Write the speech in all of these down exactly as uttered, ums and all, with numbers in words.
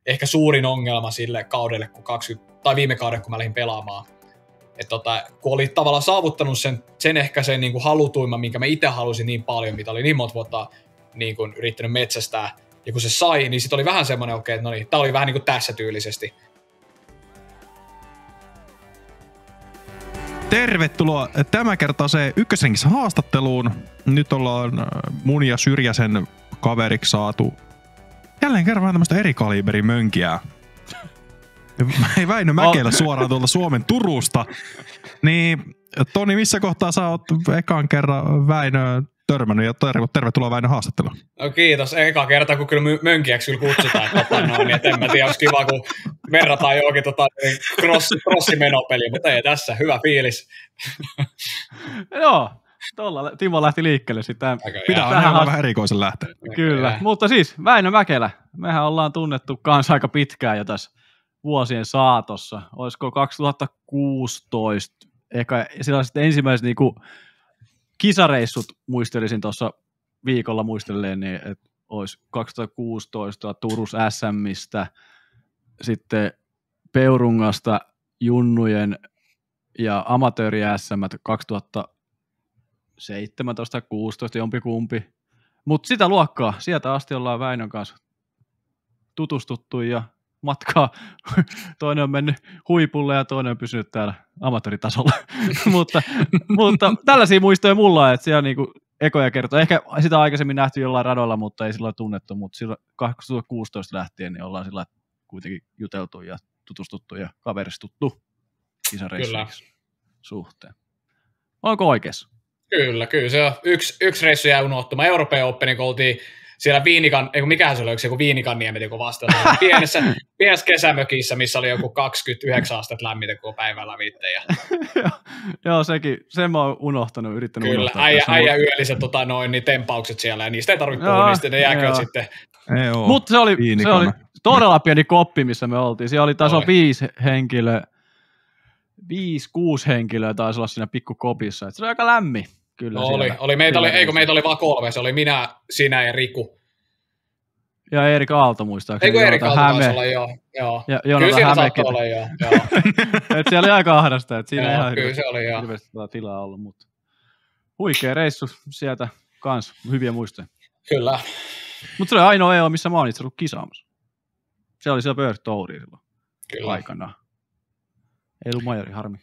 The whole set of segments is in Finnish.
ehkä suurin ongelma sille kaudelle, kun kaksikymmentä, tai viime kaudelle, kun mä lähdin pelaamaan. Että tota, kun oli tavallaan saavuttanut sen, sen ehkä sen niin kuin halutuimman, minkä mä itse halusin niin paljon, mitä oli niin monta vuotta niin kuin yrittänyt metsästää, ja kun se sai, niin sitten oli vähän semmoinen, okei, okay, että no niin, tää oli vähän niin kuin tässä tyylisesti. Tervetuloa tämä kertaa se ykköshenkissä haastatteluun. Nyt ollaan mun ja Syrjäsen kaveriksi saatu jälleen kerran vähän tämmöistä eri kaliberin mönkiää. Ei Väinö Mäkelä suoraan tuolta Suomen Turusta. Niin Toni, missä kohtaa sä oot ekan kerran Väinö törmännyt ja tervetuloa Väinö haastatteluun? No kiitos. Eka kerta, kun kyllä mönkiäksi kyllä kutsutaan. Tota, no, niin, en mä tiedä, olisi kiva, kun verrataan johonkin tota, cross, crossimenopeliin, mutta ei tässä. Hyvä fiilis. Joo, tuolla Timo lähti liikkeelle sitä. Pitää aina olla vähän erikoisen lähteä. Kyllä, ja. Mutta siis Väinö Mäkelä, mehän ollaan tunnettu kanssa aika pitkään jo tässä vuosien saatossa. Olisiko kaksituhattakuusitoista, eka, sillä sitten ensimmäiset niinku kisareissut muistelisin tuossa viikolla muistelleen, niin että olisi kaksituhattakuusitoista Turus S M:stä, sitten Peurungasta junnujen ja amatööri S M kaksituhattaseitsemäntoista kuusitoista jompikumpi. Mutta sitä luokkaa, sieltä asti ollaan Väinön kanssa tutustuttu ja matkaa. Toinen on mennyt huipulle ja toinen on pysynyt täällä amatööritasolla. mutta, mutta tällaisia muistoja mulla, että siellä niinku ekoja kertoja. Ehkä sitä aikaisemmin nähty jollain radoilla, mutta ei silloin tunnettu, mutta silloin kaksituhattakuusitoista lähtien niin ollaan sillä kuitenkin juteltu ja tutustuttu ja kaveristuttu kisareissujen suhteen. Onko oikeassa? Kyllä, kyllä. Se on yksi, yksi reissu jäi unohtumaan. Euroopan Openin, kun oltiin siellä Viinikan, ei mikähän se oli, joku Viinikanniemet joku vastaan. Pienessä, pienessä kesämökissä, missä oli joku kaksikymmentäyhdeksän astetta lämmintä koko päivällä viitteen. Ja... Joo, sekin, sen mä oon unohtanut, yrittänyt Kyllä, unohtaa. äijä, äijä yöliset tota, noin, niin tempaukset siellä, ja niistä ei tarvitse puhua, niistä ne jääköt sitten. Mutta se oli, se oli todella pieni koppi, missä me oltiin. Siellä oli taso viisi henkilöä, viisi, kuusi henkilöä taisi olla siinä pikkukopissa. Se oli aika lämmin. Kyllä no oli, oli, meitä oli, eikö meitä oli vaan kolme, se oli minä, sinä ja Riku. Ja Erik Aalto muistaakseni. Eikö Erik Aalto taisi olla, joo. joo. Ja kyllä siinä saattoi olla, joo. joo. Et siellä oli aika ahdasta, että siinä joo, ihan kyllä se oli, joo. hirveästi tilaa ollut, mutta huikea reissu sieltä kanssa, hyviä muistoja. Kyllä. Mutta se oli ainoa E O, missä mä oon itse ollut kisaamassa. Se oli siellä Bird Touria silloin kyllä. aikanaan. Ei ollut majori, harmi.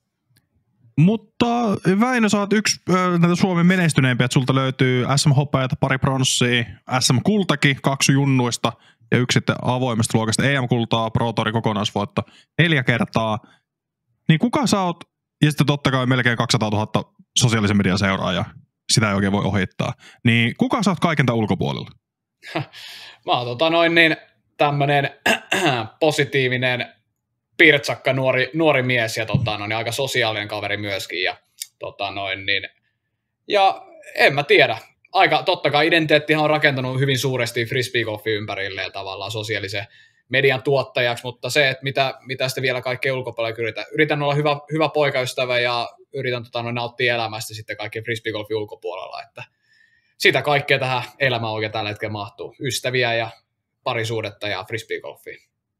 Mutta Väinö, sä oot yksi äh, näitä Suomen menestyneempiä, että sulta löytyy S M-hopeita, pari pronssia, S M-kultakin, kaksi junnuista ja yksi sitten avoimesta luokasta E M-kultaa, Pro Tourin kokonaisvoitto neljä kertaa. Niin kuka sä oot, ja sitten totta kai melkein kaksisataatuhatta sosiaalisen median seuraajaa, sitä ei oikein voi ohittaa, niin kuka sä oot kaiken tämän ulkopuolella? Mä oon tota noin niin tämmönen positiivinen pirtsakka nuori, nuori mies ja tota, no, niin aika sosiaalinen kaveri myöskin. Ja, tota, noin, niin, ja en mä tiedä. Aika, totta kai identiteettihan on rakentanut hyvin suuresti frisbeegolfin ympärille ja tavallaan sosiaalisen median tuottajaksi, mutta se, että mitä, mitä sitten vielä kaikkea ulkopuolella yritän. Yritän olla hyvä, hyvä poikaystävä ja yritän tota, no, nauttia elämästä sitten kaikkien frisbeegolfin ulkopuolella. Että sitä kaikkea tähän elämään oikein tällä hetkellä mahtuu. Ystäviä ja parisuudetta ja frisbeegolfia.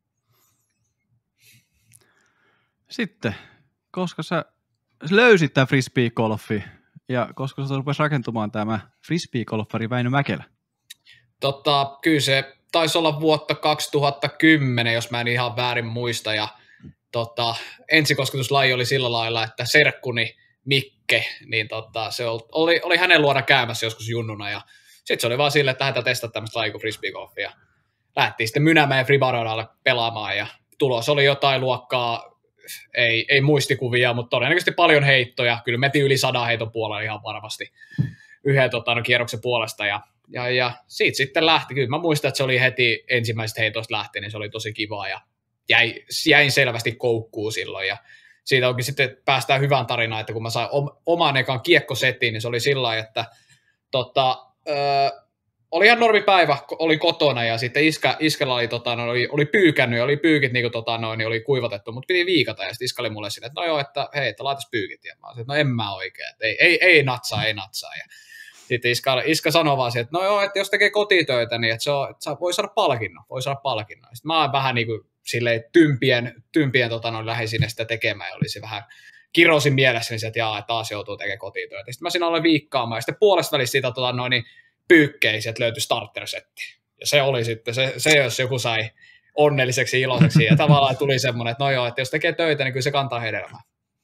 Sitten, koska sä löysit tämän frisbeegolfi ja koska sä rupesi rakentumaan tämä frisbeegolfari Väinö Mäkelä? Totta, kyllä se taisi olla vuotta kaksituhattakymmenen, jos mä en ihan väärin muista. Ja tota, ensikosketuslaji oli sillä lailla, että serkkuni Mikke, niin tota, se oli, oli hänen luona käymässä joskus junnuna. Ja sitten se oli vaan sille, että lähdetään testata tämmöistä lajia kuin frisbeegolfia. Lähdettiin sitten Mynämäen Fribarodalle pelaamaan ja tulos oli jotain luokkaa. Ei, ei muistikuvia, mutta todennäköisesti paljon heittoja. Kyllä meti yli sadan heiton puolella ihan varmasti yhden tota, no, kierroksen puolesta. Ja, ja, ja siitä sitten lähti. Kyllä mä muistan, että se oli heti ensimmäisestä heitosta lähti, niin se oli tosi kivaa. Ja jäi, jäin selvästi koukkuun silloin. Ja siitä onkin sitten päästään hyvään tarinaan, että kun mä sain oman ekan kiekkosetin, niin se oli sillä lailla, että tota, öö, oli ihan normipäivä, oli kotona ja sitten iskä, iskällä oli, tota, no, oli, oli pyykännyt ja oli pyykit niin kuin, tota, no, niin oli kuivatettu, mutta piti viikata ja sitten iskä oli mulle sinne, että no joo, että hei, että laitas pyykit. Ja mä olisin, että no en mä oikein, että ei, ei, ei natsaa, ei natsaa. Ja sitten Iska, Iska sanoi vaan, että no joo, että jos tekee kotitöitä, niin että se on, että voi saada palkinnon, voi saada palkinnon. Sitten mä oon vähän niin kuin silleen tympien, tympien tota, no, lähdin sinne sitä tekemään, ja oli se vähän kirosin mielessäni, että jaa, että taas joutuu tekemään kotitöitä. Sitten mä siinä olen viikkaamaan, ja sitten puolesta välissä siitä tota, no, niin pyykkeisiä, että löytyi starter-setti. Ja se oli sitten, se, se jos joku sai onnelliseksi, iloiseksi, ja tavallaan tuli semmoinen, että no joo, että jos tekee töitä, niin kyllä se kantaa hedelmää.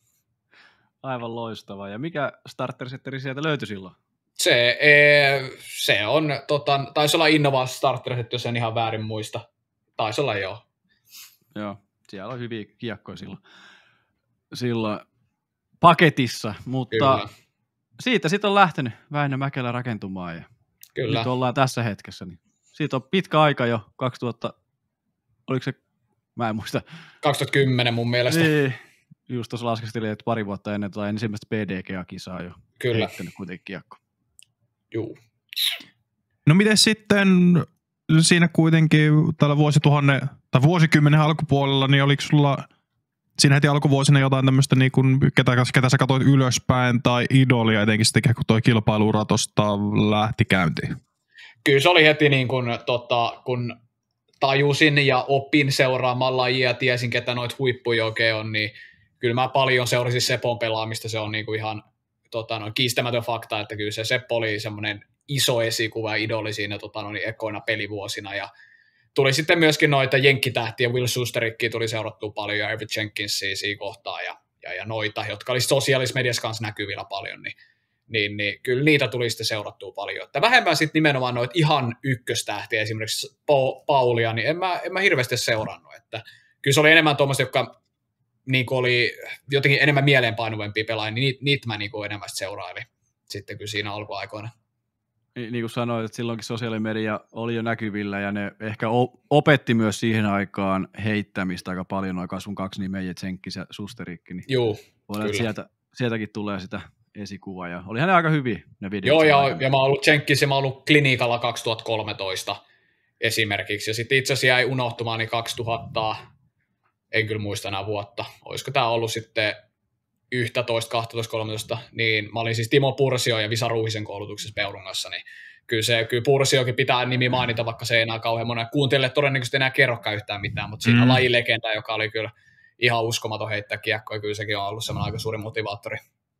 Aivan loistavaa. Ja mikä starter-setteri sieltä löytyi silloin? Se, e, se on, tota, taisi olla Innova starter-setti, jos en ihan väärin muista. Taisi olla joo. Joo, siellä on hyviä kiekkoja silloin, silloin paketissa, mutta kyllä. Siitä sitten on lähtenyt Väinö Mäkelä rakentumaan ja kyllä. Nyt ollaan tässä hetkessä. Niin siitä on pitkä aika jo, kaksituhatta, oliko se, mä en muista. kaksituhattakymmenen mun mielestä. Niin, just tuossa laskestelin, että pari vuotta ennen tai ensimmäistä P D G A-kisaa jo kyllä. heittänyt kuitenkin kiekko. Juu. No miten sitten siinä kuitenkin tällä vuosituhannen tai vuosikymmenen alkupuolella, niin oliko sulla siinä heti alkuvuosina jotain tämmöistä, niin kuin, ketä, ketä sä katsoit ylöspäin tai idolia etenkin sitten, kun toi kilpailuura tosta lähti käyntiin? Kyllä se oli heti niin kuin, tota, kun tajusin ja opin seuraamalla ja tiesin, ketä noita huippuja oikein on, niin kyllä mä paljon seurasin Sepon pelaamista, se on niin kuin ihan tota, no, kiistämätön fakta, että kyllä se Seppo oli semmoinen iso esikuva ja idoli siinä tota, no, niin ekoina pelivuosina, ja tuli sitten myöskin noita jenkkitähtiä, Will Susterickia tuli seurattua paljon, ja Evan Jenkinsia siinä kohtaa, ja, ja, ja noita, jotka oli sosiaalisessa mediassa kanssa näkyvillä paljon, niin, niin, niin kyllä niitä tuli sitten seurattua paljon. Että vähemmän sitten nimenomaan noita ihan ykköstähtiä, esimerkiksi pa- Paulia, niin en mä, en mä hirveästi seurannut, että kyllä se oli enemmän tuommoista, jotka niin oli jotenkin enemmän mieleenpainuvempia pelaajia, niin niitä, niitä mä niin enemmän seurailin sitten kyllä siinä alkuaikoina. Niin kuin sanoit, että silloinkin sosiaalinen media oli jo näkyvillä ja ne ehkä opetti myös siihen aikaan heittämistä aika paljon, noin sun kaksi nimeä, Tsenkkis ja Susterikki. Niin Juu, kyllä. Sieltä, sieltäkin tulee sitä esikuvaa ja olihan ne aika hyviä ne videot. Joo, ja, ja mä oon ollut Tsenkkis ja mä oon ollut klinikalla kaksituhattakolmetoista esimerkiksi, ja sitten itse asiassa jäi unohtumaan niin kaksituhatta, en kyllä muista enää vuotta, olisiko tää ollut sitten yksitoista, kaksitoista, kolmetoista, niin mä olin siis Timo Pursio ja Visa Ruuhisen koulutuksessa Peurungassa, niin kyllä, se, kyllä Pursiokin pitää nimi mainita, vaikka se ei enää kauhean monen kuuntelijalle todennäköisesti enää kerrokaan yhtään mitään, mutta siinä mm. on lajilegenda, joka oli kyllä ihan uskomaton heittää kiekkoa, ja kyllä sekin on ollut semmoinen aika suuri motivaattori.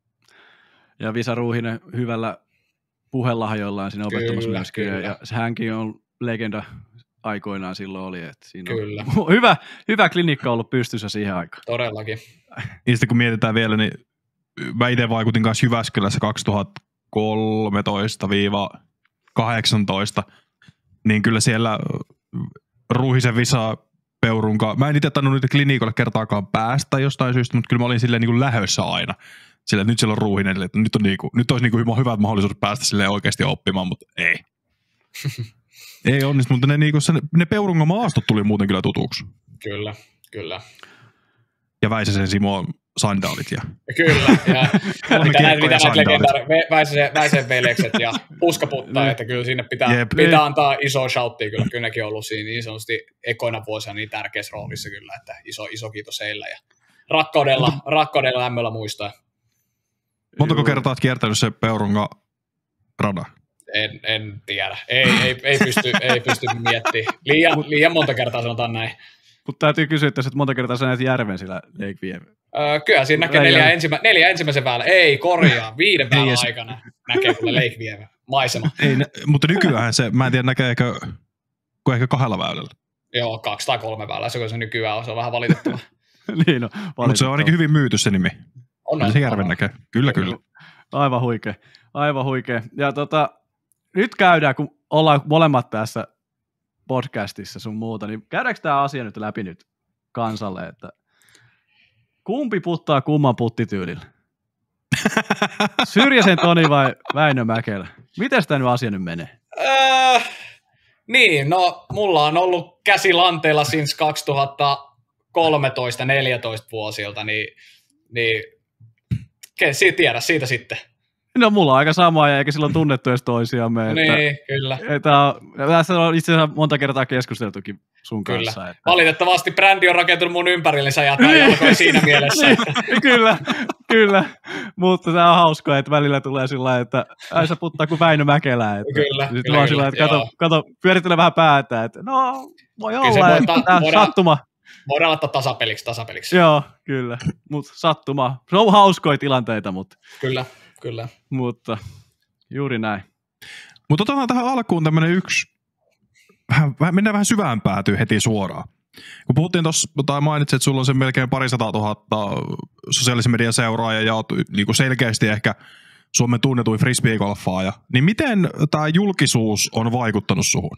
Ja Visa Ruuhinen hyvällä puhelahjoillaan siinä opettamassa myöskin, ja, ja hänkin on legenda aikoinaan silloin oli, että siinä kyllä. on hyvä, hyvä klinikka ollut pystyssä siihen aikaan. Todellakin. Ja sitten kun mietitään vielä, niin mä itse vaikutin kanssa Jyväskylässä kaksituhattakolmetoista kahdeksantoista, niin kyllä siellä Ruuhisen Visa Peurunka, mä en itse tainnut niitä klinikoille kertaakaan päästä jostain syystä, mutta kyllä mä olin silleen niin kuin lähössä aina. Silleen, että nyt siellä on Ruuhinen, että nyt, on niin kuin, nyt olisi niin kuin hyvät mahdollisuudet päästä silleen oikeasti oppimaan, mutta ei. Ei onnistu, mutta ne, niinku, ne Peurungan maastot tuli muuten kyllä tutuksi. Kyllä, kyllä. Ja Väisäsen Simo sandaalit. Ja... Kyllä, ja mitä näitä, mitä näitä legendaari, Väisäsen, Väisäsen veljekset ja puskaputtaa, että kyllä sinne pitää, Jep. pitää antaa iso shouttia, kyllä, kyllä nekin on ollut siinä niin sanotusti ekoina vuosina niin tärkeässä roolissa kyllä, että iso, iso kiitos heillä ja rakkaudella, Mutta... rakkaudella lämmöllä muistaa. Montako kertaa olet kiertänyt se Peurunga rada? En, en tiedä. Ei, ei, ei, pysty, ei pysty miettimään. Liian, liian monta kertaa sanotaan näin. Mutta täytyy kysyä, että monta kertaa sä näet järven sillä Lake View. Öö, kyllä siinä näkee neljä, ensimmä, neljä ensimmäisen päällä. Ei, korjaa. Viiden päällä aikana näkee kyllä Lake View. Maisema. Ei, mutta nykyään se, mä en tiedä näkeekö, kuin ehkä kahdella väylällä. Joo, kaksi tai kolme väylää. Se on se nykyään, se on vähän valitettava. Niin, no, mutta se on ainakin hyvin myyty se nimi. On, on, se järven on, näkee. Kyllä, kyllä. Aivan huikea. Aivan huikea. Ja tota, nyt käydään, kun ollaan molemmat tässä podcastissa sun muuta, niin käydäänkö tämä asia nyt läpi nyt kansalle, että kumpi puttaa kumman puttityylillä? Syrjäsen Toni vai Väinö Mäkelä? Miten tämä nyt asia nyt menee? Äh, niin, no mulla on ollut käsi lanteella since kaksituhattakolmetoista neljätoista vuosilta, niin, niin ken siitä tiedä siitä sitten. No mulla on aika sama, ja eikä silloin tunnettu edes toisiamme. Niin, että, kyllä. Että, tässä on itse asiassa monta kertaa keskusteltukin sun kyllä. kanssa. Että... Valitettavasti brändi on rakentunut mun ympärille, niin sä jäät jalkoja siinä mielessä. Niin, kyllä, Kyllä, mutta tämä on hauskaa, että välillä tulee sillä lailla, että ai sä puttaa kuin Väinö Mäkelä. Että kyllä, sitten kyllä, vaan sillä että kato, kato, pyörittelee vähän päätä, että no voi kyllä olla, että voidaan, tämä voidaan, sattuma. Voidaan laittaa tasapeliksi, tasapeliksi. Joo, kyllä, mutta sattuma. Se on hauskoja tilanteita, mutta. Kyllä, kyllä. Mutta juuri näin. Mutta otetaan tähän alkuun tämmöinen yksi, vähän, mennään vähän syvään päätyyn heti suoraan. Kun puhuttiin tuossa, tai mainitsit, että sulla on se melkein parisataa tuhatta sosiaalisen median seuraajaa ja oot niin kuin selkeästi ehkä Suomen tunnetuin frisbeegolfaaja, niin miten tämä julkisuus on vaikuttanut suhun?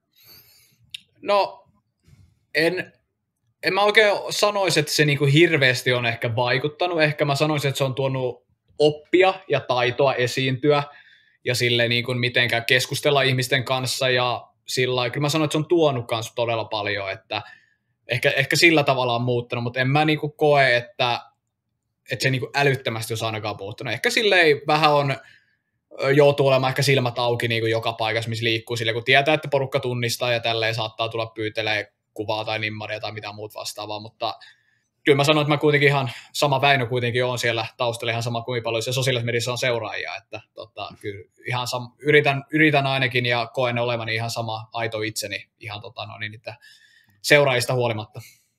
No, en, en mä oikein sanoisi, että se niin kuin hirveästi on ehkä vaikuttanut. Ehkä mä sanoisin, että se on tuonut oppia ja taitoa esiintyä ja silleen niin kuin mitenkään keskustella ihmisten kanssa ja sillä kyllä mä sanoin, että se on tuonut kanssa todella paljon, että ehkä, ehkä sillä tavalla on muuttanut, mutta en mä niinku koe, että, että se niinku älyttömästi olisi ainakaan muuttunut. Ehkä silleen vähän on, joutuu olemaan ehkä silmät auki niinku joka paikassa, missä liikkuu sille, kun tietää, että porukka tunnistaa ja tälleen saattaa tulla pyytelee kuvaa tai nimmaria tai mitä muut vastaavaa, mutta kyllä mä sanoin, että mä kuitenkin ihan sama Väinö kuitenkin on siellä taustalla ihan sama kuin paljon se sosiaalisessa mediassa on seuraajia, että tota, kyllä ihan sam, yritän, yritän ainakin ja koen olevani ihan sama aito itseni ihan tota, no, niin, että seuraajista huolimatta.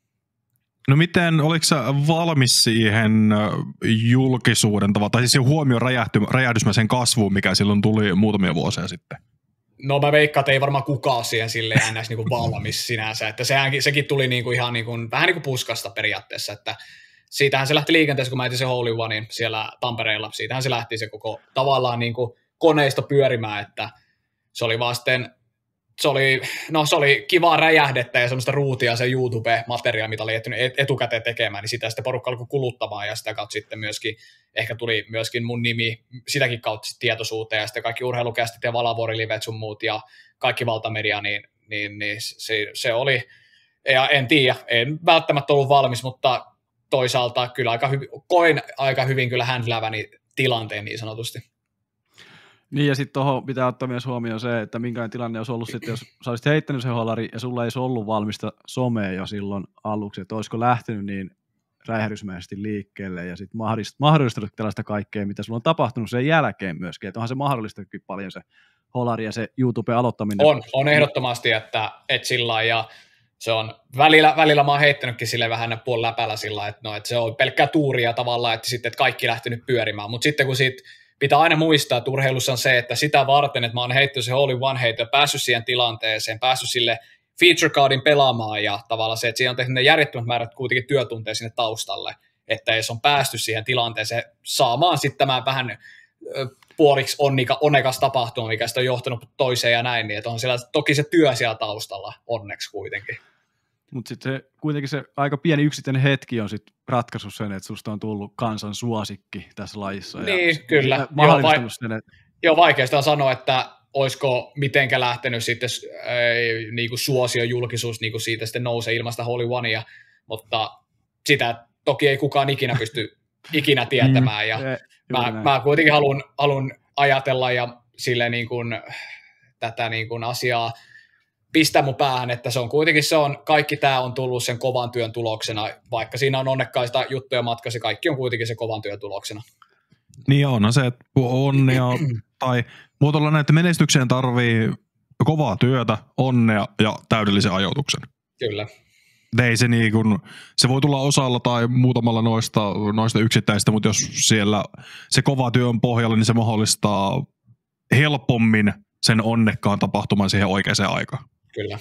No miten, oliko sä valmis siihen julkisuuden tavalla, tai siis huomioon räjähdysmäisen kasvuun, mikä silloin tuli muutamia vuosia sitten? No mä veikkaan, että ei varmaan kukaan siihen silleen ns. Niin valmis sinänsä, että sehän, sekin tuli niin kuin ihan niin kuin, vähän niin kuin puskasta periaatteessa, että siitähän se lähti liikenteessä, kun mä etin se Holy Onein siellä Tampereella, siitähän se lähti se koko tavallaan niin kuin koneisto pyörimään, että se oli vaan sitten, se oli, no se oli kivaa räjähdettä ja semmoista ruutia se YouTube-materiaalia, mitä oli ehtinyt etukäteen tekemään, niin sitä sitten porukka alkoi kuluttamaan ja sitä kautta sitten myöskin, ehkä tuli myöskin mun nimi sitäkin kautta tietoisuuteen ja sitten kaikki urheilukästit ja Valavuori-livet sun muut ja kaikki valtamedia, niin, niin, niin se, se oli, ja en tiedä, en välttämättä ollut valmis, mutta toisaalta kyllä aika hyvin, koin aika hyvin kyllä händläväni tilanteen niin sanotusti. Niin ja sitten tuohon pitää ottaa myös huomioon se, että minkälainen tilanne olisi ollut sitten, jos sä olisit heittänyt sen holari ja sulla ei olisi ollut valmista somea jo silloin aluksi, että olisiko lähtenyt niin räjähdysmäisesti liikkeelle ja sitten mahdollistanut tällaista kaikkea, mitä sulla on tapahtunut sen jälkeen myöskin, että onhan se mahdollistanutkin paljon se holari ja se YouTube-aloittaminen. On, on ehdottomasti, että, että sillä lailla, ja se on välillä, välillä mä oon heittänytkin sille vähän puoli läpällä sillä, että, no, että se on pelkkää tuuria tavallaan, että sitten että kaikki lähtenyt pyörimään, mutta sitten kun siitä pitää aina muistaa, että urheilussa on se, että sitä varten, että mä oon heittänyt se Holy One heitä ja päässyt siihen tilanteeseen, päässyt sille feature cardin pelaamaan ja tavallaan se, että siinä on tehnyt ne järjettömät määrät kuitenkin työtunteja sinne taustalle, että jos on päästy siihen tilanteeseen saamaan sitten tämä vähän puoliksi onnika, onnekas tapahtuma, mikä sitten on johtanut toiseen ja näin, niin että on siellä toki se työ siellä taustalla onneksi kuitenkin. Mutta sitten kuitenkin se aika pieni yksittäinen hetki on sitten ratkaissut sen, että susta on tullut kansan suosikki tässä lajissa. Niin, ja kyllä. Joo, vai- sen, että... Joo, vaikeasta on sanoa, että olisiko mitenkä lähtenyt sitten äh, niinku suosio julkisuus niinku siitä sitten nousee ilmasta Holy Onea, mutta sitä toki ei kukaan ikinä pysty ikinä tietämään. Ja mä, mä kuitenkin haluan, haluan ajatella ja silleen niin kuin, tätä niin kuin asiaa pistää mun päähän, että se on kuitenkin se on, kaikki tämä on tullut sen kovan työn tuloksena, vaikka siinä on onnekkaista juttuja matkassa, kaikki on kuitenkin se kovan työn tuloksena. Niin on se, että onnea tai muotoilla näitä menestykseen tarvii kovaa työtä, onnea ja täydellisen ajoituksen. Kyllä. Ei se, niin kuin, se voi tulla osalla tai muutamalla noista, noista yksittäistä, mutta jos siellä se kova työ on pohjalla, niin se mahdollistaa helpommin sen onnekkaan tapahtuman siihen oikeaan aikaan. Kyllä.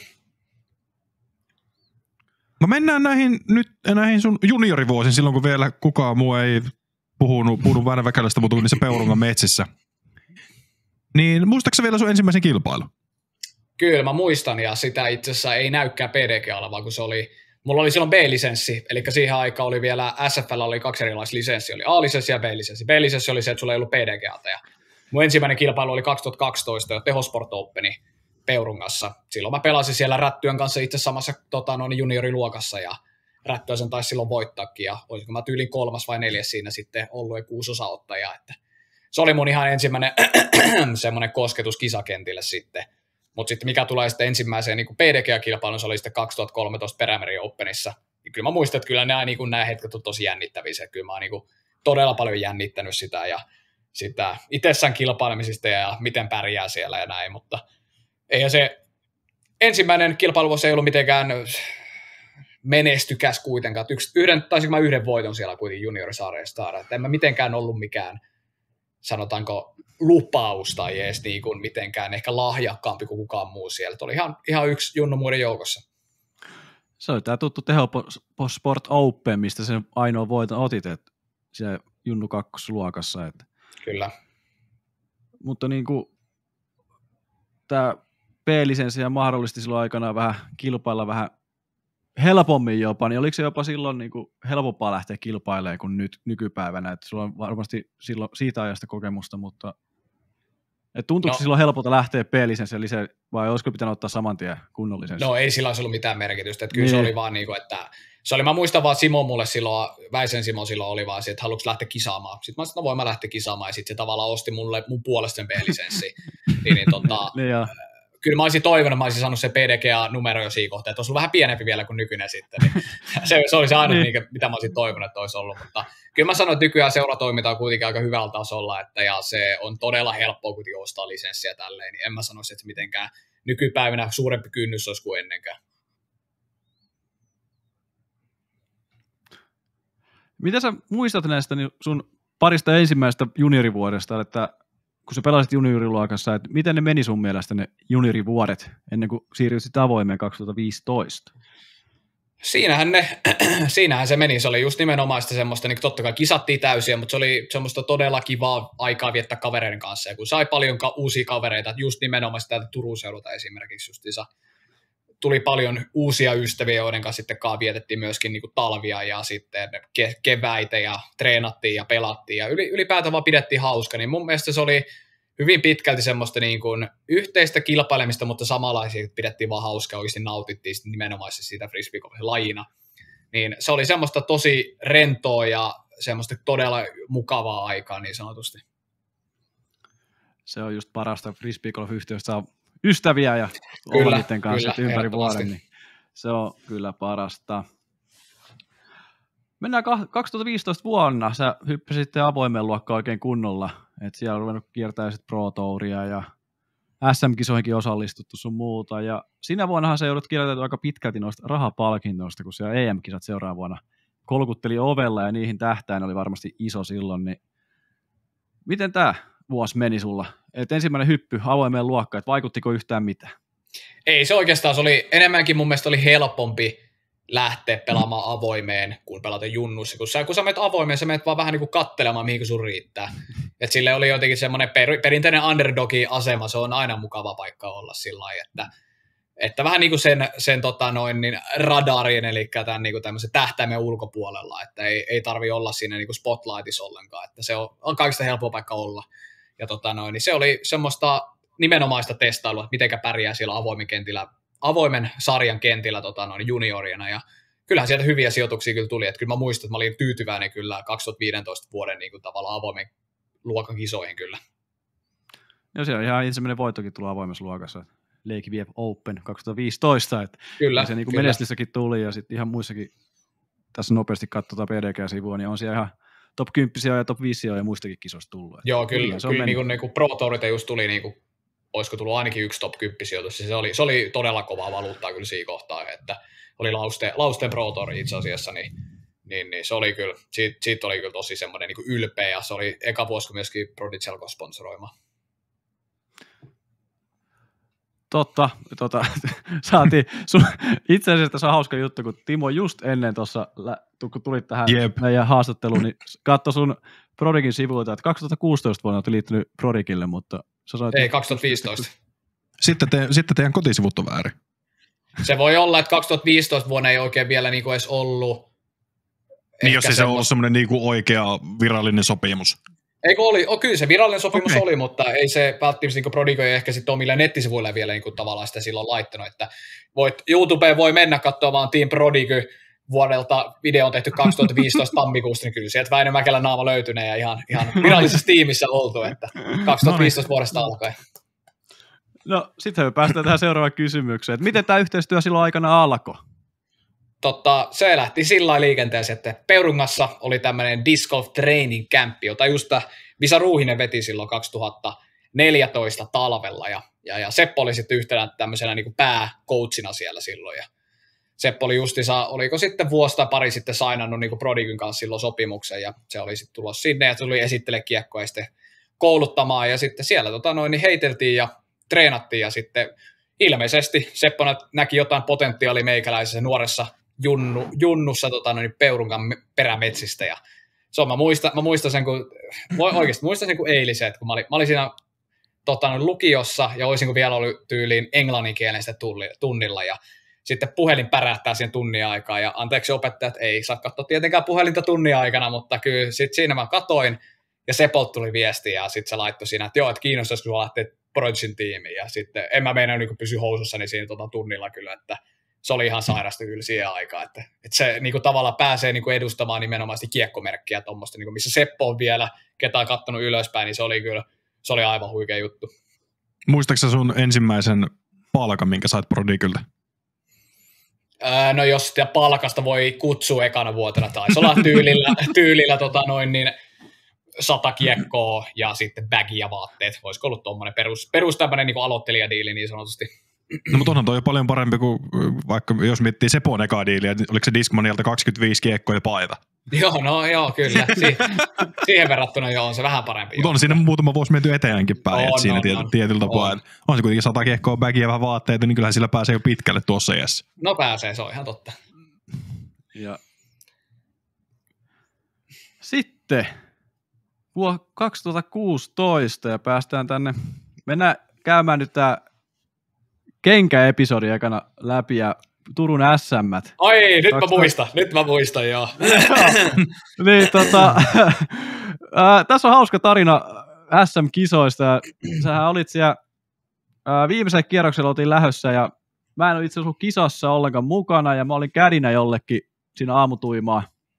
No mennään näihin, nyt näihin sun juniorivuosiin, silloin kun vielä kukaan muu ei puhunut, puhunut Väinö-Väkälästä, mutta niissä Peurungan metsissä. Niin muistaaksä vielä sun ensimmäisen kilpailun? Kyllä mä muistan, ja sitä itse asiassa ei näykään P D G-alla, vaan kun se oli, mulla oli silloin B-lisenssi, eli siihen aikaan oli vielä, S F L oli kaksi erilaista lisenssiä, oli A-lisenssi ja B-lisenssi. B-lisenssi oli se, että sulla ei ollut P D G-alta, ja mun ensimmäinen kilpailu oli kaksituhattakaksitoista jo Tehosport Openi Peurungassa. Silloin mä pelasin siellä Rättyön kanssa itse samassa tota, noin junioriluokassa, ja Rättyä sen taisi silloin voittaakin, ja olisiko mä tyylin kolmas vai neljäs siinä sitten ollut ja kuusi osaottajaa, että se oli mun ihan ensimmäinen semmoinen kosketus kisakentille sitten. Mutta sitten mikä tulee sitten ensimmäiseen niin P D G-kilpailuun, se oli sitten kaksituhattakolmetoista Perämeri Openissa. Ja kyllä mä muistan, että kyllä nämä, niin nämä hetket on tosi jännittäviä. Kyllä mä niin kuin todella paljon jännittänyt sitä ja sitä itsessään kilpailemisista ja miten pärjää siellä ja näin, mutta eihän se ensimmäinen kilpailuvuosi ei ollut mitenkään menestykäs kuitenkaan. Yksi, yhden, taisinko mä yhden voiton siellä kuitenkin juniorisarjassa saada, että en mä mitenkään ollut mikään, sanotaanko, lupaus tai edes niin kuin mitenkään ehkä lahjakkaampi kuin kukaan muu siellä. Oli ihan, ihan yksi junnu muiden joukossa. Se oli tämä tuttu Teho Sport Open, mistä sen ainoa voiton otit, että siellä junnu kakkosluokassa. Että. Kyllä. Mutta niin kuin tämä P-lisenssi mahdollisti silloin aikana vähän kilpailla vähän helpommin jopa, niin oliko se jopa silloin niin kuin helpompaa lähteä kilpailemaan kuin nyt nykypäivänä, että sulla on varmasti silloin siitä ajasta kokemusta, mutta et tuntuuko no. silloin helpolta lähteä P-lisenssille vai olisiko pitänyt ottaa saman tien kunnollisen? No ei sillä olisi ollut mitään merkitystä, että kyllä niin. se oli vaan niin kuin, että se oli, mä muistan vaan Simo mulle silloin, Väisen Simo silloin oli vaan se, että haluatko lähteä kisaamaan. Sitten mä sanoin, että no voin mä lähteä kisaamaan ja sitten se tavallaan osti mulle mun puolesta sen P-lisenssi. niin, niin, tota, niin kyllä mä olisin toivonut, että mä olisin saanut se P D G A-numero jo siinä kohtaa, että olisi ollut vähän pienempi vielä kuin nykyinen sitten. Niin se, se oli se ainoa, niin. mitä mä olisin toivonut, että olisi ollut. Mutta kyllä mä sanoin, että nykyään seuratoiminta on kuitenkin aika hyvällä tasolla, että ja se on todella helppoa kuitenkin ostaa lisenssiä tälleen, niin en mä sanoisi, että mitenkään nykypäivänä suurempi kynnys olisi kuin ennenkään. Mitä sä muistat näistä sun parista ensimmäisestä juniorivuodesta, että kun sä pelasit junioriluokassa, että miten ne meni sun mielestä ne juniorivuodet ennen kuin siirryit avoimeen kaksituhattaviisitoista? Siinähän, ne, siinähän se meni. Se oli just nimenomaan sitä semmoista, niin totta kai kisattiin täysiä, mutta se oli semmoista todella kivaa aikaa viettää kavereiden kanssa. Ja kun sai paljon ka- uusia kavereita, just nimenomaan sitä Turun seudulta esimerkiksi justiinsa, tuli paljon uusia ystäviä, joiden kanssa sitten vietettiin myöskin niin kuin talvia ja sitten ke- keväitä ja treenattiin ja pelattiin ja ylipäätään vaan pidettiin hauska, niin mun mielestä se oli hyvin pitkälti semmoista niin kuin yhteistä kilpailemista, mutta samanlaisia pidettiin vaan hauskaa, oikeasti nautittiin nimenomaan siitä frisbeegolfin lajina. Niin se oli semmoista tosi rentoa ja semmoista todella mukavaa aikaa niin sanotusti. Se on just parasta frisbeegolf-yhteystä, saa ystäviä ja olla niiden kanssa kyllä, ympäri vuoden, niin se on kyllä parasta. Mennään kaksituhattaviisitoista vuonna, sä hyppäsit sitten avoimen luokkaan oikein kunnolla, että siellä on ruvennut kiertää sitten Pro Touria ja S M-kisoihinkin osallistuttu sun muuta, ja sinä vuonnahan sä joudut kirjoitettua aika pitkälti noista rahapalkinnoista, kun siellä E M-kisat seuraavana vuonna kolkutteli ovella ja niihin tähtäin oli varmasti iso silloin, niin miten tämä vuosi meni sulla? Et ensimmäinen hyppy avoimeen luokkaan, että vaikuttiko yhtään mitään? Ei se oikeastaan, se oli enemmänkin mun mielestä oli helpompi lähteä pelaamaan avoimeen, kun pelata junnussa. Kun sä, kun sä menet avoimeen, sä menet vaan vähän niin kuin kattelemaan, mihin sun riittää. Et sille oli jotenkin semmoinen per, perinteinen underdogi-asema, se on aina mukava paikka olla sillä lailla, että, että vähän niin kuin sen, sen tota noin, niin radarin, eli tämän niin kuin tämmöisen tähtäimen ulkopuolella, että ei, ei tarvi olla siinä niin kuin spotlightissa ollenkaan, että se on, on kaikista helppo paikka olla. Ja tota noin, niin se oli semmoista nimenomaista testailua, että mitenkä pärjää siellä avoimen kentillä, avoimen sarjan kentillä tota noin, juniorina, ja kyllähän sieltä hyviä sijoituksia kyllä tuli, että kyllä mä muistan, että mä olin tyytyväinen kyllä kaksituhattaviisitoista vuoden niin kuin tavallaan avoimen luokan kisoihin kyllä. Joo, siellä on ihan ensimmäinen voittokin tullut avoimessa luokassa, Lake Viep Open kaksituhattaviisitoista, että kyllä, se niin kuin kyllä. menestyssäkin tuli, ja sitten ihan muissakin, tässä nopeasti katsotaan P D G-sivua, niin on siellä ihan top kymmenen ja top viisi ja muistakin kisoista tullut. Joo, kyllä, kyllä, kyllä niin kuin, niin kuin Pro Tourilta just tuli, niin kuin, olisiko tullut ainakin yksi top kymmenen sijoitus, se oli, se oli todella kovaa valuuttaa kyllä siinä kohtaa, että oli Lauste, Lausten Pro Tour itse asiassa, niin, niin, niin se oli kyllä, siitä, siitä oli kyllä tosi semmoinen niin kuin ylpeä, ja se oli eka vuosi myöskin Prodigy alkoi sponsoroimaan. Totta, tota, saatiin, sun, itse asiassa tässä on hauska juttu, kun Timo just ennen tuossa, kun tulit tähän yep. meidän haastatteluun, niin katsoi sun Prodigin sivuilta, että kaksituhattakuusitoista vuonna olet liittynyt Prodigille, mutta sä sanoit... Ei, kaksituhattaviisitoista. Sitten, te, sitten teidän kotisivut on väärin. Se voi olla, että kaksituhattaviisitoista vuonna ei oikein vielä niin kuin edes ollut... Niin, jos se on ollut semmoinen niin kuin oikea virallinen sopimus. Eikö oli? Oh, kyllä se virallinen sopimus okay. oli, mutta ei se välttämättä niin Prodigy ei ehkä sitten omille nettisivuille vielä niin kuin tavallaan sitä silloin laittanut, että voit, YouTubeen voi mennä katsomaan Team Prodigy vuodelta video on tehty kaksituhattaviisitoista tammikuusta, niin kyllä sieltä Väinö Mäkelän naama löytyneen ja ihan, ihan virallisessa tiimissä oltu, että kaksituhattaviisitoista vuodesta alkaen. No sitten me päästään tähän seuraavaan kysymykseen, että miten tämä yhteistyö silloin aikana alkoi? tota, se lähti sillä lailla liikenteeseen, että Peurungassa oli tämmöinen disc golf training camp, jota just Visa Ruuhinen veti silloin kaksituhattaneljätoista talvella, ja, ja, ja Seppo oli sitten yhtenä tämmöisenä niin kuin pääcoachina siellä silloin, ja Seppo oli justiinsa, oliko sitten vuosi tai pari sitten sainannut niin Prodigyn kanssa silloin sopimuksen, ja se oli sitten tulossa sinne, ja tuli esittele kiekkoa ja sitten kouluttamaan, ja sitten siellä tota, noin, niin heiteltiin ja treenattiin, ja sitten ilmeisesti Seppo näki jotain potentiaalia meikäläisessä nuoressa junnu, junnussa tota, noin, Peurunkan perämetsistä, ja se on, mä muistan, mä muistan sen, kun, oikeasti muistan sen kuin eilisen, että kun mä olin, mä olin siinä tota, noin, lukiossa, ja olisin kun vielä ollut tyyliin englanninkielistä tunnilla, ja sitten puhelin pärähtää siihen tunnin aikaa, ja anteeksi opettajat, ei saa katsoa tietenkään puhelinta tunnin aikana, mutta kyllä sitten siinä mä katoin, ja Sepolta tuli viesti, ja sitten se laittoi siinä, että joo, että kiinnostaisi, kun lähtee Prodigyn tiimiin, ja sitten en mä meinaa niin pysy housussani siinä tota tunnilla kyllä, että se oli ihan sairasta kyllä siihen aikaan, että, että se niin kuin tavallaan pääsee niin kuin edustamaan nimenomaan sitä kiekkomerkkiä tuommoista, niin kuin missä Seppo on vielä, ketä on kattonut ylöspäin, niin se oli kyllä, se oli aivan huikea juttu. Muistaaksä sun ensimmäisen palkan, minkä sait Prodigyltä? Öö, no jos sitä palkasta voi kutsua ekana vuotena, taisi olla tyylillä, tyylillä tota noin niin sata kiekkoa ja sitten bagi ja vaatteet. Voisiko ollut tuommoinen perus, perus tämmöinen niin aloittelijadiili niin sanotusti. No mutta onhan toi jo paljon parempi kuin vaikka jos miettii Sepon ekaa diiliä, oliko se Discmanialta kaksikymmentäviisi kiekkoa ja paita? Joo, no joo, kyllä. Si- siihen verrattuna joo, on se vähän parempi. Mutta on siinä muutama vuosi menty eteenkin päin, että siinä on, tiety, on, tietyllä tapaa. On. on se kuitenkin sata kiekkoa, bagia ja vähän vaatteita, niin kyllähän sillä pääsee jo pitkälle tuossa iässä. No pääsee, se on ihan totta. Ja sitten vuosi kaksituhattakuusitoista ja päästään tänne, mennään käymään nyt tää kenkäepisodi ekana läpi ja Turun S M:t. Ai, nyt kaksituhatta... mä muistan, nyt mä muistan, joo. niin, tota, äh, tässä on hauska tarina S M-kisoista. Sähän olit siellä, äh, viimeisellä kierroksella oltiin lähdössä ja mä en ole itse asiassa ollut kisassa ollenkaan mukana ja mä olin kädinä jollekin siinä aamutuimaa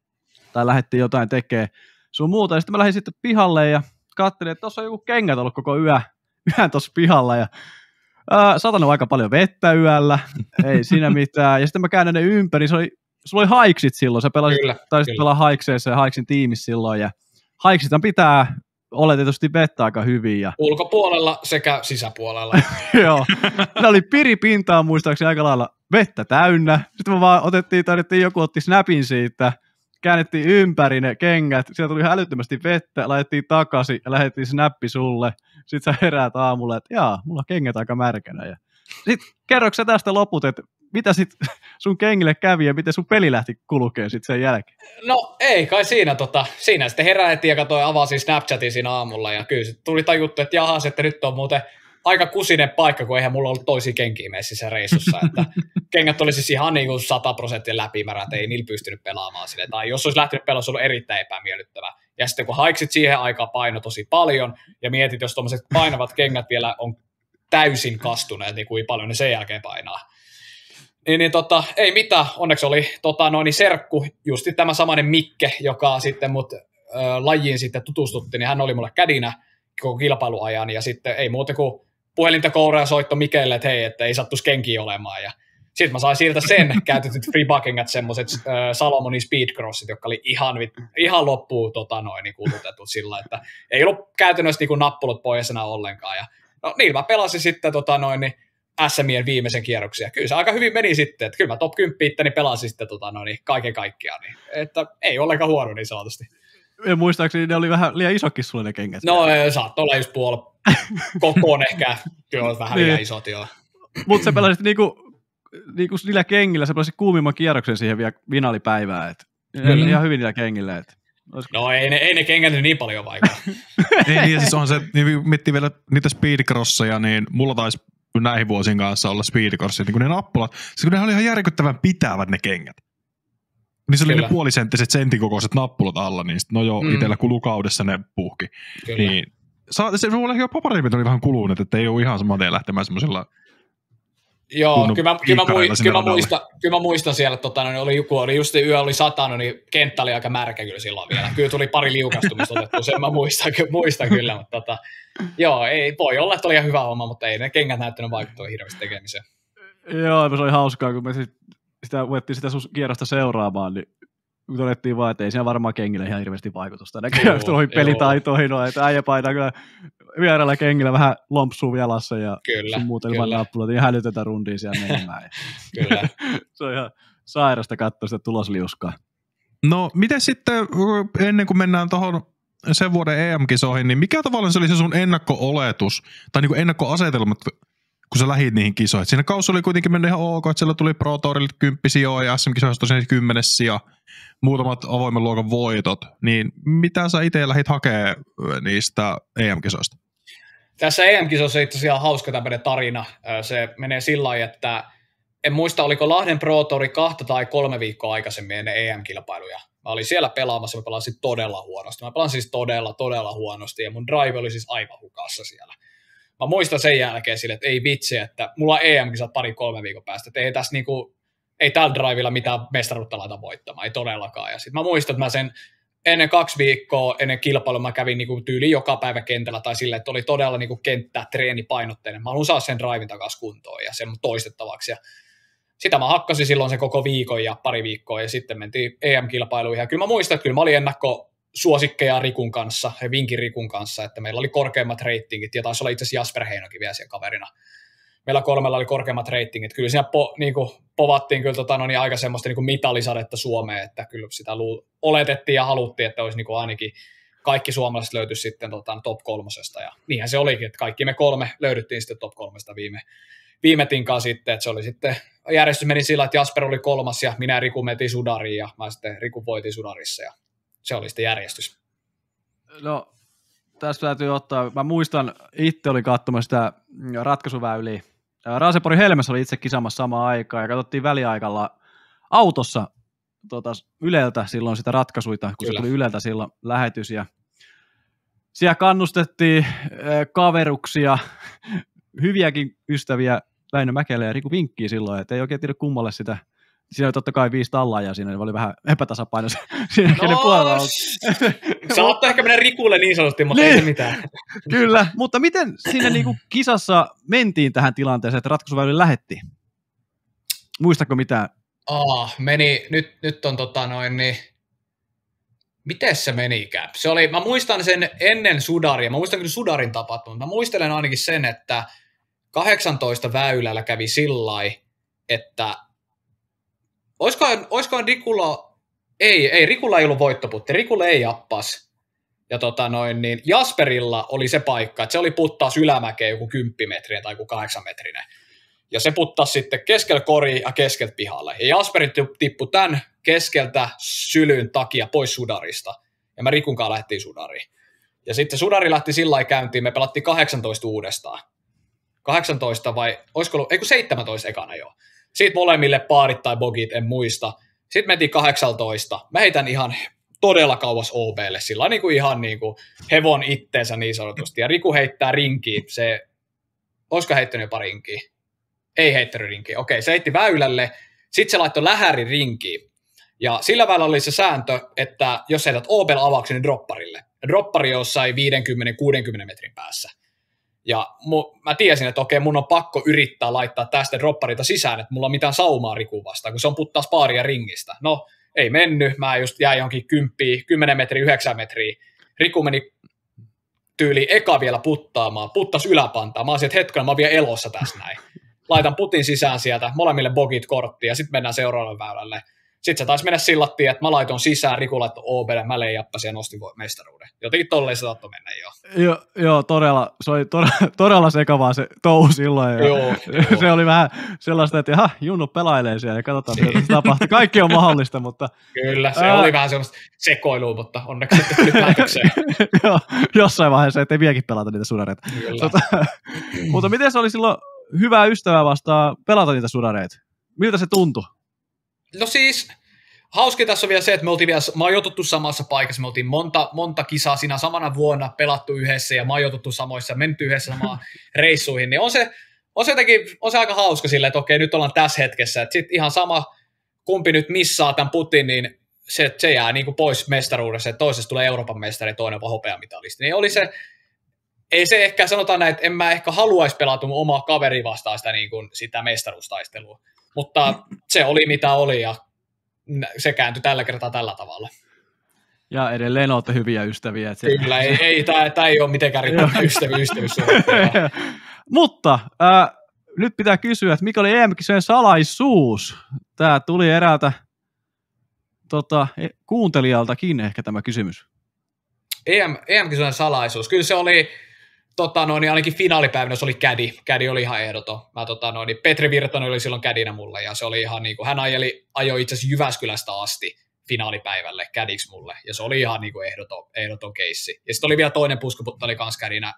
tai lähdettiin jotain tekemään sun muuta. Ja sitten mä lähdin sitten pihalle ja katselin, että tuossa on joku kengät ollut koko yö, yön tuossa pihalla ja Äh, satanut aika paljon vettä yöllä, ei siinä mitään. Ja sitten mä käännän ne ympäri, se oli, sulla oli haiksit silloin, sä pelasit, kyllä, taisit kyllä. pelaa haikseissa ja haiksin tiimissä silloin. Ja haiksithan pitää olla tietysti vettä aika hyvin. Ja... ulkopuolella sekä sisäpuolella. Joo, ne oli piripintaa muistaakseni aika lailla vettä täynnä. Sitten me vaan otettiin, tarvittiin joku otti snapin siitä, käännettiin ympäri ne kengät, sieltä tuli ihan älyttömästi vettä, laitettiin takaisin ja lähdettiin snappi sulle. Sitten sä heräät aamulla, että jaa, mulla on kengät aika märkänä. Ja... sitten kerroksä sä tästä loput, että mitä sit sun kengille kävi ja miten sun peli lähti kulkeen sitten sen jälkeen? No ei kai siinä, tota, siinä sitten heräettiin ja katsoin, avasin Snapchatin siinä aamulla ja kyllä tuli tajuttu, että jahas, että nyt on muuten aika kusinen paikka, kun eihän mulla ollut toisia kenkiä meissä reissussa, että kengät oli siis ihan niin kuin sata prosenttia läpimärät, ei niillä pystynyt pelaamaan sille, tai jos olisi lähtenyt pelaamaan, se olisi ollut erittäin epämiellyttävää. Ja sitten kun haiksit siihen aikaan paino tosi paljon, ja mietit, jos tuommoiset painavat kengät vielä on täysin kastuneet, niin kuin paljon ne sen jälkeen painaa. Niin, niin tota, ei mitään, onneksi oli tota, noin serkku, justi tämä samainen Mikke, joka sitten mut ö, lajiin sitten tutustutti, niin hän oli mulle kädinä koko kilpailuajan, ja sitten ei muuta kuin puhelinta kouraa ja soitto Mikelle, että hei, että ei sattuisi kenkiä olemaan, ja sitten mä sain sieltä sen käytetyt freebugingät, semmoiset äh, Salomonin speedcrossit, jotka oli ihan, ihan loppuun tota, noin, niin kulutetut sillä, että ei ollut käytännössä niin kuin nappulot pohjaisena ollenkaan. Ja, no niillä mä pelasin sitten tota, noin, niin S M:ien viimeisen kierroksia. Kyllä se aika hyvin meni sitten, että kyllä mä top kymmenen niin pelasin sitten tota, noin, niin kaiken kaikkiaan. Niin, että ei ollenkaan huono niin sanotusti. Ja muistaakseni ne oli vähän liian isokin sulle ne kengät. No saattoi olla just puoli kokoon ehkä, kyllä vähän niin. Liian isot joo. Mutta sä pelasit niinku niinku niillä kengillä, sä pelasit kuumimman kierroksen siihen vielä finaalipäivään, et mm. ihan hyvin niillä kengillä. Et. Olisiko... No ei ne, ei ne kengät niin paljon vaikka. Ei niin, siis on se, niin miettii vielä niitä speedcrosseja, niin mulla taisi näihin vuosien kanssa olla speedcrossit, niin kun ne nappulat, siis kun ne oli ihan järkyttävän pitävät ne kengät. Niin se oli Kyllä. ne puolisenttiset senttikokoiset nappulat alla, niin sit, no joo, mm. itsellä kulukaudessa ne puhki. Kyllä. Niin, sa, se mulla jopa paremmin oli vähän kuluneet, että ei ole ihan saman tien lähtemään semmoisilla. Joo, kyllä mä, kyllä, mä muistan, kyllä, mä muistan, kyllä mä muistan siellä, että tota, niin oli, kun oli just yö oli satanut, niin kenttä oli aika märkä kyllä silloin vielä. Kyllä tuli pari liukastumista otettu, sen mä muistan, muistan kyllä, mutta tota, joo, ei, voi olla, että oli ihan hyvä homma, mutta ei ne kengät näyttänyt vaikuttua hirveästi tekemiseen. Joo, se oli hauskaa, kun me sit, sitä voittiin sitä sun kierrosta seuraamaan, niin todettiin vaan, että ei siinä varmaan kengillä ihan hirveästi vaikutusta näköjään noihin pelitaitoihin, no, että äijä painaa kyllä vierailla kengillä vähän lompsuu jalassa ja kyllä, sun muuten ilman nappuloita, ihan hälytetä rundia siellä menemään. Kyllä. Se on ihan sairasta katsoa sitä tulosliuskaa. No, miten sitten, ennen kuin mennään tuohon sen vuoden E M-kisoihin, niin mikä tavallaan se oli se sun ennakko-oletus, tai niin kuin ennakko-asetelmat, kun sä lähit niihin kisoihin? Siinä kausi oli kuitenkin mennyt ihan ok, että siellä tuli Pro Tourille kymppi sijoa ja S M-kisoissa tosiaan kymmenes sija, muutamat avoimen luokan voitot, niin mitä sä itse lähit hakemaan niistä E M-kisoista? Tässä E M-kisossa itse asiassa hauska tämmöinen tarina. Se menee sillä lailla, että en muista, oliko Lahden Pro Touri kahta tai kolme viikkoa aikaisemmin ennen E M-kilpailuja. Mä olin siellä pelaamassa, mä pelasin todella huonosti. Mä pelasin siis todella, todella huonosti ja mun drive oli siis aivan hukassa siellä. Mä muistan sen jälkeen sille, että ei vitsi, että mulla on E M-kisat pari kolme viikon päästä, että ei tässä niinku, ei tällä drivilla mitään mestaruutta laita voittamaan, ei todellakaan. Ja sit mä muistan, että mä sen ennen kaksi viikkoa ennen kilpailua mä kävin niinku tyyliin joka päivä kentällä tai silleen, että oli todella niinku kenttä treenipainotteinen. Mä haluan saada sen drivin takaisin kuntoon ja sen toistettavaksi. Ja sitä mä hakkasin silloin sen koko viikon ja pari viikkoa ja sitten mentiin E M-kilpailuihin. Ja kyllä mä muistan, että kyllä mä olin ennakkosuosikkeja Rikun kanssa, Vinkin Rikun kanssa, että meillä oli korkeimmat reitingit ja taisi olla itse asiassa Jasper Heinokin vielä siellä kaverina. Meillä kolmella oli korkeimmat reitingit. Kyllä siinä po, niin kuin, povattiin kyllä tota, no niin, aika semmoista niin kuin mitalisadetta Suomeen, että kyllä sitä lu- oletettiin ja haluttiin, että olisi niin kuin ainakin kaikki suomalaiset löytyisi sitten tota, top kolmosesta. Ja niinhän se olikin, että kaikki me kolme löydyttiin sitten top kolmesta viime, viime tinkaan sitten, että se oli sitten, järjestys meni sillä, että Jasper oli kolmas ja minä ja Riku mentiin Sudariin ja mä sitten Riku voitin Sudarissa ja se oli sitten järjestys. No, tässä täytyy ottaa, mä muistan, itse oli katsomassa sitä ratkaisuväyliä. Raasepori Helmessä oli itse kisamassa samaan aikaan ja katsottiin väliaikalla autossa tota, Yleltä silloin sitä ratkaisuita, kun Kyllä. se tuli Yleltä silloin lähetys ja siellä kannustettiin äh, kaveruksia, hyviäkin ystäviä Väinö Mäkelä ja Riku Vinkkiä silloin, että ei oikein tiedä kummalle sitä. Siinä oli totta kai viisi tallaa ja siinä oli vähän epätasapaino siinä, no, kenen puolella on. Saattaa ehkä mennä Rikulle niin sanotusti, mutta niin, ei se mitään. Kyllä, mutta miten siinä niinku kisassa mentiin tähän tilanteeseen, että ratkaisuväyliin lähettiin? Muistatko mitään? Ah, meni, nyt, nyt on tota noin niin, miten se menikään? Se oli, mä muistan sen ennen Sudaria, mä muistan kyllä Sudarin tapahtumat, mä muistelen ainakin sen, että kahdeksantoista väylällä kävi sillai, että Oiskohan, oiskohan Rikulla, ei, ei, Rikulla ei ollut voittoputti, Rikulla ei appas. Ja tota noin, niin Jasperilla oli se paikka, että se oli puttaas ylämäkeen joku kymppimetrinen tai joku kahdeksanmetrinen. Ja se puttasi sitten keskellä koriin ja keskeltä pihalle. Ja Jasperi tippui tämän keskeltä sylyn takia pois Sudarista. Ja me Rikun kanssa lähdettiin Sudariin. Ja sitten Sudari lähti sillä lailla käyntiin, me pelattiin kahdeksantoista uudestaan. kahdeksantoista vai, olisiko ollut, ei kun seitsemäntoista ekana jo. Siitä molemmille paarit tai bogit, en muista. Sitten mentiin kahdeksantoista. Mä heitän ihan todella kauas O B:lle, sillä niin kuin ihan niin kuin hevon itteensä niin sanotusti. Ja Riku heittää rinkiin. Se, olisiko heittänyt jopa rinkiin? Ei heittänyt rinkiin. Okei, se heitti väylälle. Sitten se laittoi lähärin rinkiin. Ja sillä välillä oli se sääntö, että jos heität O B:llä avauksen, niin dropparille. Ja droppari jossain viisikymmentä kuusikymmentä metrin päässä. Ja mu, mä tiesin, että okei, mun on pakko yrittää laittaa tästä dropparita sisään, että mulla on mitään saumaa Rikuun vastaan, kun se on puttaas paaria ringistä. No, ei mennyt, mä just jäin jonkin kymppiä, kymmenen metriä, yhdeksän metriä. Riku meni tyyli eka vielä puttaamaan, puttas yläpantaa. Mä olisin, että hetkellä, mä oon vielä elossa tässä näin. Laitan putin sisään sieltä, molemmille bogit korttiin ja sitten mennään seuraavalle väylälle. Sitten se taisi mennä sillattiin, että mä laitoin sisään, Riku laittoi O B:lle, mä leijappasin ja nostin mestaruuden. Jotenkin tolleen se saattoi mennä jo. Joo, joo todella, se oli todella, todella sekavaa se touhu silloin. Ja joo, se oli vähän sellaista, että jaha, Junnu pelailee siellä ja katsotaan, mitä se tapahtuu. Kaikki on mahdollista, mutta... Kyllä, se ää... oli vähän sellaista sekoilua, mutta onneksi sitten tuli päätökseen. Joo, jossain vaiheessa, ettei vieläkin pelata niitä sudareita. Tota, mutta miten se oli silloin hyvää ystävää vastaan pelata niitä sudareita? Miltä se tuntui? No siis, hauski tässä on vielä se, että me oltiin vielä majoituttu samassa paikassa, me oltiin monta, monta kisaa siinä samana vuonna pelattu yhdessä ja majoituttu samoissa ja menty yhdessä samaan reissuihin, niin on se, on se jotenkin, on se aika hauska silleen, että okei, nyt ollaan tässä hetkessä, että sitten ihan sama, kumpi nyt missaa tämän putin, niin se, se jää niin kuin pois mestaruudessa, että toisesta tulee Euroopan mestari, toinen vaan hopeamitalisti, niin oli se, ei se ehkä, sanotaan näin, että en mä ehkä haluaisi pelata mun omaa kaveri vastaan sitä, niin kuin, sitä mestaruustaistelua. mutta se oli mitä oli ja se kääntyi tällä kertaa tällä tavalla. Ja edelleen olette hyviä ystäviä. Se... Kyllä, ei, ei tämä ei ole mitenkään riittävä ystäviä ystävyyssuhteita. Mutta äh, nyt pitää kysyä, että mikä oli E M-kisojen salaisuus? Tämä tuli eräältä tota, kuuntelijaltakin ehkä tämä kysymys. E M, E M-kisojen salaisuus, kyllä se oli, tota, noin, ainakin finaalipäivänä se oli kädi. Kädi oli ihan ehdoton. Mä, tota, noin, Petri Virtanen oli silloin kädinä mulle ja se oli ihan niin kuin, hän ajeli, ajoi itse asiassa Jyväskylästä asti finaalipäivälle kädiksi mulle, ja se oli ihan niin kuin ehdoton, ehdoton keissi. Ja sitten oli vielä toinen puskuputta, oli kans kädinä.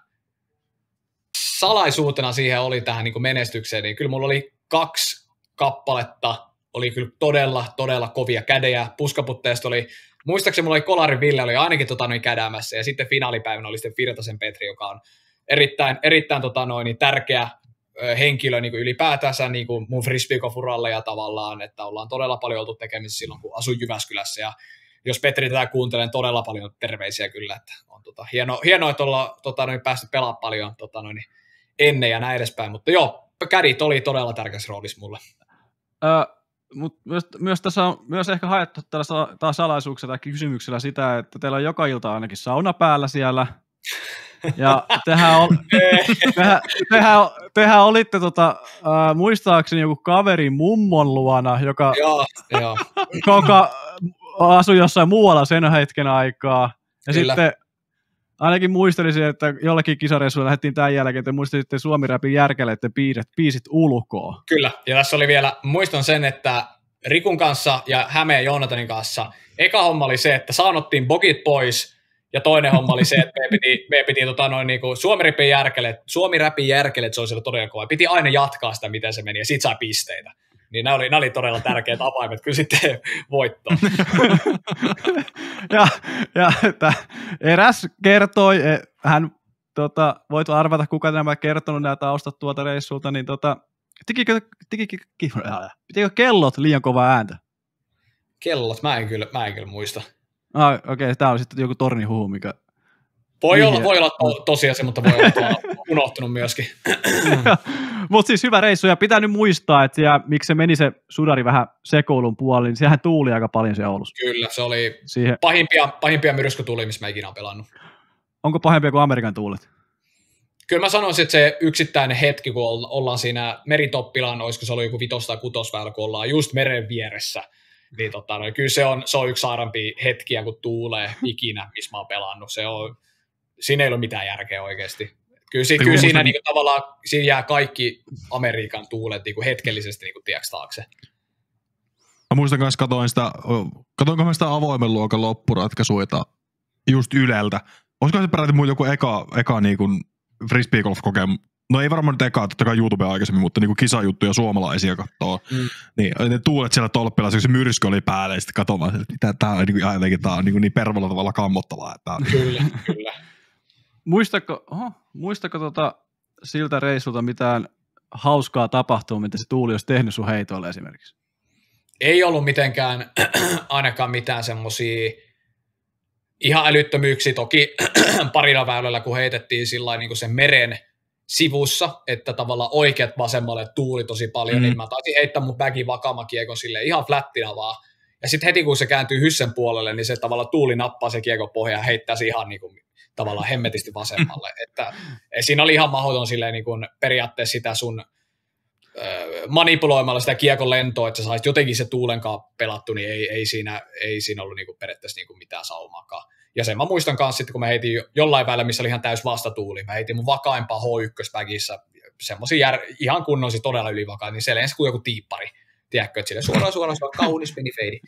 Salaisuutena siihen oli tähän niin kuin menestykseen, niin kyllä mulla oli kaksi kappaletta, oli kyllä todella, todella kovia kädejä. Puskaputteesta oli, muistaakseni mulla oli Kolarin Ville, oli ainakin tota noin kädäämässä, ja sitten finaalipäivänä oli sitten Virtasen Petri, joka on erittäin, erittäin tota noin, niin tärkeä henkilö niin kuin ylipäätänsä niin kuin mun frisbeegolf-uralle ja tavallaan, että ollaan todella paljon oltu tekemisissä silloin, kun asuin Jyväskylässä, ja jos Petri tätä kuuntelen, todella paljon terveisiä kyllä, että on tota, hienoa, hienoa, että ollaan tota, noin, päästy pelaamaan paljon tota, noin, ennen ja näin edespäin, mutta joo, kädit oli todella tärkeässä roolissa mulle. Ö, mut myös, myös tässä on myös ehkä haettu tällä salaisuuksella tai kysymyksellä sitä, että teillä on joka ilta ainakin sauna päällä siellä, ja tehän, ol, tehän, tehän, tehän olitte tota, äh, muistaakseni joku kaveri mummon luona, joka, joo, joo. joka asui jossain muualla sen hetken aikaa. Ja Kyllä. sitten ainakin muistelisin, että jollekin kisareissuille lähdettiin tämän jälkeen, että muistelitte Suomi-räpin järkeleiden biisit, biisit ulkoa. Kyllä, ja tässä oli vielä, muistan sen, että Rikun kanssa ja Hämeen Joonatanin kanssa eka homma oli se, että saanottiin bogit pois, ja toinen homma oli se, että me piti, me piti tota noin niinku Suomi-räpin järkeleet, Suomi-räpin järkeleet, se oli siellä todella kova. Piti aina jatkaa sitä, miten se meni, ja sit sai pisteitä. Niin nämä oli, nämä oli todella tärkeät avaimet, kyllä sitten voittoon. ja ja että eräs kertoi, hän, tota, voit arvata, kuka nämä kertonut nämä taustat tuolta reissulta, niin tota, tikikö, tikikö, pitikö kellot liian kovaa ääntä? Kellot? Mä en kyllä, mä en kyllä muista. Ah, okei, okay, tämä on sitten joku tornihuhu, mikä... Voi olla, voi olla to, tosiasia, mutta voi olla unohtunut myöskin. Mutta siis hyvä reissu, ja pitää nyt muistaa, että siellä, miksi se meni se sudari vähän sekoilun puoliin, niin sehän tuuli aika paljon se Oulussa. Kyllä, se oli Siihen... pahimpia, pahimpia myrskytuulia, missä mä ikinä olen pelannut. Onko pahempia kuin Amerikan tuulet? Kyllä mä sanoisin, että se yksittäinen hetki, kun ollaan siinä meritoppilaan, olisiko se ollut joku vitos- tai kutosväylä, kun ollaan just meren vieressä, niin tota, no, kyllä se on, se on yksi sairampia hetkiä, kun tuulee ikinä, missä mä oon pelannut. Se on, siinä ei ole mitään järkeä oikeasti. Kyllä, si, kyllä siinä niin kuin, tavallaan siinä jää kaikki Amerikan tuulet niin kuin hetkellisesti niin kuin, tiiäks, taakse. Mä muistan kanssa, katoin sitä, katoinko mä sitä avoimen luokan loppuratkaisuita just Yleltä. Olisiko se peräti mun joku eka, eka niin kuin frisbeegolf-kokemus? No ei varmaan nyt eka, totta kai YouTube aikaisemmin, mutta niin kuin kisajuttuja suomalaisia kattoo. Mm. Niin ne tuulet siellä tolppilla, se myrsky oli päällä ja sitten katsomaan, että mitä tää on niin jotenkin tää on niin, niin pervolla tavalla kammottavaa. Että kyllä, kyllä. Muistatko, oho, muistatko tota, siltä reissulta mitään hauskaa tapahtumaa, mitä se tuuli olisi tehnyt sun heitoille esimerkiksi? Ei ollut mitenkään ainakaan mitään semmosia ihan älyttömyyksiä. Toki parilla väylällä, kun heitettiin sillain, niin kuin sen meren sivussa, että tavallaan oikeat vasemmalle tuuli tosi paljon, mm. niin mä taisin heittää mun bägin vakamakiekon silleen ihan flättinä vaan. Ja sitten heti kun se kääntyy hyssen puolelle, niin se tavallaan tuuli nappaa se kiekon pohjaan ja heittää se ihan niin kuin tavallaan hemmetisti vasemmalle. Että, siinä oli ihan mahdoton silleen niin kuin periaatteessa sitä sun äh, manipuloimalla sitä kiekon lentoa, että sä saisit jotenkin se tuulenkaan pelattu, niin ei, ei, siinä, ei siinä ollut niin kuin periaatteessa niin kuin mitään saumaakaan. Ja sen mä muistan kanssa sitten, kun mä heitin jollain väillä, missä oli ihan täys vastatuuli, mä heitin mun vakaimpaa H yksi -pägissä, semmosia jär, ihan kunnollisia todella ylivakaita, niin se lensi kuin joku tiippari. Tiedätkö, että sille suoraan suoraan suoraan kaunis meni feidi.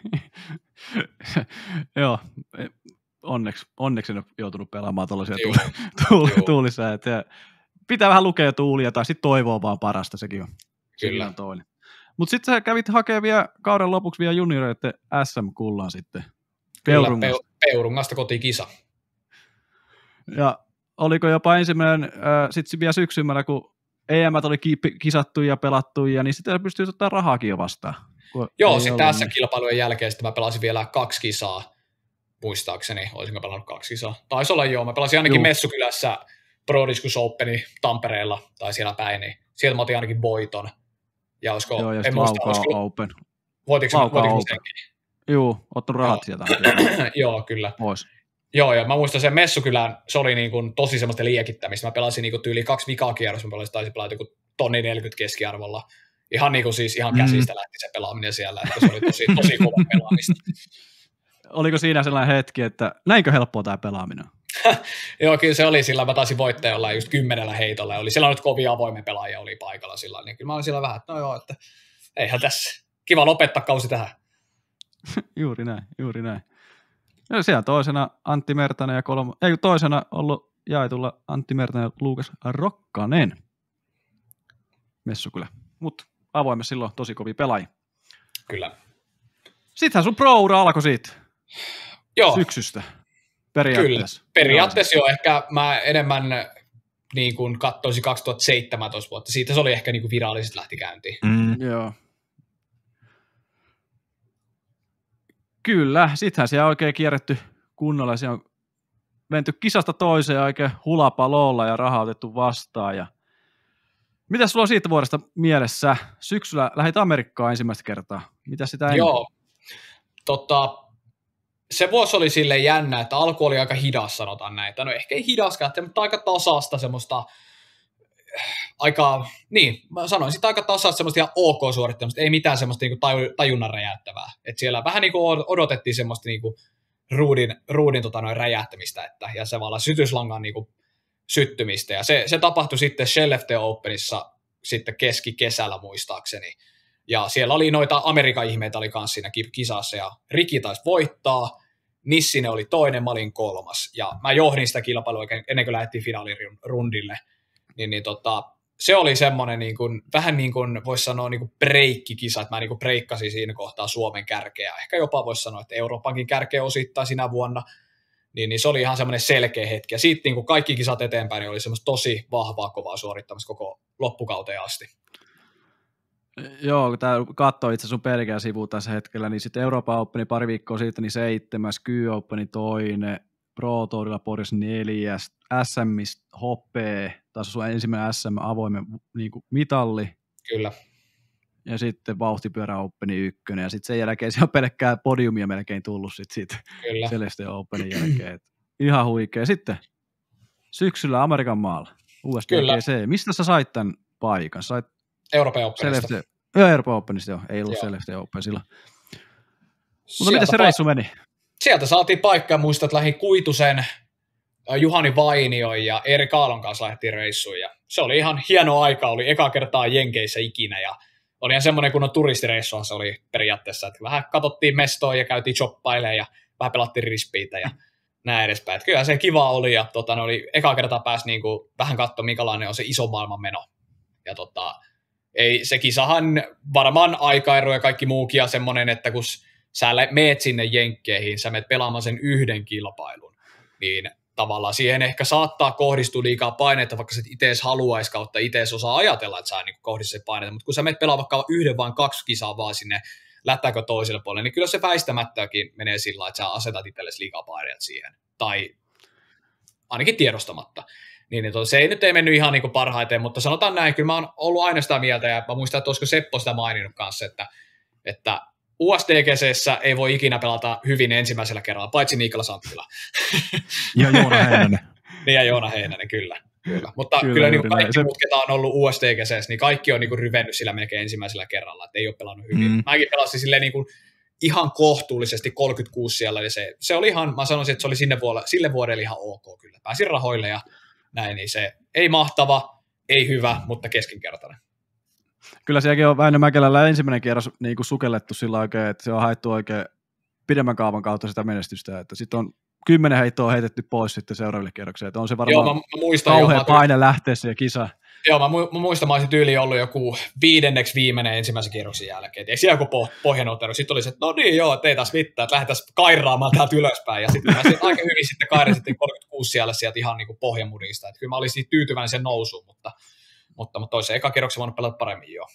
Joo, onneksi, onneksi en ole joutunut pelaamaan tuollaisia tuuli, tuulissa. Pitää vähän lukea tuulia tai sitten toivoa vaan parasta, sekin on, sekin on toinen. Mutta sitten sä kävit hakemaan vielä kauden lopuksi vielä junioreiden S M-kullan sitten. Peurungasta. Kyllä, Peurungasta kotikisa. Ja oliko jopa ensimmäinen, äh, sitten vielä syksymällä, kun E M oli kisattu ja pelattu, ja niin sitten pystyy ottaa rahaakin jo vastaan. Joo, sitten tässä niin. Kilpailujen jälkeen sitten mä pelasin vielä kaksi kisaa, muistaakseni. Olisinko pelannut kaksi kisaa? Taisi olla joo, mä pelasin ainakin Juh. Messukylässä Pro Discus Openi Tampereella, tai siellä päin, niin sieltä mä otin ainakin voiton. Ja olisiko, Joo, ja en muista, Laukaa olisiko, Open. voitiko, Laukaa voitiko Open. senkin? Juu, ottanut rahat Joo. sieltä. Joo, kyllä. Pois. Joo, ja mä muistan sen Messukylän, se oli niin kuin tosi semmoista liekittämistä. Mä pelasin niin kuin tyyli kaksi vikaa kierrosta, mä pelasin, taisin pelata joku tonni neljäkymmentä keskiarvolla. Ihan niin kuin siis ihan käsistä mm. lähti se pelaaminen siellä, että se oli tosi, tosi kova pelaamista. Oliko siinä sellainen hetki, että näinkö helppoa tämä pelaaminen? Joo, kyllä se oli sillä, mä taisin voittaa jollain just kymmenellä heitolla, oli siellä nyt kovia avoimen pelaajia oli paikalla sillä, niin kyllä mä olin siellä vähän, että no joo, että eihän tässä, kiva lopettaa kausi tähän. Juuri näin, juuri näin. Ja siellä toisena Antti Mertanen ja kolma, ei toisena ollut jaetulla Antti Mertanen ja Luukas Rokkanen. Messukylä. Mutta avoimessa silloin tosi kovia pelaajia. Kyllä. Sittenhän sun pro-ura alkoi siitä joo. syksystä. Periaatteessa. Kyllä. Periaatteessa joo, ehkä mä enemmän niin kuin katsoisin kaksituhattaseitsemäntoista vuotta. Siitä se oli ehkä niin kuin virallisesti lähti käyntiin. Mm. Joo. Kyllä, sittenhän siellä on oikein kierretty kunnolla. Siellä on menty kisasta toiseen oikein hulapalolla ja rahaa otettu vastaan. Ja mitäs sulla on siitä vuodesta mielessä? Syksyllä lähdit Amerikkaan ensimmäistä kertaa. Mitä sitä ennen? Joo, tota, se vuosi oli silleen jännä, että alku oli aika hidas, sanotaan näitä. No ehkä ei hidaskaan, mutta aika tasasta semmoista, aika, niin, mä sanoisin, että aika tasasta semmoista ihan ok suorittamista, ei mitään semmoista niin kuin tajunnan räjäyttävää. Että siellä vähän niin kuin odotettiin semmoista niin kuin ruudin, ruudin tota noin räjähtämistä, että, ja se vaan sytyslangan niin kuin syttymistä. Ja se, se tapahtui sitten Skellefteå Openissa sitten keskikesällä muistaakseni. Ja siellä oli noita Amerikan ihmeitä oli kanssa siinä kisassa, ja Riki taisi voittaa, Nissinen oli toinen, mä olin kolmas, ja mä johdin sitä kilpailua ennen kuin lähdettiin finaalirundille, niin, niin tota, se oli semmoinen niin kuin, vähän niin kuin voisi sanoa niin kuin breikkikisa, että mä niin kuin breikkasin siinä kohtaa Suomen kärkeä, ehkä jopa voisi sanoa, että Euroopankin kärkeä osittain sinä vuonna, niin, niin se oli ihan semmoinen selkeä hetki, ja siitä niin kuin kaikki kisat eteenpäin niin oli semmoista tosi vahvaa, kovaa suorittamista koko loppukauteen asti. Joo, kun tää katsoo itse sun pelkää sivua tässä hetkellä, niin sitten Euroopan Openin pari viikkoa siitä, niin seitsemäs, Ky Openin toinen, Pro Tourilla Boris neljäs, S M:istä hopee, taas sun ensimmäinen S M-avoimen niin kuin mitalli. Kyllä. Ja sitten vauhtipyörä Openin ykkönen, ja sitten sen jälkeen se on pelkkää podiumia melkein tullut sit siitä Skellefteå Openin jälkeen. Et ihan huikea. Sitten syksyllä Amerikan maalla, U S D G C. Mistä sä sait tämän paikan? Sait Euroopan Openista. Joo, Euroopan Openista, joo. Ei ollut Skellefteå Open silloin. Mutta miten se reissu meni? Sieltä saatiin paikka, ja muistat, että lähdin Kuitusen, Juhani Vainion ja Erik Aallon kanssa lähdettiin reissuun. Ja se oli ihan hieno aika, oli eka kertaa Jenkeissä ikinä. Ja oli ihan semmoinen kunnon turistireissuhan se oli periaatteessa. Että vähän katsottiin mestoa ja käytiin shoppailemaan ja vähän pelattiin rispiitä ja näin edespäin. Että kyllä se kiva oli ja tota, ne oli eka kertaa pääsi niinku vähän katsomaan, minkälainen on se iso maailman meno. Ja tota, ei, se kisahan varmaan aikaero ja kaikki muukin ja semmoinen, että kun sä meet sinne Jenkkeihin, sä meet pelaamaan sen yhden kilpailun, niin tavallaan siihen ehkä saattaa kohdistua liikaa painetta, vaikka sä itse edes haluaisi kautta itse edes osaa ajatella, että sä niin kohdistuu se painetta, mutta kun sä meet pelaa vaikka yhden vaan kaksi kisaa vaan sinne lättääkö toiselle puolelle, niin kyllä se väistämättäkin menee sillä, että sä asetat itsellesi liikaa paineet siihen, tai ainakin tiedostamatta. Niin, niin se ei nyt ei mennyt ihan niin kuin parhaiten, mutta sanotaan näin, kyllä mä oon ollut aina sitä mieltä, ja mä muistan, että olisiko Seppo sitä maininnut kanssa, että, että U S D G C:ssä ei voi ikinä pelata hyvin ensimmäisellä kerralla, paitsi Niklas Anttila. Ja Joona Heinänen. Niin ja Joona Heinänen, kyllä. kyllä. Mutta kyllä, kyllä niin kaikki se... muut, ketä on ollut U S D G C:ssä, niin kaikki on niin kuin ryvennyt sillä melkein ensimmäisellä kerralla, että ei ole pelannut hyvin. Mm. Mäkin pelasin silleen niin kuin ihan kohtuullisesti kolmekymmentäkuusi siellä, ja se, se oli ihan, mä sanoisin, että se oli sinne vuodelle, sille vuodelle ihan ok kyllä. Pääsin rahoille ja näin, niin se ei mahtava, ei hyvä, mutta keskinkertainen. Kyllä sielläkin on Väinö Mäkelällä ensimmäinen kierros niin kuin sukellettu sillä oikein, että se on haettu oikein pidemmän kaavan kautta sitä menestystä, että sitten on kymmenen heittoa heitetty pois sitten seuraaville kierroksille, että on se varmaan Joo, mä, mä muistan, kauhea jo, paine lähteä siihen kisaan. Joo, mä, mu- mä muistan, mä olisin tyyliin ollut joku viidenneksi viimeinen ensimmäisen kierroksen jälkeen. Eikö siellä joku poh- pohjanottelu? Sitten oli se, että no niin joo, että ei taas mitään, että lähdetään kairaamaan täältä ylöspäin. Ja sitten mä sit aika hyvin sitten kairasittiin kolmekymmentäkuusi siellä sieltä ihan niin kuin pohjamudista. Että kyllä mä olisin tyytyväinen sen nousuun, mutta, mutta, mutta toisen eka kierroksen voinut pelata paremmin joo.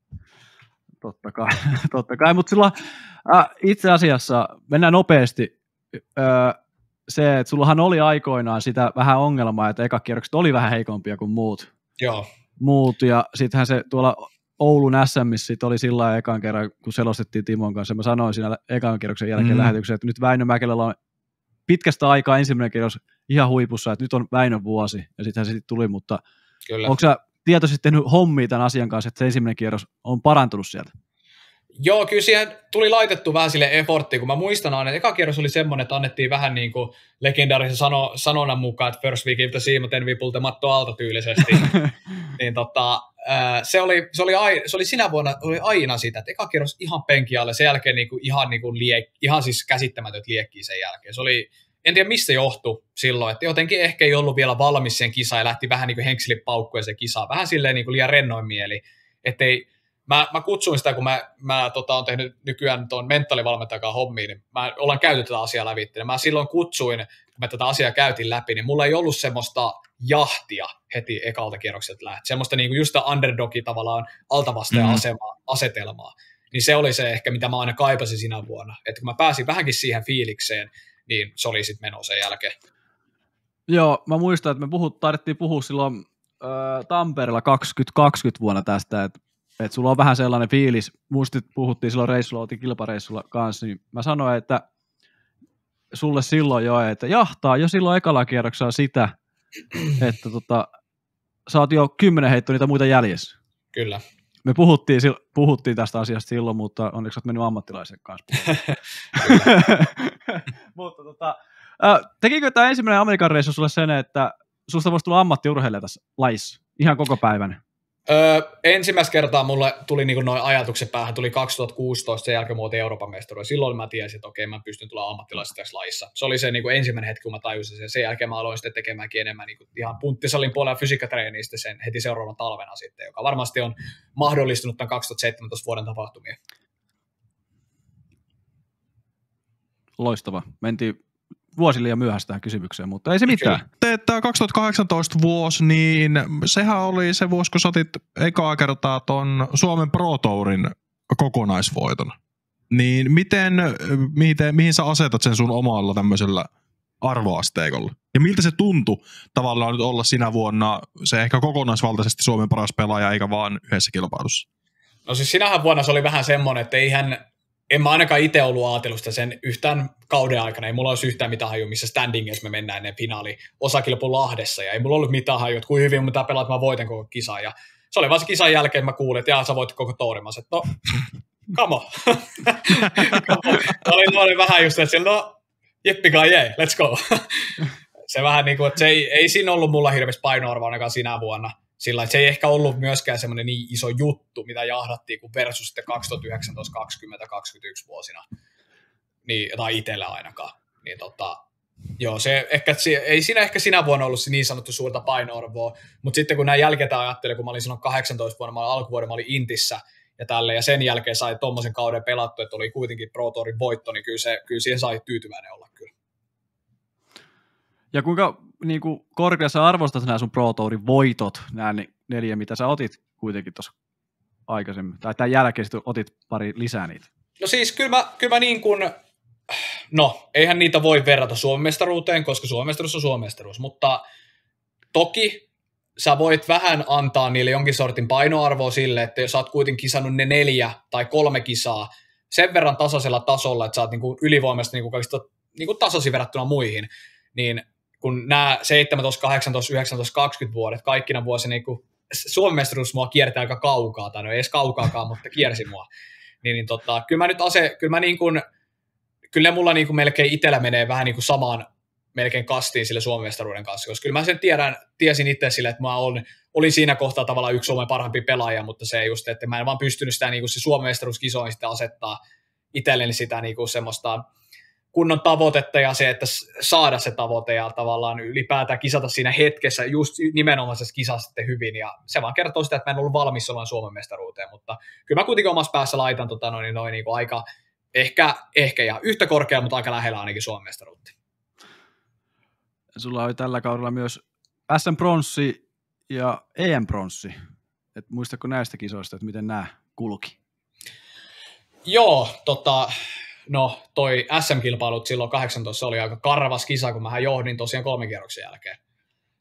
Totta kai, totta kai. Mutta silloin äh, itse asiassa mennään nopeasti. Äh, se, että sullahan oli aikoinaan sitä vähän ongelmaa, että eka kierrokset oli vähän heikompia kuin muut. Joo. Muut, ja sittenhän se tuolla Oulun S M:ssä sit oli sillä lailla ekan kerran, kun selostettiin Timon kanssa. Mä sanoin siinä ekan kierroksen jälkeen mm. lähetyksen, että nyt Väinö Mäkelällä on pitkästä aikaa ensimmäinen kierros ihan huipussa, että nyt on Väinön vuosi, ja sittenhän se sitten tuli, mutta kyllä. Onko sä tietoisesti tehnyt hommia tämän asian kanssa, että se ensimmäinen kierros on parantunut sieltä? Joo, kyllä siihen tuli laitettu vähän sille efforttiin, kun mä muistan aina, että eka kierros oli semmoinen, että annettiin vähän niin kuin legendaarisen sano, sanonnan mukaan, että first we give the seam, then we pull the matto alta tyylisesti. niin tota, se, oli, se, oli aina, se oli sinä vuonna oli aina sitä, että eka kierros ihan penki alle, sen jälkeen niin kuin ihan, niin kuin liek, ihan siis käsittämätöt liekkiä sen jälkeen. Se oli, en tiedä mistä johtui silloin, että jotenkin ehkä ei ollut vielä valmis sen kisaan ja lähti vähän niin kuin henkselin paukkuun se kisa, vähän silleen niin kuin liian rennoin mieli, ettei Mä, mä kutsuin sitä, kun mä, mä tota, olen tehnyt nykyään tuon mentaalivalmentajakaan hommiin, niin mä ollaan käyty tätä asiaa läpi. Mä silloin kutsuin, kun mä tätä asiaa käytin läpi, niin mulla ei ollut semmoista jahtia heti ekalta kierrokselta lähtien. Semmoista niin kuin just sitä underdogi tavallaan altavastajan mm-hmm. asetelmaa. Niin se oli se ehkä, mitä mä aina kaipasin sinä vuonna. Että kun mä pääsin vähänkin siihen fiilikseen, niin se oli sitten meno sen jälkeen. Joo, mä muistan, että me puhut, taidettiin puhua silloin äh, Tampereella kaksituhattakaksikymmentä vuonna tästä, että et sulla on vähän sellainen fiilis, muistit, puhuttiin silloin reissulla, oltiin kilpareissulla kanssa, niin mä sanoin, että sulle silloin jo, että jahtaa jo silloin ekalla kierroksella sitä, että tota, sä oot jo kymmenen heittoa niitä muita jäljessä. Kyllä. Me puhuttiin, puhuttiin tästä asiasta silloin, mutta onneksi oot mennyt ammattilaisen kanssa. mutta tota, tekikö tämä ensimmäinen Amerikan reissu sulle sen, että susta voisi tulla ammattiurheilija tässä lajissa ihan koko päivän? Öö, ensimmäistä kertaa mulle tuli niinku noin ajatuksen päähän, tuli kaksituhattakuusitoista, sen jälkeen muotin Euroopan mestaruuden. Silloin mä tiesin, että okei, mä pystyn tulemaan ammattilaisesta tässä lajissa. Se oli se niinku ensimmäinen hetki, kun mä tajusin sen. Sen jälkeen mä aloin sitten tekemäänkin enemmän niinku ihan punttisalin puolella fysiikkatreeniä sen heti seuraavan talvena sitten, joka varmasti on mahdollistunut tämän kaksituhattaseitsemäntoista vuoden tapahtumia. Loistava. Mentiin vuosi liian myöhäistä tähän kysymykseen, mutta ei se mitään. Tämä kaksituhattakahdeksantoista vuosi, niin sehän oli se vuosi, kun sä otit ekaa kertaa ton Suomen Pro Tourin kokonaisvoiton. Niin miten, miten, mihin sä asetat sen sun omalla tämmöisellä arvoasteikolla? Ja miltä se tuntui tavallaan nyt olla sinä vuonna se ehkä kokonaisvaltaisesti Suomen paras pelaaja, eikä vaan yhdessä kilpailussa? No siis sinähän vuonna se oli vähän semmoinen, että eihän en mä ainakaan itse ollut ajatellut sitä sen yhtään kauden aikana. Ei mulla olisi yhtään mitään hajua, missä standingissa me mennään ennen finaali osakilpu Lahdessa. Ja ei mulla ollut mitään hajua, että kuin hyvin mä pelaat, että mä voitan koko kisan. Ja se oli vaan se kisan jälkeen, että mä kuulin, että jaa, sä voitit koko tourin. Mä sanoin, että no, come on. oli, oli vähän just, että siellä, no, jippikaan jee, let's go. se vähän niin kuin, että se ei, ei siinä ollut mulla hirveästi painoarvoa ainakaan sinä vuonna. Sillä että se ei ehkä ollut myöskään semmoinen niin iso juttu, mitä jahdattiin, kuin versus sitten kaksituhattayhdeksäntoista, kaksikymmentä, kaksikymmentäyksi vuosina. Niin, tai itsellä ainakaan. Niin tota, joo, se ehkä, se, ei siinä ehkä sinä vuonna ollut niin sanottu suurta painoarvoa, mutta sitten kun näin jälkeen ajattelin, kun mä olin silloin kahdeksantoista vuonna, mä olin alkuvuoden, mä olin Intissä ja tälle, ja sen jälkeen sai tommosen kauden pelattu, että oli kuitenkin Pro Tourin voitto, niin kyllä, se, kyllä siihen sai tyytyväinen olla kyllä. Ja kuinka niin kuin korkeassa arvostat nämä sun Pro Tourin voitot, nämä neljä, mitä sä otit kuitenkin tuossa aikaisemmin, tai tämän jälkeen sitten otit pari lisää niitä? No siis kyllä mä, kyllä mä niin kuin, no eihän niitä voi verrata Suomen mestaruuteen, koska Suomen mestaruus on Suomen mestaruus, mutta toki sä voit vähän antaa niille jonkin sortin painoarvoa sille, että jos sä oot kuitenkin kisannut ne neljä tai kolme kisaa sen verran tasaisella tasolla, että sä oot niin kuin ylivoimasta niin kuin kaikista niin kuin tasaisin verrattuna muihin, niin kun nämä seitsemäntoista, kahdeksantoista, yhdeksäntoista, kaksikymmentä vuodet, kaikkina vuosina niin Suomen mestaruus mua kiertää aika kaukaa, tai no ei edes kaukaakaan, mutta kiersi mua. Niin, niin tota, kyllä mä nyt ase, kyllä mä niin kuin, kyllä mulla niin kuin melkein itsellä menee vähän niin kuin samaan melkein kastiin sille Suomen mestaruuden kanssa, koska kyllä mä sen tiedän, tiesin itse sille, että mä olin, olin siinä kohtaa tavallaan yksi Suomen parhaampi pelaaja, mutta se just, että mä en vaan pystynyt sitä niin kuin se Suomen mestaruuskisoin sitten asettaa itselleni sitä niin kuin semmoista kunnon tavoitetta ja se, että saada se tavoite ja tavallaan ylipäätään kisata siinä hetkessä, just nimenomaisessa kisassa sitten hyvin, ja se vaan kertoo sitä, että mä en ollut valmis olemaan Suomen mestaruuteen, mutta kyllä mä kuitenkin omassa päässä laitan tota, noin, noin, niin kuin aika, ehkä, ehkä ja yhtä korkea, mutta aika lähellä ainakin Suomen mestaruutta. Sulla oli tällä kaudella myös S M-pronssi ja E M-pronssi, et muistatko näistä kisoista, että miten nämä kulki? Joo, tota... No, toi S M-kilpailut silloin kahdeksantoista oli aika karvas kisa, kun mähän johdin tosiaan kolmen kierroksen jälkeen.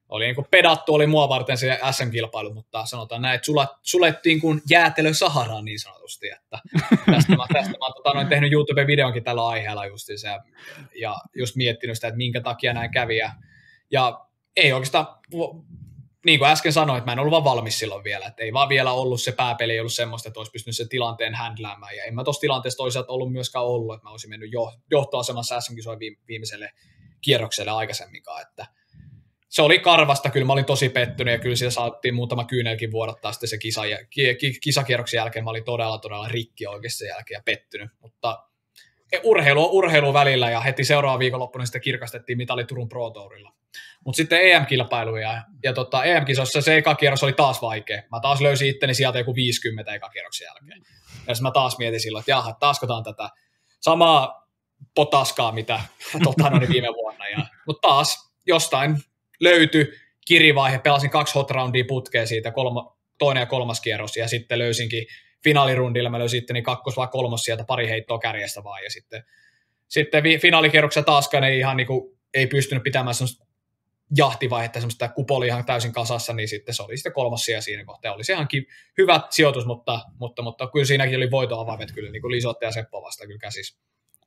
oli niin kuin pedattu, oli mua varten se S M-kilpailu, mutta sanotaan näin, että sulet, sulettiin kuin jäätelö Saharaan niin sanotusti, että tästä mä, tästä mä tota, olen tehnyt YouTube-videonkin tällä aiheella justiinsa ja, ja just miettinyt sitä, että minkä takia näin kävi ja, ja ei oikeastaan, niin kuin äsken sanoin, että mä en ollut vaan valmis silloin vielä, että ei vaan vielä ollut se pääpeli, ei ollut semmoista, että olisi pystynyt sen tilanteen handläämään ja en mä tuossa tilanteessa toisaalta ollut myöskään ollut, että mä olisin mennyt jo, johtoasemassa S M-kisojen viimeiselle kierrokselle aikaisemminkaan, että se oli karvasta, kyllä mä olin tosi pettynyt ja kyllä siellä saatiin muutama kyynelkin vuodottaa sitten se kisa, kisakierroksen jälkeen. Mä olin todella, todella rikki oikeasti sen jälkeen ja pettynyt, mutta urheilu on urheilu välillä ja heti seuraava viikonloppuna sitten kirkastettiin mitali Turun Pro Tourilla. Mutta sitten E M-kilpailuja ja, ja tota, E M-kisossa se eka kierros oli taas vaikea. Mä taas löysin itteni sieltä joku viisikymmentä eka kierroksen jälkeen. Ja mä taas mietin silloin, että jaha, taaskotaan tätä samaa potaskaa, mitä tota, no, viime vuonna. Ja, mutta taas jostain löytyi kirivaihe, pelasin kaksi hot roundia putkea siitä, kolma, toinen ja kolmas kierros, ja sitten löysinkin finaalirundilla, mä löysin sitten kakkos vai kolmos sieltä, pari heittoa kärjestä vaan, ja sitten, sitten vi, finaalikierroksessa taaskaan ei ihan niin kuin, ei pystynyt pitämään semmoista jahtivaihetta, semmoista kupo oli ihan täysin kasassa, niin sitten se oli sitten kolmas sija siinä kohtaa, oli se ihankin hyvä sijoitus, mutta, mutta, mutta kyllä siinäkin oli voitoavaimet kyllä, niin kuin Lisotte ja Seppo vasta kyllä käsissä.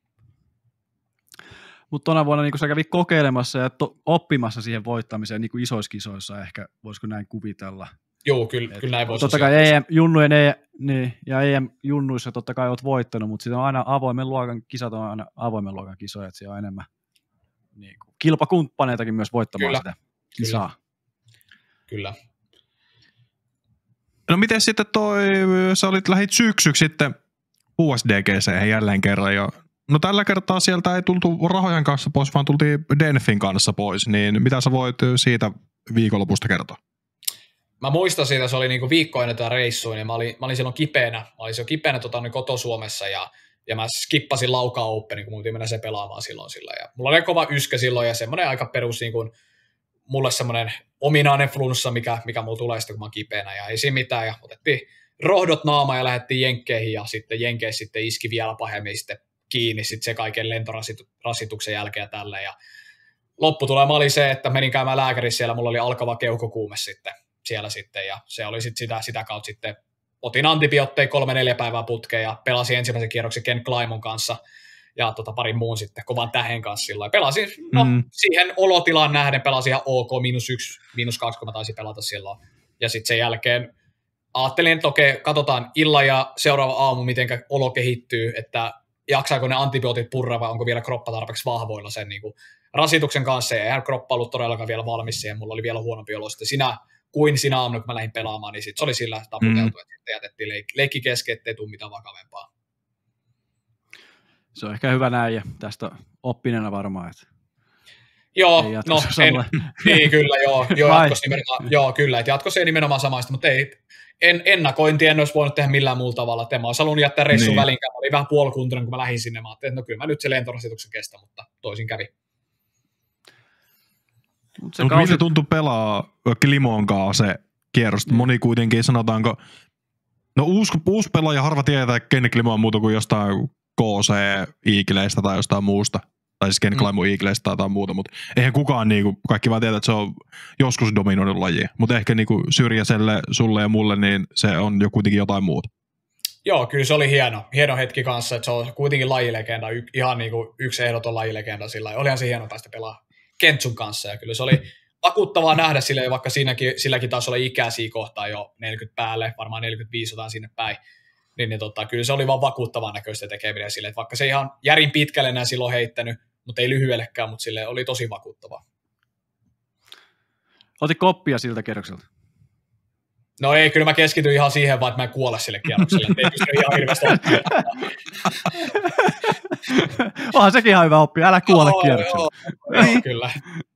Mutta tuona vuonna niin sä kävit kokeilemassa ja to, oppimassa siihen voittamiseen niin isoissa kisoissa ehkä, voisiko näin kuvitella? Joo, kyllä, Et, kyllä näin voisi. Totta kai E M, junnujen E M, niin, ja E M-junnuissa totta kai olet voittanut, mutta sitten on aina avoimen luokan kisat, on aina avoimen luokan kisoja, että siellä on enemmän niin kuin, kilpakumppaneitakin myös voittamaan kyllä, sitä kisaa. Kyllä. kyllä. No miten sitten toi, sä olit lähit syksyksi sitten U S D G C jälleen kerran jo. No tällä kertaa sieltä ei tultu rahojen kanssa pois, vaan tultiin Denfin kanssa pois, niin mitä sä voit siitä viikonlopusta kertoa? Mä muistan siitä, se oli niinku viikko ennen tätä reissua, niin mä olin, mä olin silloin kipeänä, mä olin silloin kipeänä tota, niin koto-Suomessa ja, ja mä skippasin Laukaa Openin, kun muutin mennä se pelaamaan silloin sillä. Ja mulla oli kova yskä silloin ja semmoinen aika perus, niin kuin, mulle semmoinen ominainen flunssa, mikä, mikä mulla tulee sitten, kun mä oon kipeänä ja ei siinä mitään ja otettiin rohdot naama ja lähdettiin jenkkeihin ja sitten jenkeissä sitten iski vielä pahemmin sitten kiinni sitten se kaiken lentorasituksen jälkeen ja tälleen. Ja lopputulema oli se, että menin käymään lääkärissä siellä, mulla oli alkava keuhkokuume sitten siellä sitten, ja se oli sitten sitä, sitä kautta sitten, otin antibiootteja kolme neljä päivää putkeen, ja pelasin ensimmäisen kierroksen Ken Claimon kanssa, ja tota, parin muun sitten, kovan tähen kanssa silloin. Pelasin, no mm. siihen olotilaan nähden pelasin ihan ok, miinus yksi, miinus kaksi, kun mä taisin pelata silloin. Ja sitten sen jälkeen ajattelin, että okei, katsotaan illan ja seuraava aamu, miten olo kehittyy, että jaksaako ne antibiootit purra vai onko vielä kroppa tarpeeksi vahvoilla sen niin kuin rasituksen kanssa. Ja eihän kroppa ollut todellakaan vielä valmis siihen, mulla oli vielä huonompi olo sitten sinä, kuin sinä aamuna, kun mä lähdin pelaamaan, niin sit se oli sillä taputeltu, mm. että sitten jätettiin leik- leikki kesken, ettei tule mitään vakavempaa. Se on ehkä hyvä näin ja tästä oppineena varmaan, että joo, no en, niin kyllä, joo, joo, jatkossa nimenomaan, joo, kyllä, että jatkossa ei nimenomaan samaista, mutta ei, en, ennakointi en olisi voinut tehdä millään muulla tavalla, että mä olisin halunnut jättää reissun niin. välinkään, mä olin vähän puolikuntoinen, kun mä lähdin sinne, mä ajattelin, että no kyllä mä nyt se lentorasituksen kestän, mutta toisin kävi. Mut se kausi... Miltä tuntui pelaa Klimon kanssa se kierros? Mm. Moni kuitenkin sanotaanko, no uusi, uusi pelaaja harva tietää, että Ken Klimo on muuta kuin jostain K C-iikileistä tai jostain muusta. Tai siis Ken mm. Klimo iikileistä tai jotain muuta, mutta eihän kukaan, niinku, kaikki vaan tietää, että se on joskus dominoinut laji. Mutta ehkä niinku Syrjäselle, sulle ja mulle, niin se on jo kuitenkin jotain muuta. Joo, kyllä se oli hieno, hieno hetki kanssa, että se on kuitenkin lajilegenda, y- ihan niinku yksi ehdoton lajilegenda sillä. Olihan se hieno päästä pelaamaan Kentsun kanssa, ja kyllä se oli vakuuttavaa nähdä sille, vaikka siinäkin, silläkin taisi olla ikäisiä kohtaa jo neljäkymmentä päälle, varmaan neljäkymmentäviisi jotain sinne päin, niin, niin tota, kyllä se oli vaan vakuuttavaa näköistä tekeminen sille, että vaikka se ihan järin pitkälle enää silloin heittänyt, mutta ei lyhyellekään, mutta sille oli tosi vakuuttavaa. Otitko oppia siltä kierrokselta? No ei, kyllä mä keskityin ihan siihen vaan, että mä en kuole sille kierrokselle, että ei pysty ihan hirveästi oppia. Onhan sekin ihan hyvä oppia, älä kuole oh, kierrokselle. Joo, joo, kyllä.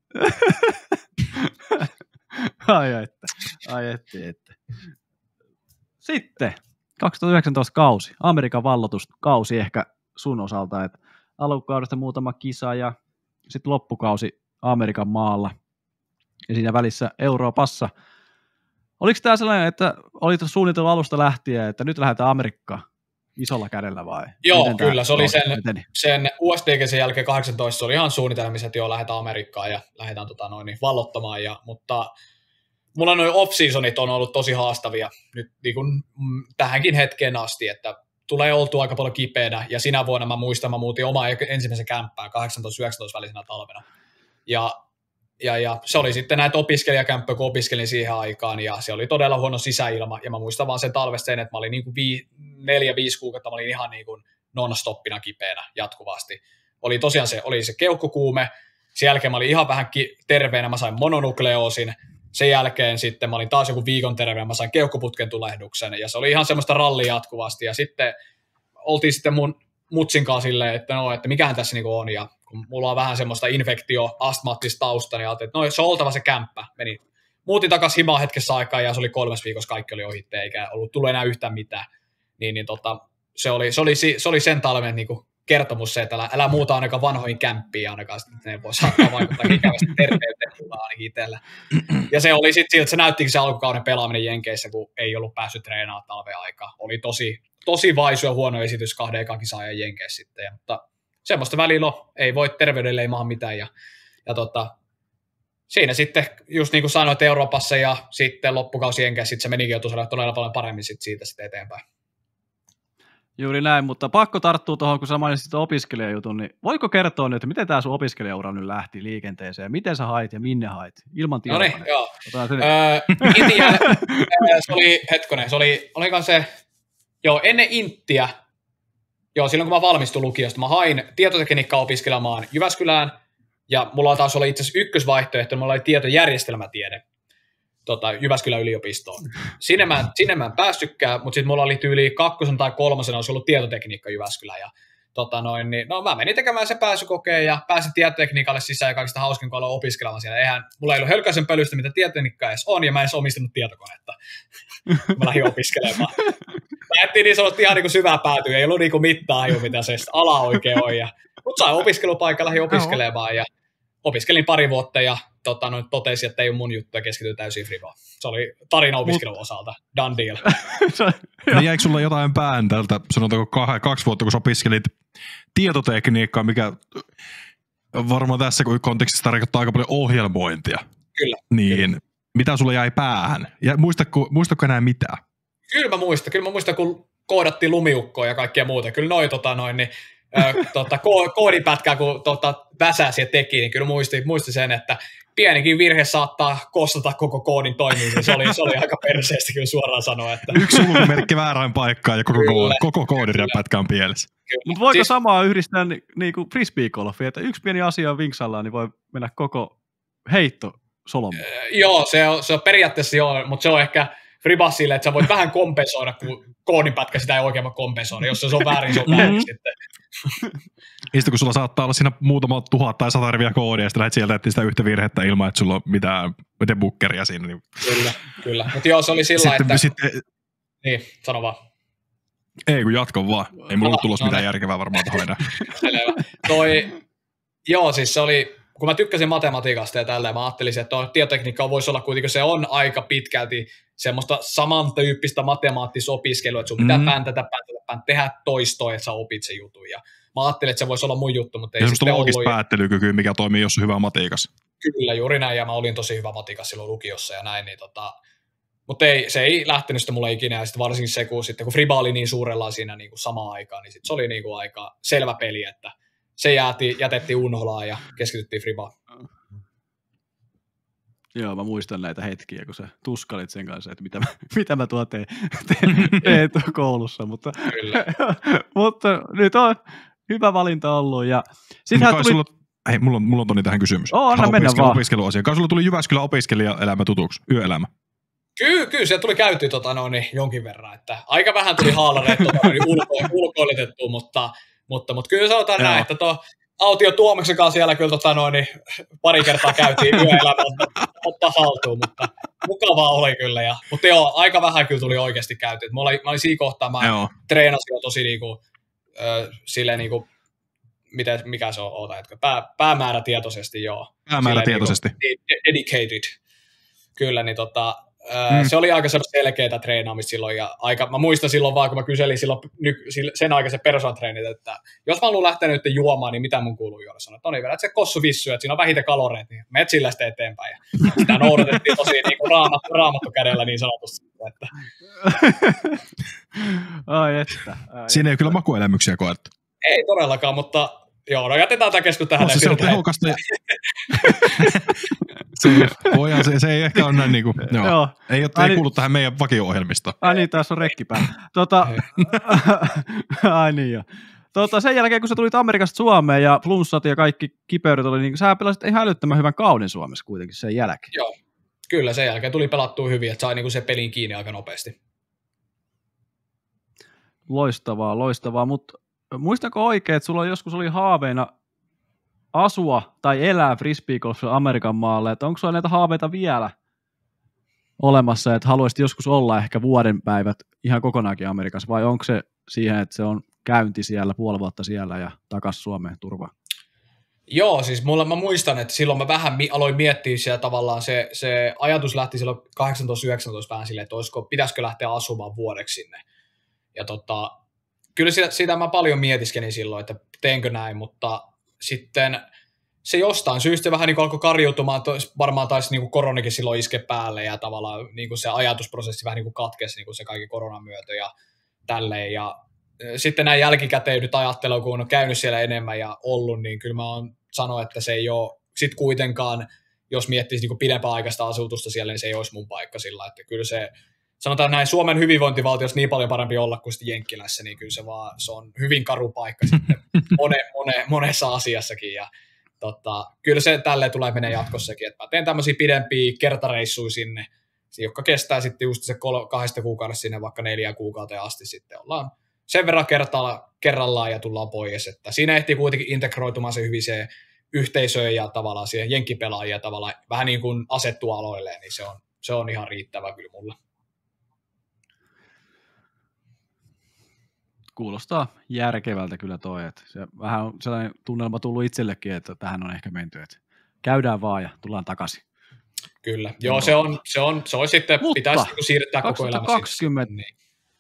ai että, ai että, että. Sitten kaksituhattayhdeksäntoista kausi, Amerikan valloituskausi ehkä sun osalta, että alkukaudesta muutama kisa ja sitten loppukausi Amerikan maalla ja siinä välissä Euroopassa. Oliko tämä sellainen, että olit suunnitellut alusta lähtien, että nyt lähdetään Amerikkaan isolla kädellä vai? Joo, miten kyllä. Se oli sen, eteni? sen U S D G sen jälkeen kahdeksantoista, se oli ihan suunnitelmissa, että joo, lähdetään Amerikkaan ja lähdetään tota, noin, niin, vallottamaan. Ja, mutta mulla noin off-seasonit on ollut tosi haastavia nyt niin kuin, mm, tähänkin hetkeen asti, että tulee oltua aika paljon kipeänä, ja sinä vuonna mä muistan, mä muutin omaa ensimmäisen kämppään kahdeksantoista yhdeksäntoista välisenä talvena. Ja, ja, ja se oli sitten näitä opiskelijakämppöjä, kun opiskelin siihen aikaan, ja se oli todella huono sisäilma, ja mä muistan vaan sen talvesta sen, että mä olin niin kuin vii, neljä, viisi kuukautta, mä olin ihan niin kuin non-stoppina kipeänä jatkuvasti. Oli tosiaan se, oli se keuhkokuume, sen jälkeen mä olin ihan vähän ki- terveenä, mä sain mononukleoosin, sen jälkeen sitten mä olin taas joku viikon terveen, mä sain keuhkoputken tulehduksen, ja se oli ihan semmoista rallia jatkuvasti, ja sitten oltiin sitten mun mutsin kanssa silleen, että no, että mikähän tässä niinku on, ja kun mulla on vähän semmoista infektio-astmaattista tausta, niin ajattelin, että no, se on oltava se kämppä. Meni, muutin takaisin himaan hetkessä aikaa, ja se oli kolmes viikossa, kaikki oli ohitte, eikä ollut tullut enää yhtään mitään. Niin, niin tota, se, oli, se, oli, se oli sen talven niinku kertomus se, että älä, älä muuta ainakaan vanhoihin kämppiin, ainakaan sitten ne voi saattaa vaikuttaa ikävästi terveyteen ainakin itsellä. Ja se oli sitten siltä, että se näyttikin se alkukauden pelaaminen Jenkeissä, kun ei ollut päässyt treenaamaan talven aikaa. Oli tosi, tosi vaisu ja huono esitys kahden ekan kisaajan Jenkeissä sitten, ja, mutta semmoista välillä on, ei voi terveydelle ei maahan mitään, ja, ja tota, siinä sitten, just niin kuin sanoit, Euroopassa ja sitten loppukausi Jenkeissä, sitten se menikin jo todella paljon paremmin sit siitä sitten eteenpäin. Juuri näin, mutta pakko tarttua tuohon, kun sä mainitsit opiskelijajutun, niin voiko kertoa nyt, että miten tämä sun opiskelijaura nyt lähti liikenteeseen, miten sä hait ja minne hait, ilman tietoa? No niin, joo. Öö, Intiä, se oli, hetkonen, se oli, olikaan se, joo, ennen Inttiä, joo, silloin kun mä valmistuin lukiosta, mä hain tietotekniikkaa opiskelemaan Jyväskylään, ja mulla taas oli itse asiassa ykkösvaihtoehto, mulla oli tietojärjestelmätiede tota, Jyväskylän yliopistoon. Sinne mä, sinne mä en päästykään, mutta sitten mulla oli tyyli kakkosen tai kolmosen, olisi ollut tietotekniikka Jyväskylä, ja tota noin, niin, no mä menin tekemään se pääsykokeen, ja pääsin tietotekniikalle sisään, ja kaikista hauskin, kun aloin opiskelemaan siellä. Eihän, mulla ei ollut hölkäisen pölystä, mitä tietotekniikka edes on, ja mä en edes omistanut tietokonetta. Mä lähdin opiskelemaan. Lähettiin niin sanottiin ihan niin kuin syvää päätyä, ei ollut niin kuin mittaa jo, mitä se ala oikein on. Ja, mutta sain opiskelupaikan, lähdin opiskelemaan, ja opiskelin pari vuotta, ja tota, noin, totesin, että ei ole mun juttu, ja keskityin täysin frivaan. Se oli tarina opiskelun Mut... osalta. Done deal. No jäikö sulla jotain pään tältä, sanotaanko kaksi vuotta, kun sä opiskelit tietotekniikkaa, mikä varmaan tässä kontekstissa tarkoittaa aika paljon ohjelmointia. Kyllä. Niin, kyllä. Mitä sulla jäi päähän? Ja muistatko, muistatko enää mitään? Kyllä mä muistan. Kyllä mä muistan, kun koodattiin lumiukkoa ja kaikkea muuta. Kyllä noi tota noin, niin Ö, tota, ko- koodipätkää, kun tota, väsäsi ja teki, niin kyllä muisti, muisti sen, että pienikin virhe saattaa kostata koko koodin toimimisen. Se oli, se oli aika perseestä kyllä suoraan sanoa. Että... Yksi sulkumerkki väärään paikkaan ja koko, koodi, koko koodipätkä on pielessä. Mutta voiko siis... samaa yhdistää ni- niinku frisbee-golfia, että yksi pieni asia on vinksallaan, niin voi mennä koko heitto solmuun? Öö, joo, se on, se on periaatteessa joo, mutta se on ehkä fribas sille, että sä voit vähän kompensoida, kun koodinpätkä sitä ei oikein voi kompensoida. Jos se on väärin, se on väärin sitten. Ja sitten kun sulla saattaa olla siinä muutama tuhat tai sata riviä koodia, ja sitten lähdet sieltä etsiä sitä yhtä virhettä ilman, että sulla on mitään debuggeria siinä. Niin... Kyllä, kyllä. Mutta joo, se oli sillä sitten, että... Sitten... Niin, sano vaan. Ei, kun jatko vaan. Ei mulla no, ole tulossa no, mitään ne. järkevää varmaan tuohon enää. Selvä. Toi, joo, siis se oli, kun mä tykkäsin matematiikasta ja tälleen, mä ajattelin, että tietotekniikka voisi olla kuitenkin, se on aika pitkälti semmoista samantyyppistä matemaattista opiskelua, että sun pitää mm-hmm. pääntätä, pääntätä, pääntätä, tehdä toistoa, että sä opit sen jutun. Ja mä ajattelin, että se voisi olla mun juttu, mutta ei ja sitten ollut. Ja semmoista loogista päättelykykyä, mikä toimii, jos on hyvä matiikassa. Kyllä, juuri näin, ja mä olin tosi hyvä matikas silloin lukiossa ja näin, niin tota, mutta ei, se ei lähtenyt sitä mulle ikinä, ja sitten varsinkin se, kun, sitten, kun Friba oli niin suurella siinä niin kuin samaan aikaan, niin sit se oli niin kuin aika selvä peli, että se jäätiin, jätettiin unholaan ja keskityttiin Fribaan. Joo, mä muistan näitä hetkiä, kun sä tuskalit sen kanssa, että mitä mä, mitä mä tuo teen, teen, teen koulussa, mutta, mutta nyt on hyvä valinta ollut. Ja sittenhän tuli... Sulla, hei, mulla on, mulla on Toni tähän kysymys. Oh, anna mennä vaan. Opiskeluasia. Kai sulla tuli Jyväskylän opiskelijaelämä tutuksi, yöelämä? Kyllä, kyllä se tuli käyty tota, no, niin, jonkin verran, että aika vähän tuli haalareet tota, niin, ulko, ulkoilitettua, mutta, mutta, mutta kyllä sanotaan Joo. näin, että tuo Autio Tuomaksen kanssa siellä kyllä tota, no, niin, pari kertaa käytiin yöelämä ottaa haltuun, mutta mukavaa oli kyllä. Ja, mutta joo, aika vähän kyllä tuli oikeasti käyty. Mä olin, mä olin siinä kohtaa, mä joo. treenasin jo tosi niinku, äh, silleen niinku, miten, mikä se on, oota, että pää, päämäärätietoisesti joo. Päämäärätietoisesti. Niinku, dedicated. Kyllä, niin tota, Mm. Se oli aika selkeää treenaamista silloin, ja aika, mä muistan silloin vaan, kun mä kyselin silloin ny, sen aikaisen personal treenit, että jos mä haluan lähteä nyt juomaan, niin mitä mun kuuluu juoda? Sanoin, että no niin, vedät se kossu vissu, että siinä on vähiten kaloreita, niin menet sillä sitten eteenpäin. Ja sitä noudatettiin tosi niin kuin raamattu, raamattu kädellä niin sanotusti. Että. Ai että. Ai siinä ei että. kyllä makuelämyksiä koettu. Ei todellakaan, mutta joo, no jätetään tämä keskustelu tähän. No, se on tehokasta. se, voidaan, se, se ei ehkä ole näin niin kuin, joo. joo. Ei, ei niin, kuulu tähän meidän vakio-ohjelmistoon. Ai niin, tässä on rekki päällä. Tota, ai niin jo. Tota, sen jälkeen, kun sä tulit Amerikasta Suomeen ja flunssat ja kaikki kipeydet oli, niin sä pelasit ihan älyttömän hyvän kauden Suomessa kuitenkin sen jälkeen. Joo, kyllä sen jälkeen tuli pelattua hyvin, että sai niinku se pelin kiinni aika nopeasti. Loistavaa, loistavaa, mutta muistanko oikein, että sulla joskus oli haaveena asua tai elää frisbeegolfissa Amerikan maalle, että onko sulla näitä haaveita vielä olemassa, että haluaisit joskus olla ehkä vuoden päivät ihan kokonaankin Amerikassa, vai onko se siihen, että se on käynti siellä, puoli vuotta siellä ja takaisin Suomeen turvaan? Joo, siis mulla, mä muistan, että silloin mä vähän mi- aloin miettiä siellä tavallaan, se, se ajatus lähti silloin kahdeksantoista yhdeksäntoista vähän silleen, että olisiko, pitäisikö lähteä asumaan vuodeksi sinne. Ja tota, kyllä sitä, sitä mä paljon mietiskelin silloin, että teenkö näin, mutta sitten se jostain syystä vähän niin kuin alkoi karjuutumaan, varmaan taisi niin kuin koronikin silloin iske päälle ja tavallaan niin kuin se ajatusprosessi vähän niin kuin katkesi niin kuin se kaikki koronan myötä ja tälleen. Ja sitten näin jälkikäteen nyt ajattelu, kun on käynyt siellä enemmän ja ollut, niin kyllä mä oon sanoa, että se ei ole sitten kuitenkaan, jos miettisi niin kuin pidempää aikaista asutusta siellä, niin se ei olisi mun paikka sillä, että kyllä se, sanotaan näin, Suomen hyvinvointivaltiossa niin paljon parempi olla kuin sitten Jenkkilässä, niin kyllä se vaan, se on hyvin karu paikka sitten mone, mone, monessa asiassakin ja tota, kyllä se tälleen tulee menee jatkossakin, että mä teen tämmöisiä pidempiä kertareissuja sinne, jotka kestää sitten just se kol- kahdesta kuukaudesta sinne vaikka neljään kuukauteen asti sitten ollaan sen verran kertalla, kerrallaan ja tullaan pois, että siinä ehtii kuitenkin integroitumaan se hyvin se yhteisöön ja tavallaan siihen jenkkipelaajia tavallaan vähän niin kuin asettua aloilleen, niin se on, se on ihan riittävä kyllä mulla. Kuulostaa järkevältä kyllä toi, että se vähän on sellainen tunnelma tullut itsellekin, että tähän on ehkä menty, että käydään vaan ja tullaan takaisin. Kyllä, joo no. se on, se on, se on sitten, mutta pitäisi niin siirtää koko elämä kaksituhattakaksikymmentä niin.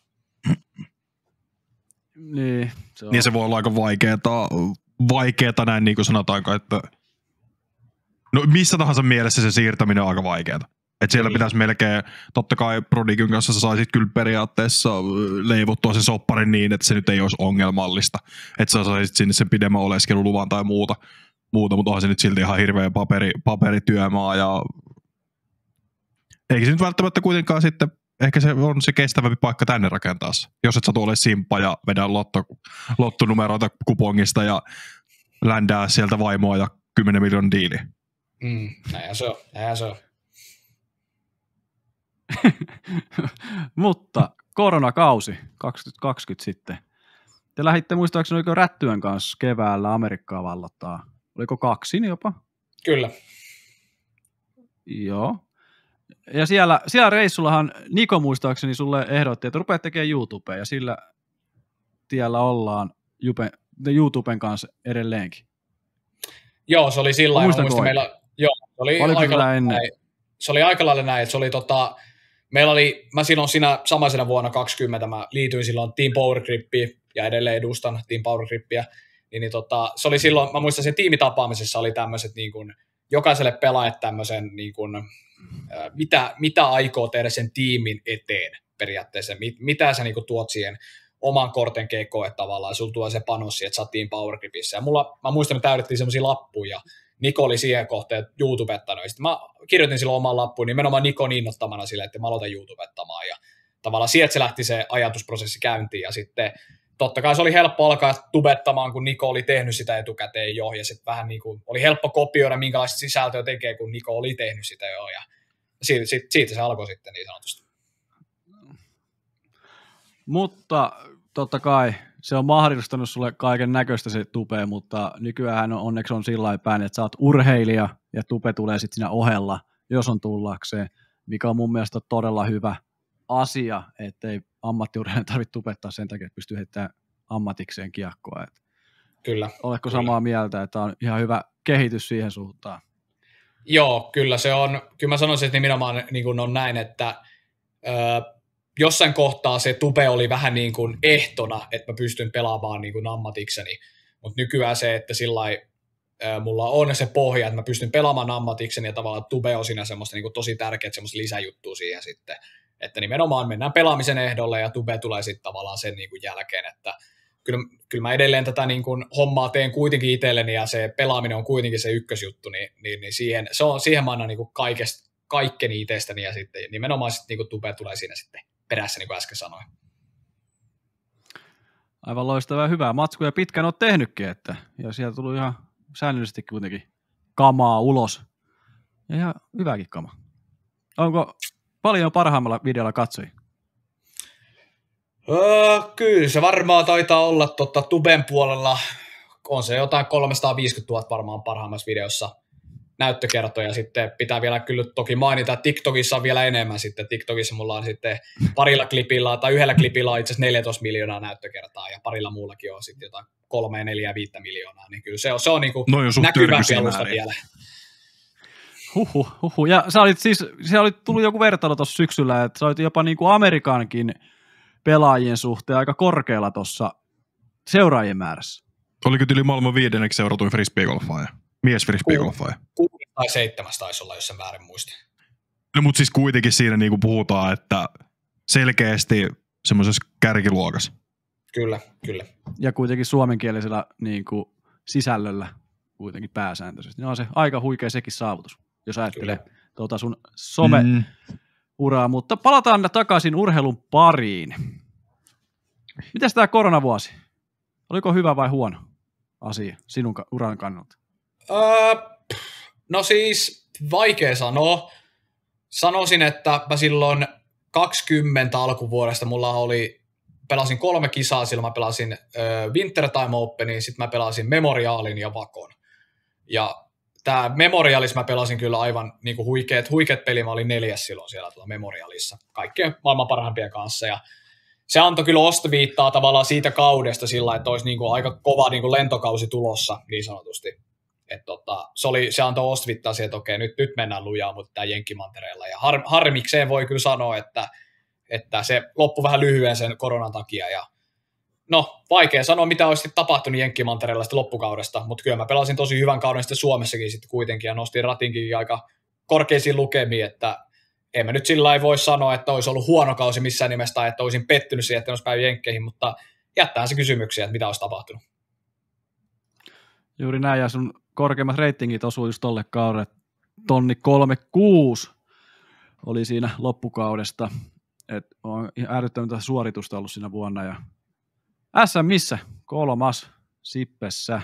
Niin se, niin se voi olla aika vaikeeta, vaikeeta näin niin kuin sanotaanko, että no missä tahansa mielessä se siirtäminen on aika vaikeeta. Että siellä niin. Pitäisi melkein, totta kai Prodigyn kanssa sä saisit kyllä periaatteessa leivottua sen sopparin niin, että se nyt ei olisi ongelmallista. Että sä saisit sinne sen pidemmän oleskeluluvan tai muuta, muuta mutta onhan se nyt silti ihan hirveä paperi, paperityömaa ja eikä se nyt välttämättä kuitenkaan sitten, ehkä se on se kestävämpi paikka tänne rakentaa. Jos et sä tuolle simpa ja vedä lotto, lottonumeroita kupongista ja ländää sieltä vaimoa ja kymmenen miljoonan diiliä. Mm, näinhän se on, näinhän se on. Mutta koronakausi kaksituhattakaksikymmentä sitten. Te lähditte muistaakseni oliko Rättyön kanssa keväällä Amerikkaa vallottaa. Oliko kaksin jopa? Kyllä. Joo. Ja siellä, siellä reissullahan Niko muistaakseni sulle ehdotti, että rupeat tekemään YouTubea ja sillä tiellä ollaan Jupe, YouTuben kanssa edelleenkin. Joo, se oli sillä lailla. Meillä, joo, se oli aika lailla näin. Se oli aika lailla näin, että se oli tota, meillä oli, mä silloin siinä samaisena vuonna kaksikymmentä, mä liityin silloin Team Power Grippiin ja edelleen edustan Team Power Grippiä, niin, niin tota, se oli silloin, mä muistan sen tiimitapaamisessa oli tämmöiset niin kuin, jokaiselle pelaajat tämmöisen niin kuin, äh, mitä, mitä aikoo tehdä sen tiimin eteen periaatteessa, mit, mitä sä niin kuin tuot siihen oman korten kekoon, että tavallaan sulla tuo se panossi, että sä oot Team Power Gripissä, ja mulla, mä muistan, me täydettiin semmoisia lappuja, Niko oli siihen kohteen YouTubettanut, ja sitten mä kirjoitin silloin oman lappuun, nimenomaan Nikon innottamana sille, että mä aloitan YouTubettamaan, ja tavallaan sieltä se lähti se ajatusprosessi käyntiin, ja sitten totta kai se oli helppo alkaa tubettamaan, kun Niko oli tehnyt sitä etukäteen jo, ja sitten vähän niin kuin oli helppo kopioida, minkälaista sisältöä tekee, kun Niko oli tehnyt sitä jo, ja siitä, siitä, siitä se alkoi sitten niin sanotusti. Mutta totta kai se on mahdollistanut sulle kaiken näköistä se tube, mutta nykyään onneksi on sillä päin, että sä oot urheilija ja tube tulee sitten siinä ohella, jos on tullakseen, mikä on mun mielestä todella hyvä asia, ettei ammattiurheilijan tarvitse tubettaa sen takia, että pystyy heittämään ammatikseen kiekkoa. Kyllä. Oletko kyllä. samaa mieltä, että on ihan hyvä kehitys siihen suuntaan? Joo, kyllä se on, kyllä mä sanoisin, että nimenomaan niin kuin on näin, että ö, jossain kohtaa se tube oli vähän niin kuin ehtona, että mä pystyn pelaamaan niin kuin ammatikseni, mutta nykyään se, että sillai, ö, mulla on se pohja, että mä pystyn pelaamaan ammatikseni ja tavallaan tube on siinä semmoista niin kuin tosi tärkeää, semmoista lisäjuttua siihen sitten, että nimenomaan mennään pelaamisen ehdolle ja tube tulee sitten tavallaan sen niin kuin jälkeen, että Kyllä, kyllä mä edelleen tätä niin kuin hommaa teen kuitenkin itselleni ja se pelaaminen on kuitenkin se ykkösjuttu, niin, niin, niin siihen, se on, siihen mä annan niin kuin kaikesta, kaikkeni itsestäni ja sitten nimenomaan sitten niin kuin tube tulee siinä sitten perässä, niin kuin äsken sanoin. Aivan loistavaa ja hyvää matskuja pitkään oot tehnytkin, että, ja sieltä tuli ihan säännöllisesti kuitenkin kamaa ulos. Ja ihan hyväkin kama. Onko paljon parhaimmalla videolla katsoi? Öö, kyllä se varmaan taitaa olla totta, tuben puolella, on se jotain kolmesataaviisikymmentätuhatta varmaan parhaimmassa videossa näyttökertoja. Sitten pitää vielä kyllä toki mainita, että TikTokissa on vielä enemmän sitten. TikTokissa mulla on sitten parilla klipillä tai yhdellä klipillä on itse asiassa neljätoista miljoonaa näyttökertaa ja parilla muullakin on sitten jotain kolme, neljä, viittä miljoonaa. Niin kyllä se on, se on niin kuin no, näkyvämpi alusta vielä. Huhhuh, huhhuh. Ja sä olit siis, se oli tullut joku vertailu tuossa syksyllä, että sä olit jopa niin kuin Amerikankin pelaajien suhteen aika korkealla tuossa seuraajien määrässä. Oliko yli maailman viidenneksi seuratuin frisbeegolfaaja? Mies frisbeegolfaaja. Kuusi tai seitsemäs taisi olla, jos sen väärin muistin. No mutta siis kuitenkin siinä niinku puhutaan, että selkeästi semmoisessa kärkiluokassa. Kyllä, kyllä. Ja kuitenkin suomenkielisellä niinku sisällöllä kuitenkin pääsääntöisesti. No on se aika huikea sekin saavutus, jos ajattelee tuota sun some... Mm. uraa, mutta palataan takaisin urheilun pariin. Mitäs tämä koronavuosi? Oliko hyvä vai huono asia sinun uran kannalta? Öö, no siis vaikea sanoa. Sanoisin, että mä silloin kaksikymmentä alkuvuodesta mulla oli, pelasin kolme kisaa, silloin mä pelasin ö, Wintertime Openin, sitten mä pelasin Memorialin ja Vakon. Ja tämä Memorialis mä pelasin kyllä aivan niin kuin huikeat, huikeat peli, mä olin neljäs silloin siellä tuolla Memorialissa, kaikkien maailman parhaimpien kanssa, ja se antoi kyllä ostoviittaa tavallaan siitä kaudesta sillä, että olisi niin kuin aika kova niin kuin lentokausi tulossa, niin sanotusti. Et tota, se, oli, se antoi ostoviittaa siihen, että okei, nyt, nyt mennään lujaa, mutta tämä Jenkkimantereella, ja har, harmikseen voi kyllä sanoa, että, että se loppui vähän lyhyen sen koronan takia, ja no, vaikea sanoa, mitä olisi tapahtunut Jenkkimantereella sitten loppukaudesta, mutta kyllä mä pelasin tosi hyvän kauden sitten Suomessakin sitten kuitenkin ja nostin ratinkin aika korkeisiin lukemiin, että en mä nyt sillä ei voi sanoa, että olisi ollut huono kausi missään nimessä tai että olisin pettynyt siihen, että olisi päivä Jenkkeihin, mutta jättää se kysymyksiä, että mitä olisi tapahtunut. Juuri näin, ja sun korkeimmat reitingit osuu just tolle kaudelle. Tonni kolmekymmentäkuusi oli siinä loppukaudesta, että on äärettömäntä suoritusta ollut siinä vuonna, ja S M:ssä kolmas Sippessä.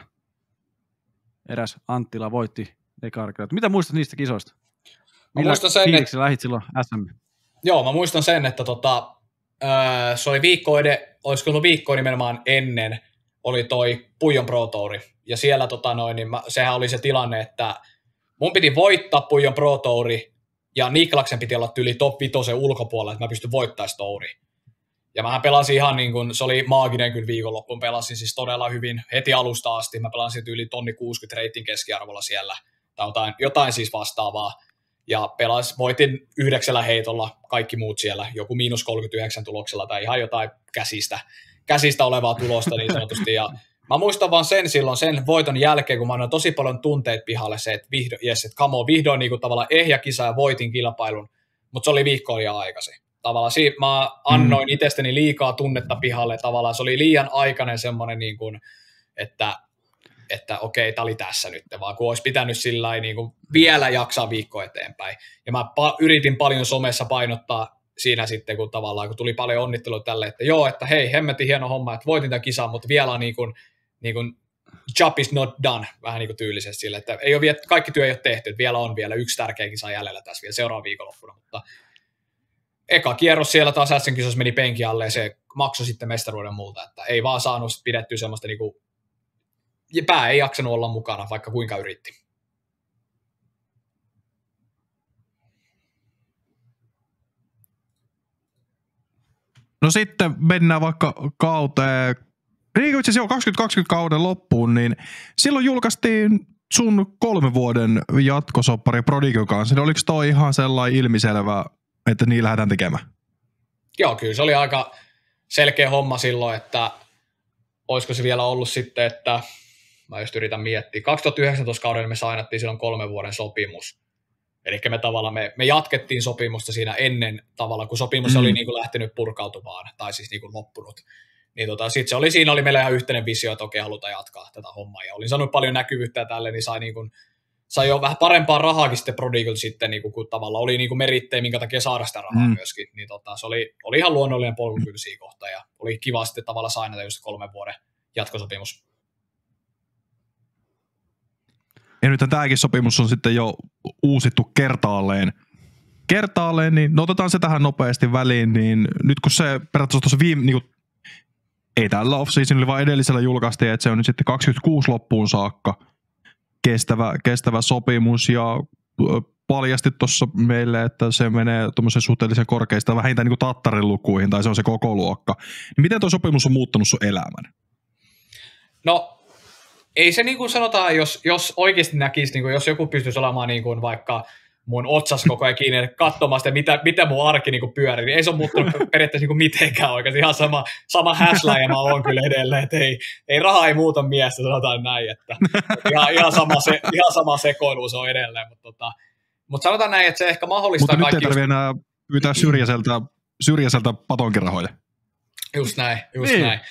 Eräs Anttila voitti ekarkeut. Mitä muistat niistä kisoista? Millä fiiliksellä lähit silloin S M? Joo, mä muistan sen, että tota, öö, se oli viikko ede, olisiko ollut viikko nimenomaan ennen, oli toi Pujon Pro Touri. Ja siellä tota noin, niin mä, sehän oli se tilanne, että mun piti voittaa Pujon Pro Touri, ja Niklaksen piti olla yli top vitosen ulkopuolella, että mä pystyn voittamaan sitä Touri. Ja mähän pelasin ihan niin kuin, se oli maaginen kyllä viikonloppuun, pelasin siis todella hyvin heti alusta asti, mä pelasin yli tonni kuusikymmentä reitin keskiarvolla siellä, tai jotain, jotain siis vastaavaa, ja pelas, voitin yhdeksällä heitolla kaikki muut siellä, joku miinus kolmekymmentäyhdeksän tuloksella, tai ihan jotain käsistä, käsistä olevaa tulosta niin sanotusti, ja mä muistan vaan sen silloin, sen voiton jälkeen, kun mä annoin tosi paljon tunteet pihalle se, että vihdo, yes, että kamo, vihdoin niin kuin tavallaan ehjä kisa ja voitin kilpailun, mutta se oli viikko liian aikaisin. Tavallaan siitä mä annoin itsestäni liikaa tunnetta pihalle, tavallaan se oli liian aikainen semmoinen, niin kuin, että, että okei, tää oli tässä nyt, vaan kun olisi pitänyt sillä niin kuin vielä jaksaa viikko eteenpäin. Ja mä pa- yritin paljon somessa painottaa siinä sitten, kun tavallaan kun tuli paljon onnittelua tälle, että joo, että hei, hemmetin hieno homma, että voitin tämän kisan, mutta vielä on niin kuin, niin kuin job is not done, vähän niin kuin tyylisesti sille, että ei ole vielä, kaikki työ ei ole tehty, että vielä on vielä yksi tärkeä kisa jäljellä tässä vielä seuraavan viikonloppuna, mutta eka kierros siellä taas äsken kisossa meni penki alle ja se maksoi sitten mestaruuden multa, että ei vaan saanut pidettyä semmoista niinku, pää ei jaksanut olla mukana, vaikka kuinka yritti. No sitten mennään vaikka kauteen, niin itse asiassa kaksikymmentä kaksikymmentä kauden loppuun, niin silloin julkaistiin sun kolme vuoden jatkosoppari Prodigyn kanssa, niin oliko toi ihan sellainen ilmiselvä, että niin lähdetään tekemään? Joo, kyllä se oli aika selkeä homma silloin, että olisiko se vielä ollut sitten, että mä just yritän miettiä, kaksituhattayhdeksäntoista kaudella me sainattiin silloin kolmen vuoden sopimus. Eli me tavallaan me, me jatkettiin sopimusta siinä ennen tavalla, kun sopimus mm. oli niin kuin lähtenyt purkautumaan, tai siis niin kuin loppunut. Niin tota, sitten se oli, siinä oli meillä ihan yhteinen visio, että okei, halutaan jatkaa tätä hommaa. Ja olin saanut paljon näkyvyyttä ja tälle, niin sai, niin kuin, sai jo vähän parempaa rahaakin sitten Prodigylta sitten, niin kuin, kun tavallaan oli niin kuin merittejä, minkä takia saada sitä rahaa mm. myöskin. Niin tota, se oli, oli ihan luonnollinen polku kyllä siinä kohtaa, ja oli kiva sitten tavallaan sainata just kolmen vuoden jatkosopimus. Ja nyt tämäkin sopimus on sitten jo uusittu kertaalleen. Kertaalleen, niin no otetaan se tähän nopeasti väliin, niin nyt kun se periaatteessa tuossa viime, niin kuin, ei tällä off-seasonilla, vaan edellisellä julkaistiin, että se on nyt sitten kaksikymmentäkuusi loppuun saakka kestävä, kestävä sopimus, ja paljasti tuossa meille, että se menee tuommoisen suhteellisen korkeista vähintään niin kuin tattarin lukuihin, tai se on se koko luokka. Niin miten tuo sopimus on muuttanut sun elämän? No, ei se niin kuin sanotaan, jos, jos oikeasti näkisi, niin kuin, jos joku pystyisi olemaan niin kuin vaikka mun otsas koko ajan kiinni katsomaan sitä, mitä, mitä mun arki niin kuin pyörii, niin ei se ole muuttunut periaatteessa niin kuin mitenkään oikeasti. Ihan sama, sama häsläjä mä oon kyllä edelleen, että ei, ei raha ei muuta miestä, sanotaan näin, että, että ihan, ihan, sama se, ihan sama sekoilu se on edelleen, mutta, tota, mutta sanotaan näin, että se ehkä mahdollistaa mutta kaikki. Mutta nyt ei tarvitse enää pyytää syrjäiseltä, syrjäiseltä patonkirahoja. Just näin, just niin. näin.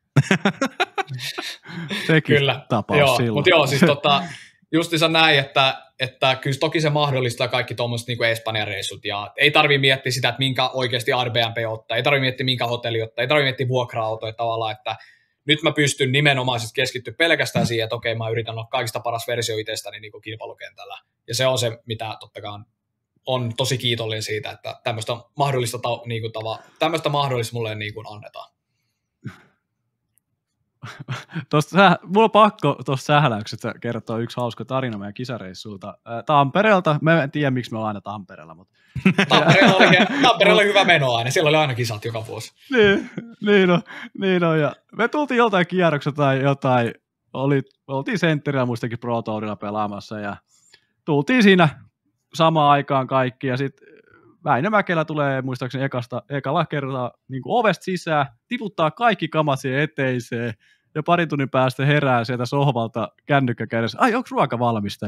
Sekin kyllä, tapaus joo, silloin. mutta joo, siis tota, justiinsa näin, että, että kyllä toki se mahdollistaa kaikki tuommoiset niin kuin Espanjan reissut, ja ei tarvitse miettiä sitä, että minkä oikeasti Airbnb ottaa, ei tarvitse miettiä minkä hotelli ottaa, ei tarvitse miettiä vuokra-autoja tavallaan, että nyt mä pystyn nimenomaisesti keskittyä pelkästään siihen, että okei, mä yritän olla kaikista paras versio itsestäni niin kuin kilpailukentällä, ja se on se, mitä totta kai on, on tosi kiitollinen siitä, että tämmöistä mahdollista, niin kuin tava, tämmöistä mahdollista mulle niin kuin annetaan. Tosta, mulla on pakko tuosta sähläyksestä kertoa yksi hauska tarina meidän kisareissulta. Tampereelta, mä en tiedä miksi me ollaan aina Tampereella, mutta... Tampereella oli, Tampereella oli hyvä meno aina, siellä oli aina kisat joka vuosi. Niin, niin on, niin on, ja me tultiin joltain kierrokselta tai jotain, oli, oltiin sentterillä muistakin Pro Tourilla pelaamassa, ja tultiin siinä samaan aikaan kaikki, ja sitten Väinö Mäkelä tulee muistaakseni ekasta, ekalla kertaa niin kuin ovesta sisään, tiputtaa kaikki kamat siihen eteiseen, ja parin tunnin päästä herää sieltä sohvalta kännykkä kädessä. Ai, onko ruoka valmista?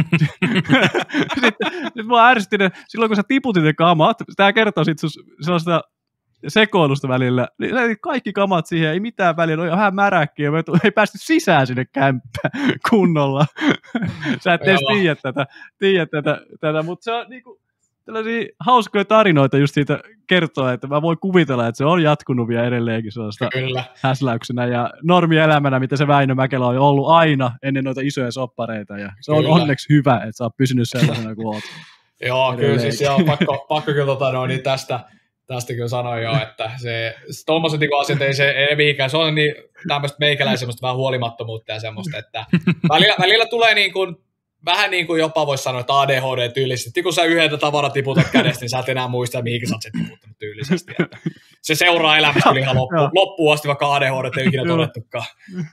Sitten, sitten mua ärsytti ne, silloin kun sä tiputit ne kamat, tämä kertoo sitten sellaista sekoilusta välillä, niin kaikki kamat siihen, ei mitään väliä, on ihan märäkkiä, me ei päästy sisään sinne kämppään kunnolla. Sä et edes tiedä tätä, tiedä tätä, tätä, mutta se on niinku tällaisia hauskoja tarinoita just siitä kertoa, että mä voin kuvitella, että se on jatkunut vielä edelleenkin sellaista Kyllä. häsläyksenä ja normielämänä, mitä se Väinö Mäkelä on ollut aina ennen noita isoja soppareita, ja se on kyllä onneksi hyvä, että sä oot pysynyt sellaisena kuin oot. Joo, kyllä siis joo, pakko, pakko kyllä tota, no, niin tästä, tästä kyllä sanoin jo, että se tuommoiset niin asiat ei se ei mihinkään, se on niin tämmöistä meikäläistä semmoista vähän huolimattomuutta ja semmoista, että välillä, välillä tulee niin kuin vähän niin kuin jopa voisi sanoa, että A D H D-tyylisesti. Kun sä yhdeltä tavara tiputat kädestä, niin sä et enää muista, mihinkä sä oot sen tiputtanut tyylisesti. Että se seuraa elämästä kyllä ihan loppu, loppuun asti, vaikka A D H D ei ikinä todettukaan.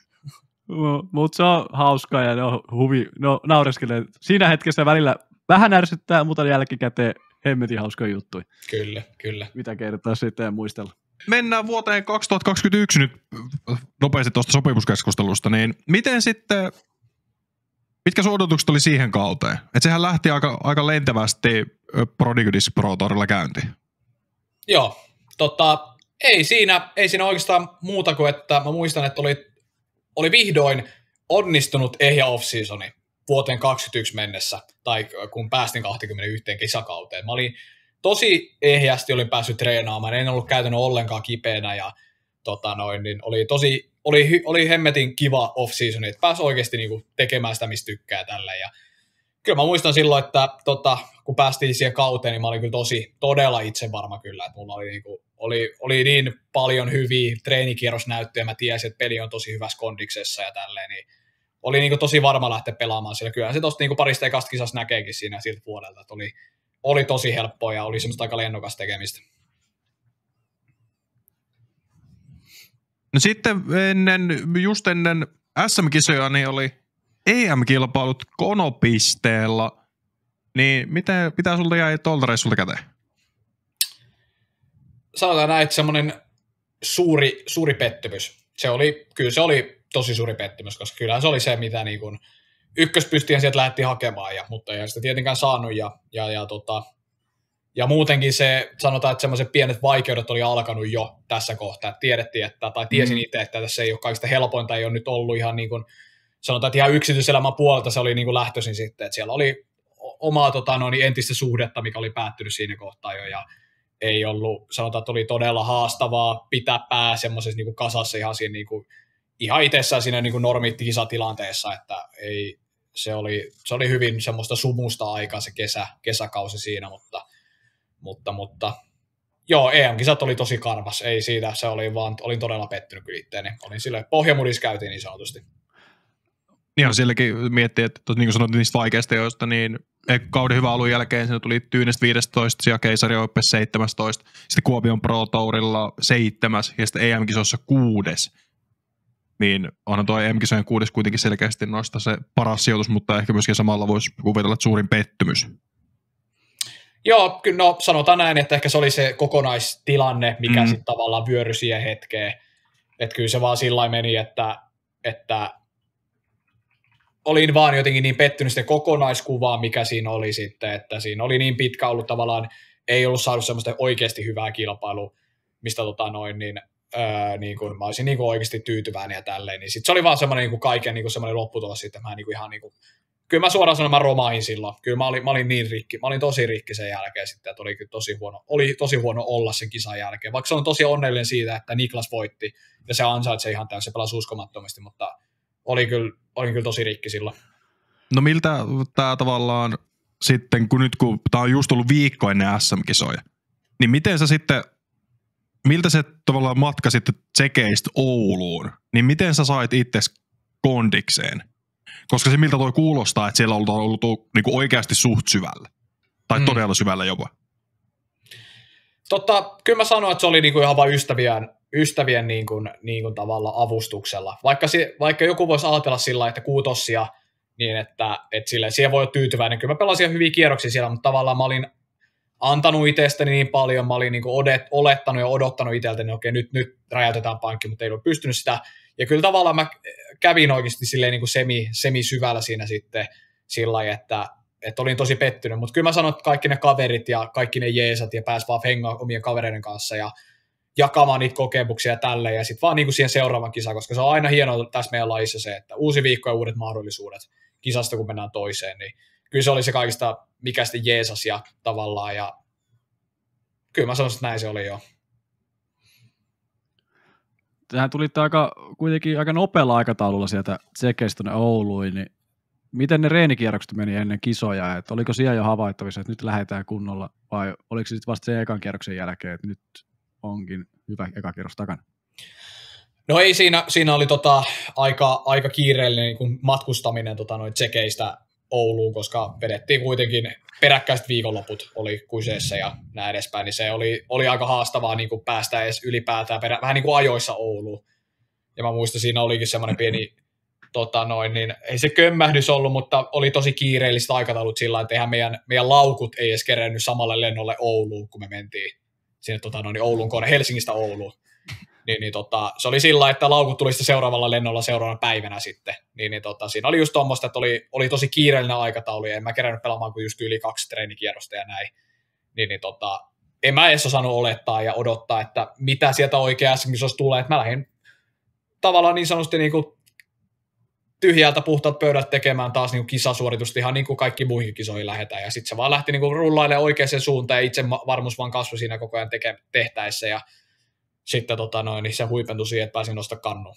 Mutta se on hauskaa ja no, huvi, no, naureskelee. Siinä hetkessä välillä vähän ärsyttää, mutta jälkikäteen hemmetin hauskoja juttuja. Kyllä, kyllä. Mitä kertaa sitten ja muistella. Mennään vuoteen kaksituhattakaksikymmentäyksi nyt nopeasti tuosta sopimuskeskustelusta, niin miten sitten... Mitkä sun odotukset oli siihen kauteen? Että sehän lähti aika, aika lentävästi Prodigy Disc Pro Tourilla käyntiin. Joo, tota, ei siinä, ei siinä oikeastaan muuta kuin, että mä muistan, että oli, oli vihdoin onnistunut ehjä off-seasoni vuoteen kaksikymmentäyksi mennessä, tai kun päästin kaksikymmentäyksi kisakauteen. Mä olin tosi ehjästi, olin päässyt treenaamaan, en ollut käytännön ollenkaan kipeänä, ja tota noin, niin oli tosi... Oli, oli hemmetin kiva off-season, että pääsi oikeasti niinku tekemään sitä, mistä tykkää tällä. Ja kyllä mä muistan silloin, että tota, kun päästiin siihen kauteen, niin mä olin kyllä tosi, todella itsevarma kyllä. Että mulla oli, niinku, oli, oli niin paljon hyviä treenikierrosnäyttöjä, mä tiesin, että peli on tosi hyvässä kondiksessa ja tälleen. Niin oli niinku tosi varma lähteä pelaamaan siellä. Kyllä se tosta niinku parista ekasta kisasta näkeekin siinä siltä vuodelta, että oli, oli tosi helppoa ja oli semmoista aika lennokasta tekemistä. No sitten ennen, just ennen S M-kisoja niin oli E M-kilpailut konopisteellä, niin miten, mitä sulta jäi tuolta reissulta käteen? Sanotaan näin, että semmoinen suuri, suuri pettymys. Se oli, kyllä se oli tosi suuri pettymys, koska kyllähän se oli se, mitä niin kuin ykköspystiä sieltä lähdettiin hakemaan, ja, mutta ei sitä tietenkään saanut, ja, ja, ja, tota, ja muutenkin se, sanotaan, että semmoiset pienet vaikeudet oli alkanut jo tässä kohtaa, että tiedettiin, että, tai tiesin mm. itse, että tässä ei ole kaikista helpointa, ei ole nyt ollut ihan niin kuin, sanotaan, että ihan yksityiselämän puolelta se oli niin kuin lähtöisin sitten, että siellä oli omaa tota, no, niin entistä suhdetta, mikä oli päättynyt siinä kohtaa jo, ja ei ollut, sanotaan, että oli todella haastavaa pitää pää semmoisessa niin kuin kasassa ihan siinä niin kuin, ihan itsessään siinä niin kuin normikisatilanteessa, että ei, se, oli, se oli hyvin semmoista sumusta aikaa se kesä, kesäkausi siinä, mutta, mutta, mutta joo, E M-kisat oli tosi karvas, ei siitä, se oli vaan, olin todella pettynyt kyllä itteeni, olin silleen, pohjamudissa käytiin niin sanotusti. Ihan silläkin miettii, että niin kuin sanoit niistä vaikeista joista, niin kauden hyvän alun jälkeen siinä tuli Tyynestä viisitoista, siellä Keisari Oippe seitsemäntoista, sitten Kuopion Pro Tourilla seitsemäs ja sitten E M-kisoissa kuudes. Niin onhan tuo E M-kisojen kuudes kuitenkin selkeästi noista se paras sijoitus, mutta ehkä myöskin samalla voisi kuvitella, että suurin pettymys. Joo, kyllä no sanotaan näin, että ehkä se oli se kokonaistilanne, mikä mm. sitten tavallaan vyöryi siihen hetkeen. Että kyllä se vaan sillä meni, että, että olin vaan jotenkin niin pettynyt sitä kokonaiskuvaa, mikä siinä oli sitten, että siinä oli niin pitkä ollut tavallaan, ei ollut saanut semmoista oikeasti hyvää kilpailua, mistä tota noin, niin, öö, niin kuin, mä olisin niin kuin oikeasti tyytyväinen ja tälleen, niin sitten se oli vaan semmoinen niin kuin kaiken niin kuin semmoinen lopputulos sitten, mä niin kuin ihan niin kuin, kyllä mä suoraan sanon, mä romahin silloin, kyllä mä olin, mä olin niin rikki, mä olin tosi rikki sen jälkeen sitten, että oli kyllä tosi huono, oli tosi huono olla sen kisan jälkeen, vaikka se on tosi onnellinen siitä, että Niklas voitti, ja se ansaitsee ihan täysin, se pelasi uskomattomasti, mutta oli kyllä, olin kyllä tosi rikki silloin. No miltä tämä tavallaan sitten, kun nyt kun tämä on just ollut viikko ennen S M-kisoja, niin miten sä sitten, miltä se tavallaan matka sitten Tsekeistä Ouluun, niin miten sä sait itse kondikseen? Koska se miltä toi kuulostaa, että siellä on ollut, ollut niin kuin oikeasti suht syvällä, tai mm. todella syvällä jopa. Totta, kyllä mä sanoin, että se oli niin kuin ihan vain ystävien, ystävien niin kuin, niin kuin tavalla avustuksella. Vaikka, se, vaikka joku voisi ajatella sillä, että kuutossia, niin että, että sille, siihen voi olla tyytyväinen. Kyllä mä pelasin hyviä kierroksia siellä, mutta tavallaan mä olin antanut itsestäni niin paljon, mä olin niin kuin odet, olettanut ja odottanut itseltäni, niin okei, nyt, nyt räjäytetään pankki, mutta ei ole pystynyt sitä. Ja kyllä tavallaan mä kävin oikeasti silleen niin kuin semi, semi-syvällä siinä sitten sillä lailla, että, että olin tosi pettynyt. Mutta kyllä mä sanoin, että kaikki ne kaverit ja kaikki ne jeesat ja pääsi vaan hengaa omien kavereiden kanssa ja jakamaan niitä kokemuksia ja tälleen. Ja sitten vaan niin kuin siihen seuraavan kisaan, koska se on aina hienoa tässä meidän lajissa se, että uusi viikko ja uudet mahdollisuudet kisasta, kun mennään toiseen. Niin kyllä se oli se kaikista, mikä sitten jeesas ja tavallaan. Ja kyllä mä sanoisin, että näin se oli jo. Tähän tuli aika, kuitenkin aika nopealla aikataululla sieltä Tsekeistä tuonne Ouluun, niin miten ne reenikierrokset meni ennen kisoja, että oliko siellä jo havaittavissa, että nyt lähdetään kunnolla, vai oliko se sitten vasta sen ekan kierroksen jälkeen, että nyt onkin hyvä eka kierros takana? No ei, siinä, siinä oli tota, aika, aika kiireellinen niin kuin matkustaminen tota, noin Tsekeistä Ouluun, koska vedettiin kuitenkin peräkkäiset viikonloput oli kuseessa ja näin edespäin, niin se oli, oli aika haastavaa niin kuin päästä edes ylipäätään perä, vähän niin kuin ajoissa Ouluun. Ja mä muistan, siinä olikin semmoinen pieni, tota noin, niin ei se kömmähdys ollut, mutta oli tosi kiireellistä aikataulut sillä, että eihän meidän, meidän laukut ei edes kerennyt samalle lennolle Ouluun, kun me mentiin sinne tota noin, Oulun kone, Helsingistä Ouluun. Niin, niin tota, se oli sillä, että laukut tuli sitten seuraavalla lennolla seuraavana päivänä sitten. Niin, niin tota, siinä oli just tuommoista, että oli, oli tosi kiireellinen aikataulu, ja en mä kerännyt pelaamaan kuin just yli kaksi treenikierrosta ja näin. Niin, niin tota, en mä edes osannut olettaa ja odottaa, että mitä sieltä oikeasti missä tulee. Että mä lähdin tavallaan niin sanotusti niin kuin tyhjältä puhtaat pöydät tekemään taas niin kuin kisasuoritusta ihan niin kuin kaikki muihin kisoihin lähdetään. Ja sitten se vaan lähti niin kuin rullailemaan oikeaan suuntaan, ja itse varmuus vaan kasvoi siinä koko ajan teke- tehtäessä. Ja sitten tota noin, niin se huipentui siihen, että pääsin nostaa kannuun.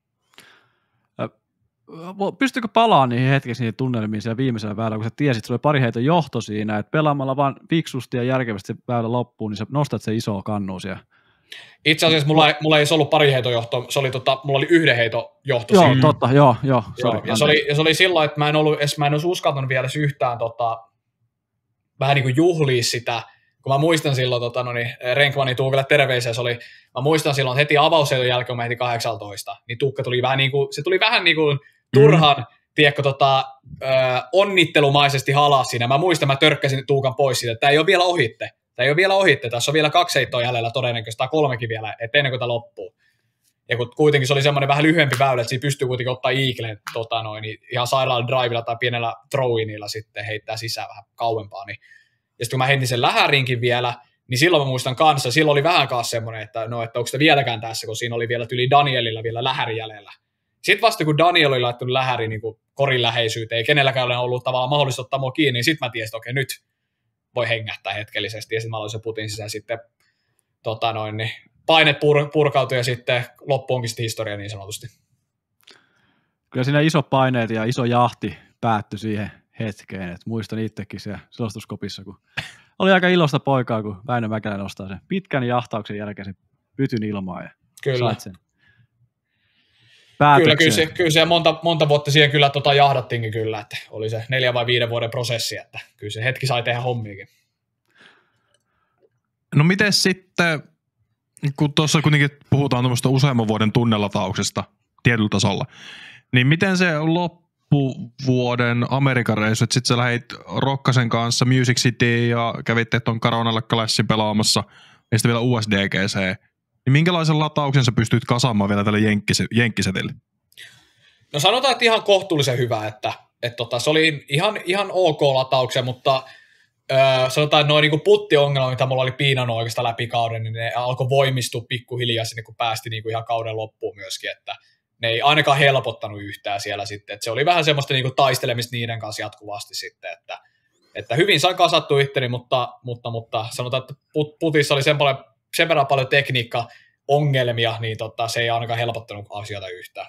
Pystyykö palaamaan niihin hetkeksi niihin tunnelmiin siellä viimeisellä väylällä, kun sä tiesit, että sulla oli pari heiton johto siinä, että pelaamalla vaan fiksusti ja järkevästi se väylä loppuun, niin sä nostat se iso kannu siellä. Itse asiassa mulla ei, mulla ei ollut pari heiton johtoa, se oli tota, mulla oli yhden heiton johto. Joo, siinä. totta, joo, joo. Sorry, joo ja, se oli, ja se oli silloin, että mä en ollut, mä en olisi uskaltanut vielä yhtään tota, vähän niin kuin juhlia sitä, kun mä muistan silloin, tota, no niin, Renkvani Tuukelle terveisiä, se oli, mä muistan silloin heti avausheiton jälkeen, kun mä heti kahdeksantoista, niin Tuukka tuli vähän niin kuin, se tuli vähän niin kuin turhan, mm. tiedätkö, tota, ö, onnittelumaisesti halas siinä. Mä muistan, mä törkkäsin Tuukan pois siitä, että tämä ei ole vielä ohitte. Tämä ei ole vielä ohitte, tässä on vielä kaksi heittoa jäljellä todennäköisesti, tai kolmekin vielä, että ennen kuin tämä loppuu. Ja kun kuitenkin se oli semmoinen vähän lyhyempi väylä, että siinä pystyy kuitenkin ottaa Eaglen tota noin, niin ihan sairaalla drivilla tai pienellä throw-inilla sitten heittää sisään vähän kauempaa. Niin. Ja sitten kun mä heitin sen lähärinkin vielä, niin silloin mä muistan kanssa, silloin oli vähän kanssa semmoinen, että no, että onko sitä vieläkään tässä, kun siinä oli vielä tyli Danielilla vielä lähäri jäljellä. Sitten vasta kun Daniel oli laittanut lähäri niin kuin korin läheisyyteen, ei kenelläkään ole ollut tavallaan mahdollista ottaa mua kiinni, niin sitten mä tiesin, että okei, nyt voi hengähtää hetkellisesti, ja sitten mä aloin se putin sisään sitten, tota noin, niin painet pur- purkautui, ja sitten loppu onkin sitten historia niin sanotusti. Kyllä siinä iso paineet ja iso jahti päättyi siihen hetkeen, että muistan itsekin siellä selostuskopissa, kun oli aika iloista poikaa, kun Väinö Mäkelä nostaa sen pitkän jahtauksen jälkeen sen pytyn ilmaan, ja kyllä. sait sen päätökseen. Kyllä, kyllä, se, kyllä se monta, monta vuotta siihen kyllä tota jahdattiinkin kyllä, että oli se neljä vai viiden vuoden prosessi, että kyllä se hetki sai tehdä hommiakin. No miten sitten, kun tuossa kuitenkin puhutaan tuommoista useamman vuoden tunnelatauksesta tietyllä tasolla, niin miten se loppuvuoden Amerikan reissu, että sitten sä lähdit Rokkasen kanssa Music City ja kävitte tuon Caronalle Clashin pelaamassa ja sitten vielä U S D G C, niin minkälaisen latauksen sä pystyt kasaamaan vielä tälle jenkkise- jenkkisetille? No sanotaan, että ihan kohtuullisen hyvä, että, että tota, se oli ihan, ihan ok latauksen, mutta öö, sanotaan, että noin niin puttiongelma, mitä mulla oli piinannut oikeastaan läpi kauden, niin ne alkoi voimistua pikkuhiljaa sinne, kun päästi niin kuin ihan kauden loppuun myöskin, että ne ei ainakaan helpottanut yhtään siellä sitten, että se oli vähän semmoista niin kuin taistelemista niiden kanssa jatkuvasti sitten, että, että hyvin sain kasattua itteni, mutta, mutta, mutta sanotaan, että put, putissa oli sen, paljon, sen verran paljon tekniikka-ongelmia, niin tota, se ei ainakaan helpottanut asioita yhtään.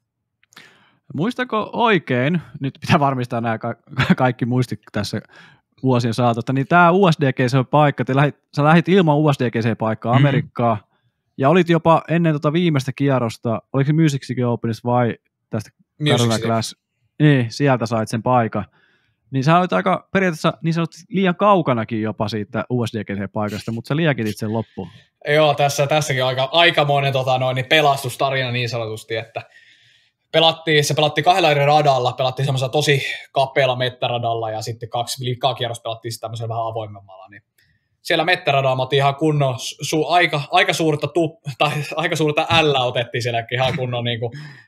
Muistako oikein, nyt pitää varmistaa nämä ka- kaikki muistit tässä vuosien saatosta, niin tämä U S D G C-paikka, te lähit, sä lähit ilman U S D G C-paikkaa mm-hmm. Amerikkaan, ja olit jopa ennen tota viimeistä kierrosta, oliko se Music City Openista vai tästä Carolina Clash, niin, sieltä sait sen paikan. Niin sä olit aika periaatteessa niin sanotusti liian kaukanakin jopa siitä U S D G C-paikasta, mutta sä liekitit sen loppuun. Joo, tässä, tässäkin aika, aikamoinen tota, noin, niin pelastustarina niin sanotusti, että pelattiin, se pelattiin kahdella eri radalla, pelattiin semmoisella tosi kapealla mettäradalla ja sitten kaksi liikaa kierrosta pelattiin sitten tämmöisellä vähän avoimemmalla. Niin siellä mettäradalla me otin ihan kunnon, su, aika, aika, suurta tu, tai aika suurta ällä otettiin sielläkin ihan kunnon niin kuin,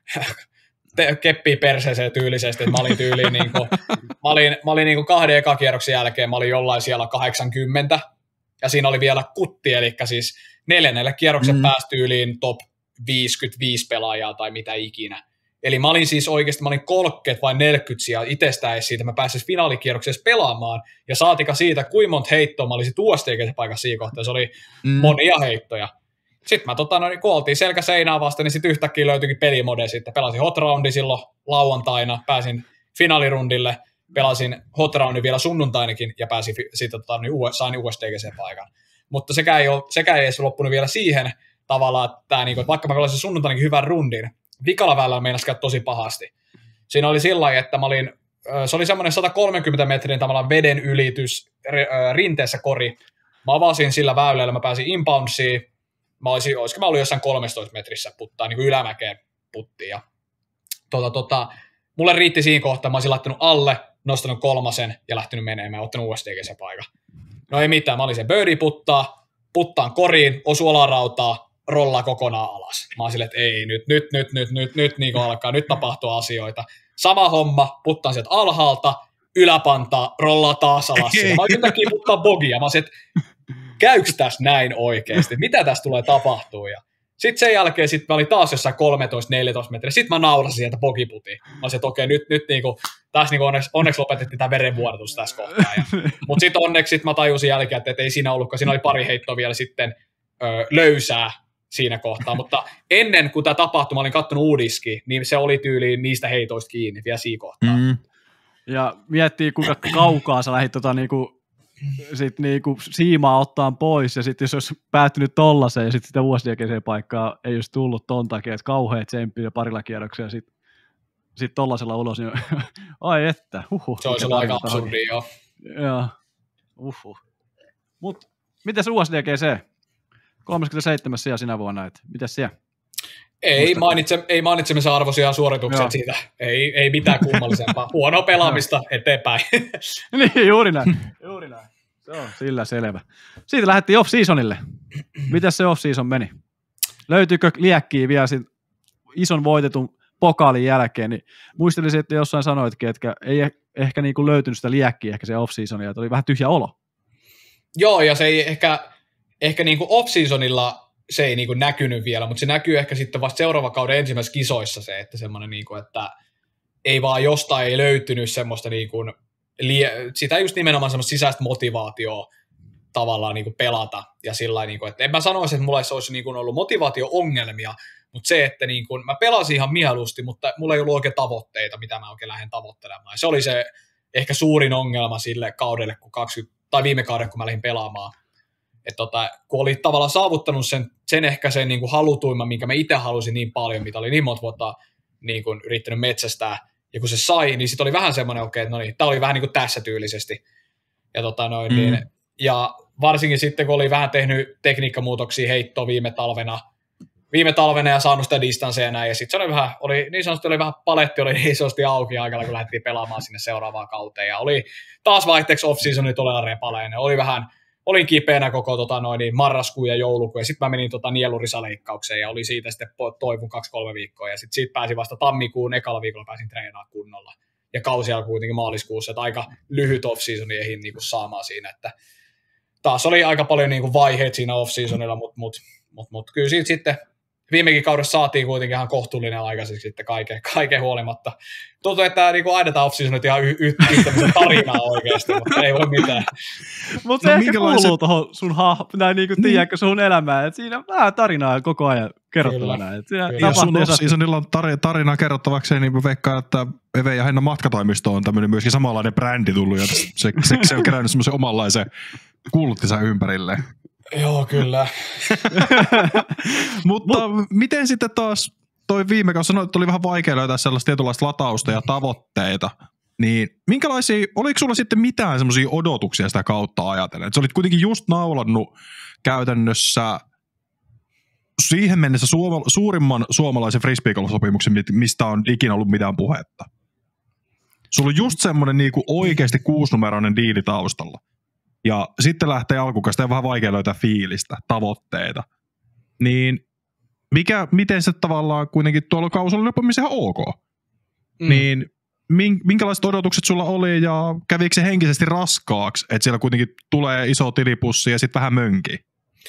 te, keppiä perseeseen tyylisesti, että mä olin tyyliin niin kuin, mä olin, mä olin niin kuin kahden ekakierroksen jälkeen, mä olin jollain siellä kahdeksankymmentä ja siinä oli vielä kutti, eli siis neljännelle kierroksen mm. päästyyliin top viisikymmentäviisi pelaajaa tai mitä ikinä. Eli mä olin siis oikeasti, mä olin kolmekymmentä vai neljäkymmentä sijaa itsestä edes siitä, mä pääsin finaalikierroksessa pelaamaan, ja saatika siitä, kuinka monta heittoa mä olisin tuosta paikassa siinä kohtaa, se oli mm. monia heittoja. Sitten mä tota, no, kun oltiin selkä seinää vasta, niin sitten yhtäkkiä löytyikin pelimode sitten, pelasin hot roundi silloin lauantaina, pääsin finaalirundille, pelasin hot roundin vielä sunnuntainakin, ja pääsin sitten tota, niin sain U S D G C-paikan. Mutta sekään ei, ole, sekään ei edes loppunut vielä siihen tavallaan, että, niin kuin, vaikka mä pelasin sunnuntainakin hyvän rundin, vikalla väylällä meinasi käydä tosi pahasti. Siinä oli sillä lailla, että mä olin, se oli semmoinen sata kolmekymmentä metrin tavallaan veden ylitys rinteessä kori. Mä avasin sillä väylällä, mä pääsin inboundsiin, mä olisin, olisiko mä ollut jossain kolmetoista metrissä puttaa, niin kuin ylämäkeen puttiin. Ja, tota, tota, mulle riitti siinä kohtaa, mä olisin laittanut alle, nostanut kolmasen ja lähtenyt menemään, ottanut U S D G C-paikan. No ei mitään, mä olin se birdie puttaa, puttaan koriin, osu alarautaa, rollaa kokonaan alas. Mä oon silleen, että ei, nyt, nyt, nyt, nyt, nyt, nyt niin alkaa, nyt tapahtuu asioita. Sama homma, puttaan sieltä alhaalta, yläpantaa, rollaa taas alas. Mä oon jotenkin puttaa bogia. Mä oon silleen, että käyks tässä näin oikeasti? Mitä tässä tulee tapahtuu? Ja sitten sen jälkeen sit mä olin taas jossain kolmetoista neljätoista metriä. Sitten mä naurasin sieltä bogiputiin. Mä olin, että okei, nyt, nyt niinku, tässä niinku onneksi, onneksi lopetettiin tämä verenvuodatus tässä kohtaa. Mutta sitten onneksi sit mä tajusin jälkeen, että ei siinä ollutkaan. Siinä oli pari heittoa vielä sitten ö, löysää siinä kohtaa, mutta ennen kuin tämä tapahtui, mä olin katsonut uudiskin, niin se oli tyyliin niistä heitoista kiinni vielä siinä kohtaa. Mm. Ja miettii, kuinka kaukaa sä lähdit tota niinku, sit niinku siimaa ottaa pois, ja sitten jos olisi päättynyt tollaiseen, ja sitten sitä U S D G C-paikkaa ei olisi tullut ton takia, että kauheat tsemppiä parilla kierroksella, ja sitten sit tollaisella ulos, niin ai että, huhhuh. Se olisi ollut aika absurdia, joo. Joo, uhuh. Mut, mites U S D G C? kolmekymmentäseitsemän sija sinä vuonna, että mitäs siellä? Ei, mainitse, ei mainitsemisen arvoisia suorituksia Joo. siitä. Ei, ei mitään kummallisempaa. Huonoa pelaamista eteenpäin. Niin, juuri näin. Juuri näin. Se on sillä selvä. Siitä lähdettiin off-seasonille. Mitäs se off-season meni? Löytyykö liekkiä vielä sit ison voitetun pokaalin jälkeen? Niin muistelisin, että jossain sanoitkin, että ei ehkä niinku löytynyt sitä liekkiä ehkä se off-seasonia, että oli vähän tyhjä olo. Joo, ja se ei ehkä, ehkä niinku off-seasonilla se ei niinku näkynyt vielä, mutta se näkyy ehkä sitten vasta seuraavan kauden ensimmäisissä kisoissa se, että semmoinen, niinku, että ei vaan jostain ei löytynyt semmoista, niinku, sitä just nimenomaan semmoista sisäistä motivaatioa tavallaan niinku pelata, ja sillä niinku, että en mä sanoisi, että mulla olisi niinku ollut motivaatio-ongelmia, mutta se, että niinku, mä pelasin ihan mieluusti, mutta mulla ei ollut oikein tavoitteita, mitä mä oikein lähden tavoittelemaan, ja se oli se ehkä suurin ongelma sille kaudelle, kun kaksikymmentä, tai viime kauden, kun mä lähdin pelaamaan. Että tota, kun oli tavallaan saavuttanut sen, sen ehkä sen niin kuin halutuimman, minkä mä itse halusin niin paljon, mitä oli niin monta vuotta niin kuin yrittänyt metsästää, ja kun se sai, niin sitten oli vähän semmoinen, okei, okay, no niin, tämä oli vähän niin kuin tässä tyylisesti. Ja, tota noin, mm. niin, ja varsinkin sitten, kun oli vähän tehnyt tekniikkamuutoksia heittoa viime talvena, viime talvena ja saanut sitä distansseja näin, ja sitten se oli vähän, oli, niin sanotusti oli vähän paletti, oli niin isosti auki aikana, kun lähdettiin pelaamaan sinne seuraavaan kauteen, ja oli taas vaihteeksi off-seasoni todella repaleinen, oli vähän, olin kipeänä koko tota, noin, niin marraskuun ja joulukuun, ja sitten mä menin tota, nielurisaleikkaukseen, ja oli siitä sitten toivun kaksi-kolme viikkoa, ja sitten siitä pääsin vasta tammikuun ekalla viikolla pääsin treenaamaan kunnolla, ja kausi alkoi kuitenkin maaliskuussa, että aika lyhyt off-seasoni ehdin niin kuin saamaan siinä, että taas oli aika paljon niin kuin vaiheet siinä off-seasonilla, mutta mut, mut, mut, kyllä siitä sitten viimekin kaudessa saatiin kuitenkin ihan kohtuullinen aikaiseksi sitten kaiken, kaiken huolimatta. Tuntuu, että tämä niin aina tämä off-seasonit ihan y- y- yhtä tarinaa oikeasti, mutta ei voi mitään. Mutta no, se ehkä kuuluu tuohon sun hahmoon, näin niin kuin tiedätkö sun elämään, että siinä on vähän tarinaa koko ajan kerrottavana. Ja sun off-seasonilla on tar- tarinaa kerrottavakseen, niin veikkaan, että Eve ja Henna matkatoimisto on tämmöinen myöskin samanlainen brändi tullut, ja se, se, se on kerännyt semmoisen omanlaisen kulttinsa ympärilleen. Joo, kyllä. Mutta Mut, miten sitten taas toi viime kausi sanoit, että oli vähän vaikea löytää sellaista tietynlaista latausta ja tavoitteita, niin minkälaisia, oliko sulla sitten mitään semmoisia odotuksia sitä kautta ajatellen? Et sä olit kuitenkin just naulannut käytännössä siihen mennessä suoma, suurimman suomalaisen frisbeegolf-sopimuksen, mistä on ikinä ollut mitään puhetta. Sulla on just semmoinen niinku oikeasti kuusinumeroinen diili taustalla. Ja sitten lähtee alkukaista ja vähän vaikea löytää fiilistä, tavoitteita. Niin mikä, miten se tavallaan kuitenkin tuolla kausalla loppumiseen ihan ok? Mm. Niin minkälaiset odotukset sulla oli ja kävikö se henkisesti raskaaksi, että siellä kuitenkin tulee iso tilipussi ja sitten vähän mönki?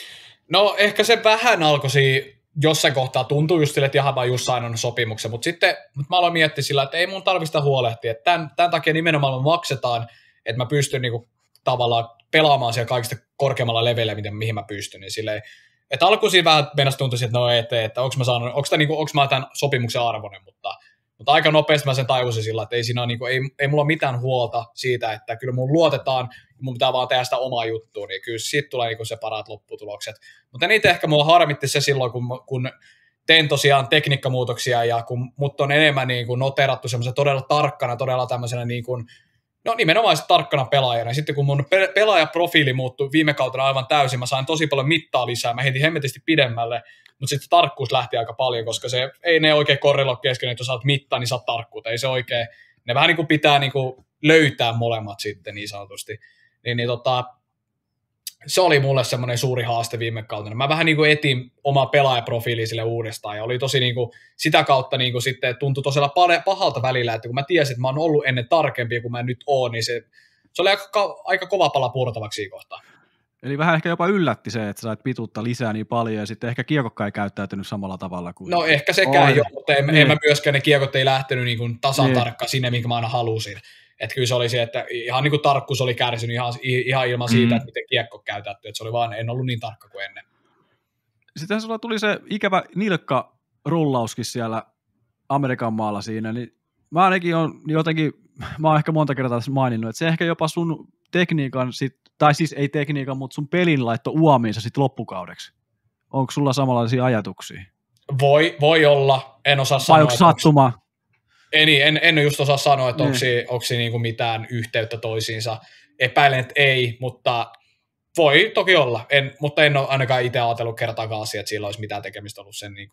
No ehkä se vähän alkoi jossain kohtaa tuntuu just sille, että jaha, mä oon just saanut sopimuksen, mutta sitten mut mä aloin miettiä sillä, että ei mun tarvista huolehtia, että tämän, tämän takia nimenomaan maksetaan, että mä pystyn niinku tavallaan pelaamaan siellä kaikista korkeammalla leveillä, mihin mä pystyn. Niin silleen, että alkuun siinä vähän mennessä tuntui, että no et, että onko mä, saanut, onko, tämä, niin onko mä tämän sopimuksen arvoinen, mutta, mutta aika nopeasti mä sen tajusin sillä, että ei, siinä ole, niin kuin, ei, ei mulla ole mitään huolta siitä, että kyllä mun luotetaan, mun pitää vaan tehdä sitä omaa juttua, niin kyllä siitä tulee niin se parat lopputulokset. Mutta niitä ehkä mua harmitti se silloin, kun, kun tein tosiaan tekniikkamuutoksia ja kun mut on enemmän niin kuin noterattu semmoisen todella tarkkana, todella tämmöisenä niin kuin no nimenomaan tarkkana pelaajana. Sitten kun mun pe- pelaajaprofiili muuttui viime kautena aivan täysin, mä sain tosi paljon mittaa lisää, mä heitin hemmetisti pidemmälle, mutta sitten tarkkuus lähti aika paljon, koska se ei ne oikein korreloi kesken, että jos saat mittaa, niin saat tarkkuutta. Ei se oikein, ne vähän niin kuin pitää niin kuin löytää molemmat sitten niin sanotusti. Niin, niin tota, se oli mulle semmoinen suuri haaste viime kautena. Mä vähän niin kuin etin omaa pelaajaprofiiliä sille uudestaan ja oli tosi niin kuin sitä kautta niin kuin sitten tuntui tosiaan pahalta välillä, että kun mä tiesin, että mä oon ollut ennen tarkempi kuin mä nyt oon, niin se, se oli aika, aika kova pala purtavaksi siinä kohtaa. Eli vähän ehkä jopa yllätti se, että sä sait pituutta lisää niin paljon ja sitten ehkä kiekokka ei käyttäytynyt samalla tavalla kuin... No ehkä sekään jo, mutta en, niin. en mä myöskään ne kiekot ei lähtenyt niin kuin tasan niin. tarkka sinne, minkä mä aina halusin. Että kyllä se oli se, että ihan niin kuin tarkkuus oli kärsinyt ihan, ihan ilman siitä, mm. että miten kiekko käytetty. Että se oli vaan, en ollut niin tarkka kuin ennen. Sitten sulla tuli se ikävä nilkkarullauskin siellä Amerikan maalla siinä, niin mä ainakin on jotenkin, mä oon ehkä monta kertaa tässä maininnut, että se ehkä jopa sun tekniikan, sit, tai siis ei tekniikan, mutta sun pelin laitto uomiinsa sitten loppukaudeksi. Onko sulla samanlaisia ajatuksia? Voi, voi olla, en osaa sanoa. Vai onko sattumaa? Ei, en, en just osaa sanoa, että onko siinä, onko siinä niinku mitään yhteyttä toisiinsa. Epäilen, että ei, mutta voi toki olla. En, mutta en ole ainakaan itse ajatellut kertaakaan asiaa, että sillä olisi mitään tekemistä ollut sen niin kuin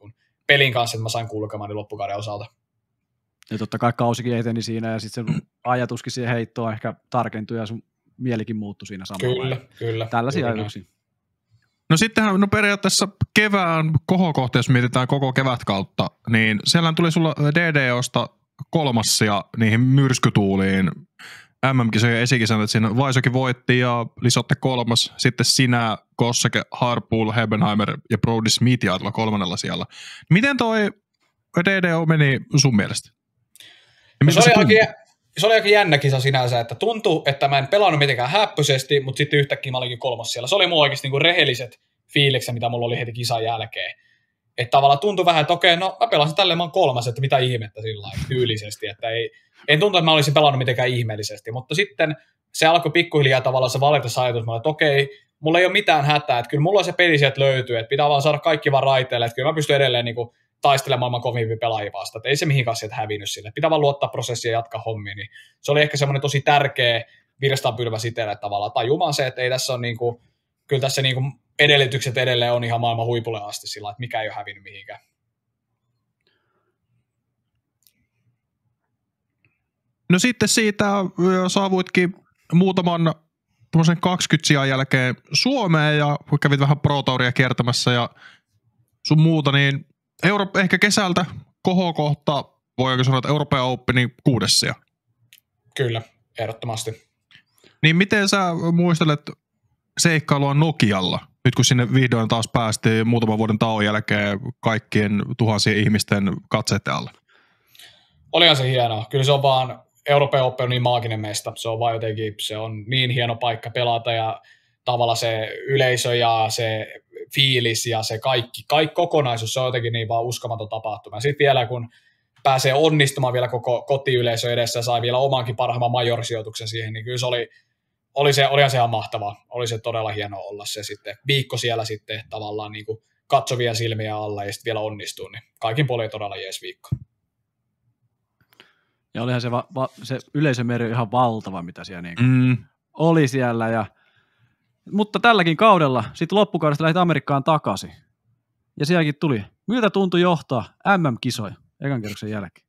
pelin kanssa, että mä sain kulkemaan niin loppukauden osalta. Ja totta kai kausikin eteni siinä, ja sitten se ajatuskin siihen heittoon ehkä tarkentui, ja sun mielikin muuttui siinä samalla. Kyllä, kyllä. Tällaisia ajatuksia. No sittenhän, no periaatteessa kevään kohokohta, jos mietitään koko kevätkautta, niin siellä tuli sulla D D Osta kolmassia niihin myrskytuuliin. M M-kisojen esikisän, että siinä Vaisokin voitti ja Lisotte kolmas, sitten sinä, Kosseke, Harpool, Hebenheimer ja Brody Smith jaetella kolmannella siellä. Miten toi D D O meni sun mielestä? No se, oli aika, se oli aika jännä kisa sinänsä, että tuntui, että mä en pelannut mitenkään häppöisesti, mutta sitten yhtäkkiä mä olinkin kolmas siellä. Se oli mun oikeasti niinku rehelliset fiilikset, mitä mulla oli heti kisan jälkeen. Että tavallaan tuntui vähän, että okei, no mä pelasin tälleen, mä oon kolmas, että mitä ihmettä sillä lailla tyylisesti, että ei, en tuntu, että mä olisin pelannut mitenkään ihmeellisesti, mutta sitten se alkoi pikkuhiljaa tavallaan se valitessa ajatus, että okei, mulla ei ole mitään hätää, että kyllä mulla se peli sieltä löytyy, että pitää vaan saada kaikki vaan raiteille, että kyllä mä pystyn edelleen niin kuin taistelemaan maailman kovimpia pelaajia vastaan, että ei se mihinkään sieltä hävinnyt sille, pitää vaan luottaa prosessiin ja jatkaa hommia, niin se oli ehkä semmoinen tosi tärkeä virstanpylväs itselle tavallaan, tajumaan se, että ei tässä ole niin kuin, kyllä tässä niin kuin edellytykset edelleen on ihan maailman huipulle asti sillä, että mikä ei ole hävinnyt mihinkään. No sitten siitä saavuitkin muutaman kaksikymmentä sijaan jälkeen Suomeen ja kävit vähän Pro Touria kiertämässä ja sun muuta, niin Euro, ehkä kesältä kohokohta, voiko sanoa, että Euroopan Openin kuudes sija? Kyllä, ehdottomasti. Niin miten sä muistelet seikkailua Nokialla, nyt kun sinne vihdoin taas päästiin muutaman vuoden tauon jälkeen kaikkien tuhansien ihmisten katseiden alle? Olihan se hienoa. Kyllä se on vaan, Euroopan Open on niin maaginen mesta. Se on vaan jotenkin, se on niin hieno paikka pelata ja tavallaan se yleisö ja se fiilis ja se kaikki, kaikki kokonaisuus, se on jotenkin niin vaan uskomaton tapahtuma. Sitten vielä kun pääsee onnistumaan vielä koko kotiyleisö edessä ja sai vielä omankin parhaimman majorisijoituksen siihen, niin kyllä se oli, oli se, olihan se ihan mahtavaa. Oli se todella hienoa olla se sitten viikko siellä sitten tavallaan niin kuin katsovia silmiä alla ja sitten vielä onnistuu, niin kaikin puolin todella jees viikko. Ja olihan se, va- va- se yleisömeri ihan valtava, mitä siellä niin Mm. oli siellä. Ja, mutta tälläkin kaudella, sitten loppukaudesta lähdit Amerikkaan takaisin. Ja sielläkin tuli. Miltä tuntui johtaa M M-kisoja ekan kerroksen jälkeen?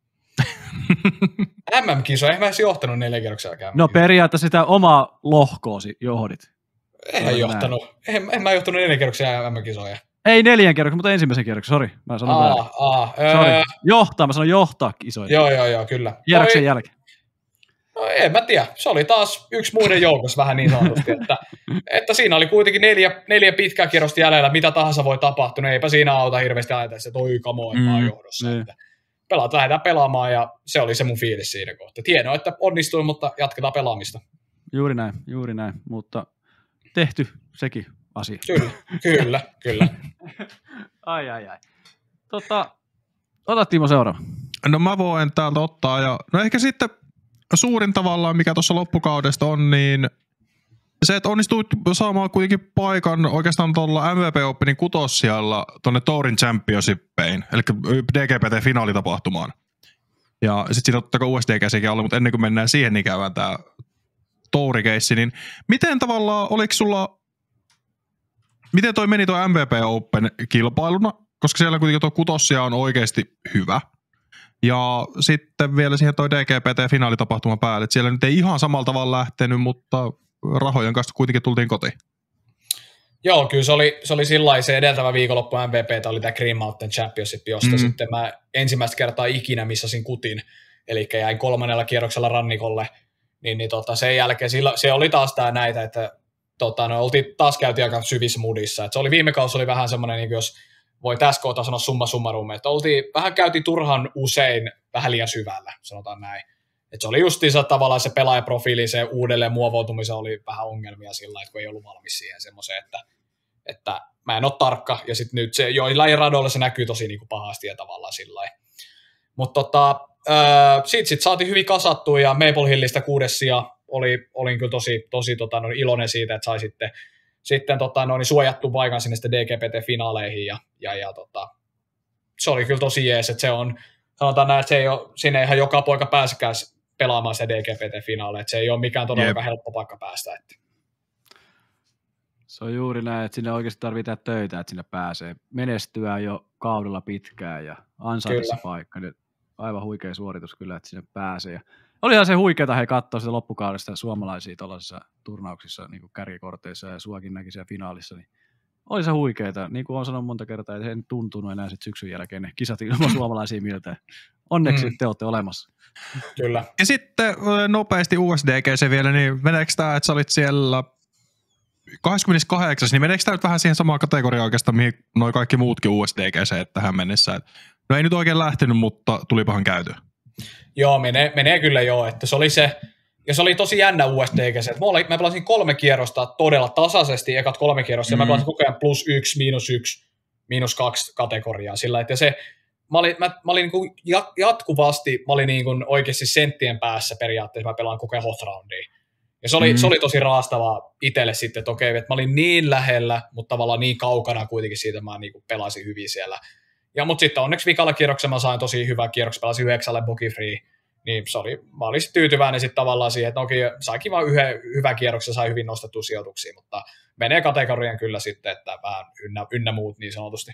M M-kisoja, eihän mä edes johtanut neljän kerroksen jälkeen. No periaatteessa sitä omaa lohkoosi johdit. Eihän johtanut. En, en mä johtanut neljän kerroksen M M-kisoja. Ei neljän kerroksen, mutta ensimmäisen kerroksen, sori. Mä sanon Aa, väärin. aa, Sori. öö, Johtaa, mä sanon johtaa kisoja. joo, joo, joo, kyllä. Kierroksen Toi- jälkeen. No en mä tiedä, se oli taas yksi muiden joukossa vähän niin sanotusti, että, että siinä oli kuitenkin neljä, neljä pitkää kierrosta jäljellä, mitä tahansa voi tapahtua, no eipä siinä auta hirveästi ajatella, että oi kamo, en mä oon Mm, johdossa. niin. Että pelaat, lähdetään pelaamaan ja se oli se mun fiilis siinä kohtaa. Hienoa, että onnistuin, mutta jatketaan pelaamista. Juuri näin, juuri näin, mutta tehty sekin asia. Kyllä, kyllä, kyllä. Ai, ai, ai. Tota, ota Timo seuraava. No mä voin täältä ottaa ja no ehkä sitten suurin tavallaan, mikä tuossa loppukaudesta on, niin se, että onnistuit saamaan kuitenkin paikan oikeastaan tuolla M V P Openin kutossijalla tuonne Tourin Championshipiin, eli D G P T-finaalitapahtumaan. Ja sitten siinä totta kai U S D G-sekin oli, mutta ennen kuin mennään siihen, niin käydään tämä Touri-keissi, niin miten tavallaan, oliko sulla, miten toi meni tuo M V P Open kilpailuna, koska siellä kuitenkin tuo kutossija on oikeasti hyvä. Ja sitten vielä siihen toi D G P T-finaalitapahtuma päälle, että siellä nyt ei ihan samalla tavalla lähtenyt, mutta rahojen kanssa kuitenkin tultiin kotiin. Joo, kyllä se oli, se oli sillä se edeltävä viikonloppu M V P, oli tämä Green Mountain Championship, josta mm. sitten mä ensimmäistä kertaa ikinä missasin kutin, eli jäin kolmannella kierroksella rannikolle, niin, niin tota, sen jälkeen sillä, se oli taas tämä näitä, että tota, no, oltiin taas käytiin aika syvissä mudissa, että se oli viime kausi oli vähän semmoinen, niin jos voi tässä kohtaa sanoa summa summarum, että oltiin, vähän käytiin turhan usein vähän liian syvällä, sanotaan näin. Et se oli justiinsa tavallaan se pelaajaprofiili, se uudelleen muovautumisen oli vähän ongelmia sillä, että kun ei ollut valmis siihen semmoiseen, että, että mä en ole tarkka, ja sitten nyt se joillain radoilla se näkyy tosi niin kuin pahasti ja tavallaan sillä lailla. Mutta tota, siitä sit saatiin hyvin kasattua, ja Maple Hillistä kuudes sija, oli, olin kyllä tosi, tosi tota, no, iloinen siitä, että sai sitten, sitten tota, no, niin suojattu paikan sinne sitten D G P T-finaaleihin, ja, ja, ja tota, se oli kyllä tosi jees, että se on, sanotaan näin, että se ei ole, sinne ihan joka poika pääsekään pelaamaan se D G P T-finaali, että se ei ole mikään todellakaan helppo paikka päästä. Että. Se on juuri näin, että sinne oikeasti tarvitaan töitä, että sinne pääsee menestyä jo kaudella pitkään ja ansaita se paikka. Niin aivan huikea suoritus kyllä, että sinne pääsee. Ja olihan se huikeeta he katsoa sitä loppukaudesta suomalaisia tuollaisissa turnauksissa, niin kuin kärkikorteissa ja suakin näki siellä finaalissa. Niin oli se huikeeta. Niin kuin olen sanonut monta kertaa, että ei tuntunut enää sit syksyn jälkeen ne kisat ilman suomalaisia miltään. Onneksi mm. te olette olemassa. Kyllä. Ja sitten nopeasti U S D G C vielä, niin meneekö tämä, että sä olit siellä kahdeskymmeneskahdeksas, niin meneekö tämä nyt vähän siihen samaan kategoriaan oikeastaan, mihin noi kaikki muutkin U S D G C tähän mennessä? No ei nyt oikein lähtenyt, mutta tulipahan käytyä. Joo, menee, menee kyllä joo, että se oli se, ja se oli tosi jännä U S D G C, että mä, mä pelasin kolme kierrosta todella tasaisesti, ekat kolme kierrosta, mm. ja mä pelasin koko ajan plus yksi, miinus yksi, miinus kaksi kategoriaa sillä, että se, mä olin, mä, mä olin niin kuin jatkuvasti, mä olin niin kuin oikeasti senttien päässä periaatteessa, mä pelaan koko ajan hot roundia. Ja se oli, mm. se oli tosi raastavaa itselle sitten, että okei, että mä olin niin lähellä, mutta tavallaan niin kaukana kuitenkin siitä, että mä niin kuin pelasin hyvin siellä. Ja mutta sitten onneksi vikalla kierroksella mä sain tosi hyvää kierroksia, pelasin yhdeksälle boogie free, niin se oli, mä olin sitten tyytyväinen sitten tavallaan siihen, että no okei, saikin vaan yhden hyvän kierroksen, sai hyvin nostettua sijoituksia, mutta menee kategorian kyllä sitten, että vähän ynnä, ynnä muut niin sanotusti.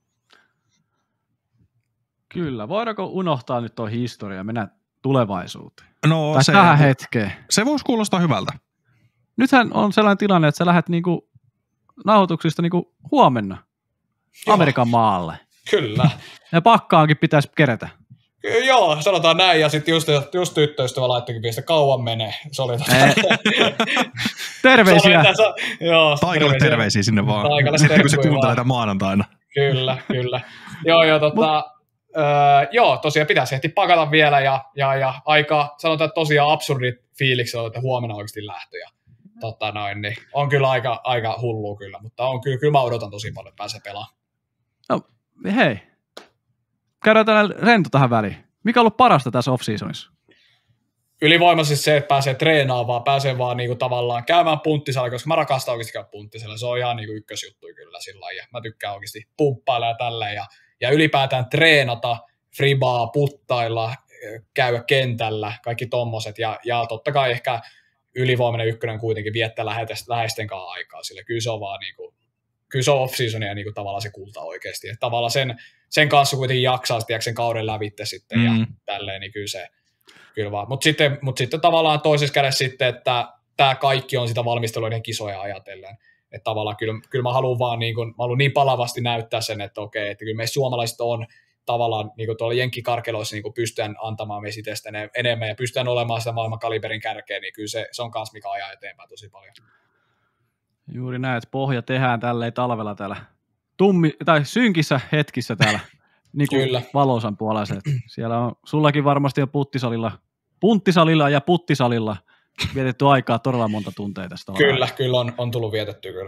Kyllä, voidaanko unohtaa nyt tuo historia ja mennä tulevaisuuteen? No, tai se, tähän hetkeen. Se voisi kuulostaa hyvältä. Nythän on sellainen tilanne, että sä lähdet niinku nauhoituksista niinku huomenna Joo. Amerikan maalle. Kyllä. Ja pakkaankin pitäisi kerätä. Joo, sanotaan näin, ja sitten just, just tyttöystävä laittikin viistä, kauan menee. Se oli terveisiä. Taikalle terveisiä sinne vaan. Taikalle sitten kun se kuuntelee tämän maanantaina. Kyllä, kyllä. Joo, joo, tota, öö, joo, tosiaan pitäisi ehti pakata vielä, ja, ja, ja aika, sanotaan, että tosiaan absurdit fiiliksellä, että huomenna oikeasti lähtö, ja tota noin, niin on kyllä aika, aika hullua kyllä, mutta on kyllä, kyllä mä odotan tosi paljon, että pääsee pelaamaan. No, hei. Käydään tänään rento tähän väliin. Mikä on ollut parasta tässä off-seasonissa? Ylivoimaisesti se, että pääsee treenaamaan, pääsee vaan niinku tavallaan käymään punttisella, koska mä rakastan oikeasti käydä punttisella. Se on ihan niinku ykkösjuttu kyllä sillä lailla. Ja mä tykkään oikeasti pumppailla ja tälleen. Ja, ja ylipäätään treenata, fribaa, puttailla, käydä kentällä, kaikki tommoset. Ja, ja totta kai ehkä ylivoimainen ykkönen kuitenkin viettää läheisten kanssa aikaa. Sillä kyllä se on vaan niinku, kyllä se on off-seasonia niinku tavallaan se kulta oikeasti. Että tavallaan sen, sen kanssa kuitenkin jaksaa sitten, sen kauden lävitte sitten mm. ja tälleen, niin kyllä se kyllä vaan. Mutta sitten, mut sitten tavallaan toisessa kädessä sitten, että tämä kaikki on sitä valmisteluiden kisoja ajatellen. Että tavallaan kyllä, kyllä mä haluan vaan niin, kun, mä haluan niin palavasti näyttää sen, että okei, että kyllä meistä suomalaiset on tavallaan niin kuin tuolla jenkkikarkeloissa niin pystytään antamaan mesitestä enemmän ja pystytään olemaan sitä maailman kaliberin kärkeä, niin kyllä se, se on kans mikä ajaa eteenpäin tosi paljon. Juuri näin, että pohja tehdään tälleen talvella täällä tummi, tai synkissä hetkissä täällä niin kuin valoisan puolella. Siellä on sullakin varmasti jo puttisalilla, punttisalilla ja puttisalilla vietetty aikaa todella monta tunteja tästä. Kyllä, kyllä on, on tullut vietettyä kyllä.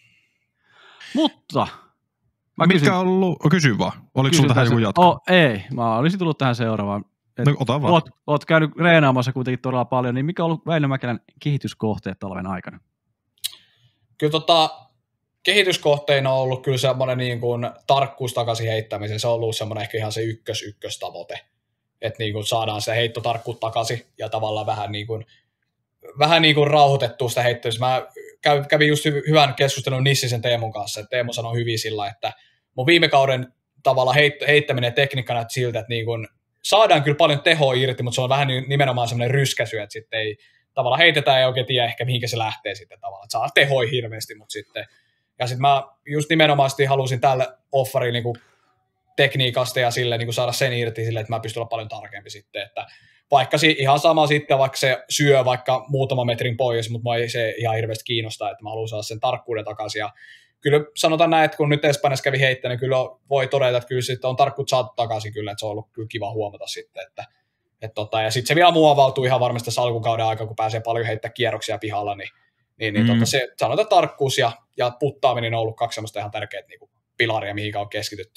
Mutta Mä Mitkä kysyn, on ollut? Kysy vaan. Oliko sulla tähän joku jatko? Oh, ei, mä olisin tullut tähän seuraavaan. Et no, ota vaan. Oot, oot käynyt reenaamassa kuitenkin todella paljon, niin mikä on ollut Väinö Mäkelän kehityskohteet talven aikana? Kyllä tota, kehityskohteina on ollut kyllä semmoinen niin kuin tarkkuus takaisin heittämisen. Se on ollut semmoinen ehkä ihan se ykkös, ykköstavoite. Että niin kuin saadaan sitä heittotarkkuutta takaisin ja tavallaan vähän niin kuin, vähän niin kuin rauhoitettua sitä heittämistä. Mä kävin just hyvän keskustelun Nissisen Teemun kanssa. Että Teemu sanoi hyvin sillä, että mun viime kauden tavalla heittäminen ja tekniikka näytti siltä, että niin kuin saadaan kyllä paljon tehoa irti, mutta se on vähän nimenomaan semmoinen ryskäsy, että sitten ei tavallaan heitetään ja oikein tiedä ehkä mihinkä se lähtee sitten tavallaan. Että saa tehoa hirveästi, mutta sitten ja sitten mä just nimenomaan halusin tälle offariin niin kuin tekniikasta ja sille niin kuin saada sen irti sille, että mä pystyn olla paljon tarkempi sitten, että vaikka si- ihan sama sitten, vaikka se syö vaikka muutama metrin pois, mutta mä ei se ihan hirveästi kiinnostaa, että mä haluan saada sen tarkkuuden takaisin ja kyllä sanotaan näin, että kun nyt Espanjassa kävi heittänyt, niin kyllä voi todeta, että kyllä sitten on tarkkuut saatu takaisin kyllä, että se on ollut kyllä kiva huomata sitten, että et tota, ja sitten se vielä muovautuu ihan varmasti tässä alkukauden aikaa, kun pääsee paljon heittää kierroksia pihalla, niin, niin, niin mm. tota, se sanotaan tarkkuus ja, ja puttaaminen on ollut kaksi semmoista ihan tärkeää niin kuin pilaria, mihinkä on keskitytty.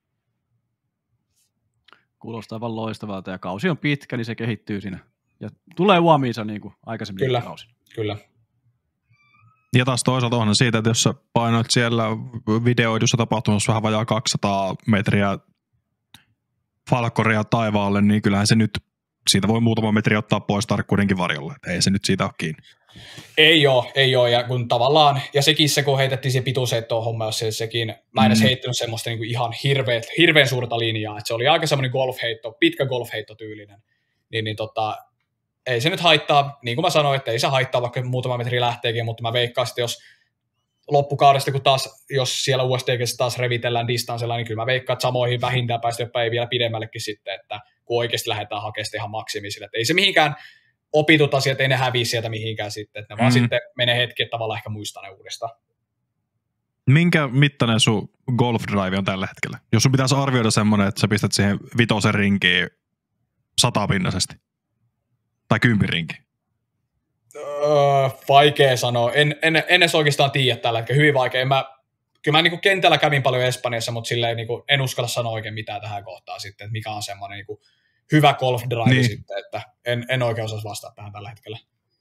Kuulostaa aivan loistavalta ja kausi on pitkä, niin se kehittyy siinä ja tulee huomiinsa niin kuin aikaisemmin kyllä, kausi. Kyllä. Ja taas toisaalta onhan siitä, että jos sä painoit siellä videoidussa tapahtumassa vähän vajaa kaksisataa metriä falkkoria taivaalle, niin kyllähän se nyt, siitä voi muutama metri ottaa pois tarkkuudenkin varjolla. Ei se nyt siitä ole kiinni. Ei oo, ei oo, ja kun tavallaan, ja sekin se, kun heitettiin siihen pituusheittoon homma, se, sekin, mä en edes mm. heittänyt semmoista niin kuin ihan hirveet, hirveän suurta linjaa, että se oli aika semmoinen golfheitto, pitkä golfheitto tyylinen, niin, niin tota, ei se nyt haittaa, niin kuin mä sanoin, että ei se haittaa, vaikka muutama metri lähteekin, mutta mä veikkaan sitten, jos loppukaudesta, kun taas, jos siellä U S D G:ssä taas revitellään distanssilla, niin kyllä mä veikkaan, että samoihin vähintään päästä, jopa ei vielä pidemmällekin sitten, että kun oikeasti lähdetään hakemaan ihan maksimisille, että ei se mihinkään opitut asiat, ei ne häviä sieltä mihinkään sitten, että ne vaan mm. sitten menee hetki, että tavallaan ehkä muistaa ne uudestaan. Minkä mittainen sun golf drive on tällä hetkellä? Jos sun pitäisi arvioida semmoinen, että sä pistät siihen vitosen rinkiin satapinnaisesti. Tai kympin rinkiin. Öö, vaikea sanoa. En, en, en edes oikeastaan tiedä tällä hetkellä. Hyvin vaikea. Mä, kyllä mä niin kuin kentällä kävin paljon Espanjassa, mutta silleen niin kuin en uskalla sanoa oikein mitään tähän kohtaan sitten, että mikä on semmoinen niin kuin hyvä golf drive niin. Sitten, että en, en oikein osaisi vastata tähän tällä hetkellä.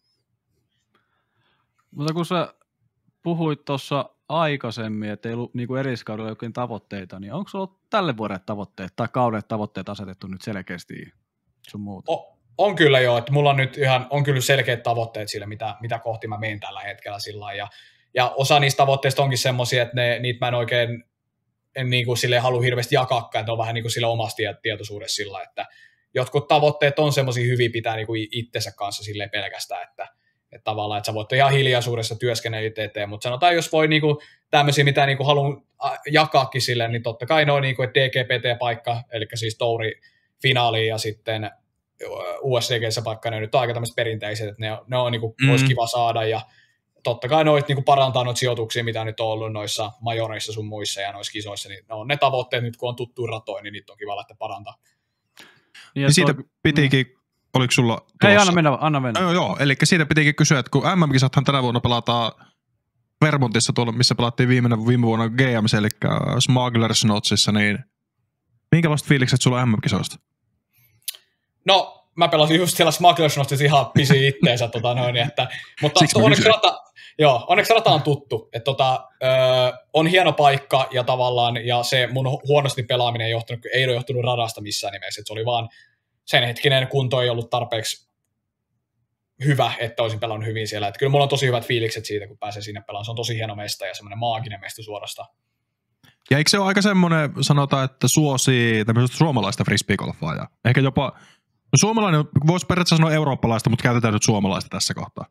Mutta kun sä puhuit tuossa aikaisemmin, että ei ollut niin erilliskaudella jokin tavoitteita, niin onko sulla tälle vuodelle tavoitteet tai kauden tavoitteet asetettu nyt selkeästi sun muuta? O, on kyllä joo, että mulla on nyt ihan, on kyllä selkeät tavoitteet sille, mitä, mitä kohti mä menen tällä hetkellä sillä ja, ja osa niistä tavoitteista onkin semmoisia, että ne, niitä mä en oikein en niin kuin silleen halua hirveästi jakaakaan, että on vähän niin kuin sille omassa tietoisuudessa sillä, että jotkut tavoitteet on semmoisia hyviä pitää niin kuin itsensä kanssa silleen pelkästään, että Että tavallaan, että sä voit ihan hiljaisuudessa työskennellä eteen, mutta sanotaan, jos voi niinku tämmöisiä, mitä niinku haluan jakaakin silleen, niin totta kai noin, niinku, että D G P T-paikka, eli siis Touri finaali ja sitten U S D G:ssä paikka, ne nyt on aika tämmöiset perinteiset, että ne, ne on niinku, mm. olisi kiva saada, ja totta kai noit niinku parantaa noita sijoituksia, mitä nyt on ollut noissa majoreissa sun muissa ja noissa kisoissa, niin ne on ne tavoitteet nyt, kun on tuttu ratoja, niin niitä on kiva lähteä parantaa. Niin, siitä toi... pitikin Oliko sulla tulossa? Ei, anna mennä, anna mennä. No, joo, eli siitä pitikin kysyä, että kun M M-kisathan tänä vuonna pelataan Vermontissa tuolla, missä pelattiin viime, viime vuonna G M C, eli Smugglers Notsissa, niin minkälaiset fiilikset sulla on M M-kisoista? No, mä pelasin just siellä Smugglers Notsissa ihan pisi itteensä, tota noin, että, mutta onneksi rata, joo, onneksi rata on tuttu, että tota, ö, on hieno paikka ja tavallaan, ja se mun huonosti pelaaminen ei, johtunut, ei ole johtunut radasta missään nimessä, että se oli vaan sen hetkinen kunto ei ollut tarpeeksi hyvä, että olisin pelannut hyvin siellä. Että kyllä mulla on tosi hyvät fiilikset siitä, kun pääsee sinne pelaamaan. Se on tosi hieno mesta ja semmoinen maaginen mesta suorastaan. Ja eikö se ole aika semmoinen, sanotaan, että suosii tämmöistä suomalaista frisbeegolfaajaa? Ehkä jopa, no suomalainen, voisi periaatteessa sanoa eurooppalaista, mutta käytetään nyt suomalaista tässä kohtaa.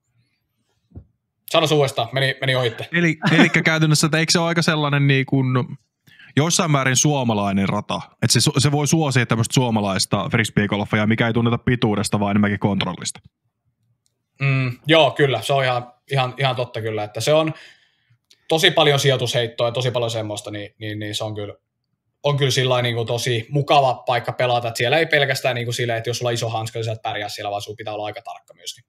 Sano uudestaan, meni, meni ohitte. Eli, eli käytännössä, että eikö se ole aika sellainen niin kuin jossain määrin suomalainen rata, että se, se voi suosia tämmöistä suomalaista frisbeegolfia, mikä ei tunneta pituudesta, vaan enemmänkin kontrollista. Mm, joo, kyllä, se on ihan, ihan, ihan totta kyllä, että se on tosi paljon sijoitusheittoa ja tosi paljon semmoista, niin, niin, niin se on kyllä, on kyllä sillain niin kuin tosi mukava paikka pelata, että siellä ei pelkästään niin kuin silleen, että jos sulla on iso hanska, niin sä et pärjää siellä, vaan sun pitää olla aika tarkka myöskin.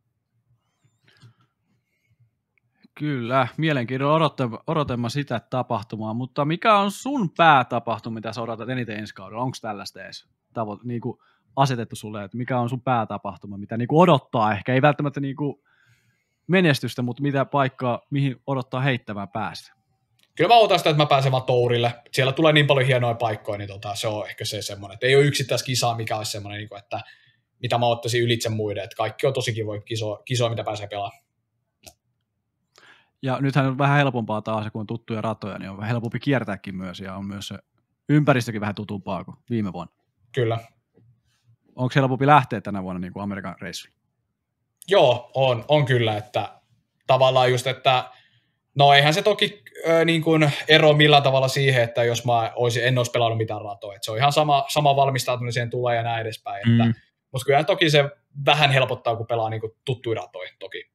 Kyllä, mielenkiinnolla odotamme sitä tapahtumaa, mutta mikä on sun päätapahtuma, mitä sä odotat eniten ensi kaudella? Onko tällaista edes tavo- niinku asetettu sulle, että mikä on sun päätapahtuma, mitä niinku odottaa ehkä, ei välttämättä niinku menestystä, mutta mitä paikkaa, mihin odottaa heittämään päästä? Kyllä mä odotan sitä, että mä pääsen vaan Tourille. Siellä tulee niin paljon hienoja paikkoja, niin tota, se on ehkä se semmoinen, että ei ole yksittäiskisaa, mikä olisi semmoinen, niin kuin, että mitä mä ottaisin ylitse muiden, että kaikki on tosi kivoja kisoja, kisoja mitä pääsee pelaamaan. Ja nythän on vähän helpompaa taas, kun on tuttuja ratoja, niin on vähän helpompi kiertääkin myös, ja on myös se ympäristökin vähän tutumpaa kuin viime vuonna. Kyllä. Onko helpompi lähteä tänä vuonna niin kuin Amerikan reissulle? Joo, on, on kyllä, että tavallaan just, että no eihän se toki äh, niin kuin ero millään tavalla siihen, että jos mä olisin, en olisi pelannut mitään ratoa, että se on ihan sama, sama valmistautumiseen tulee ja näin edespäin, mm. että, mutta kyllä toki se vähän helpottaa, kun pelaa niin kuin tuttuja ratoja toki.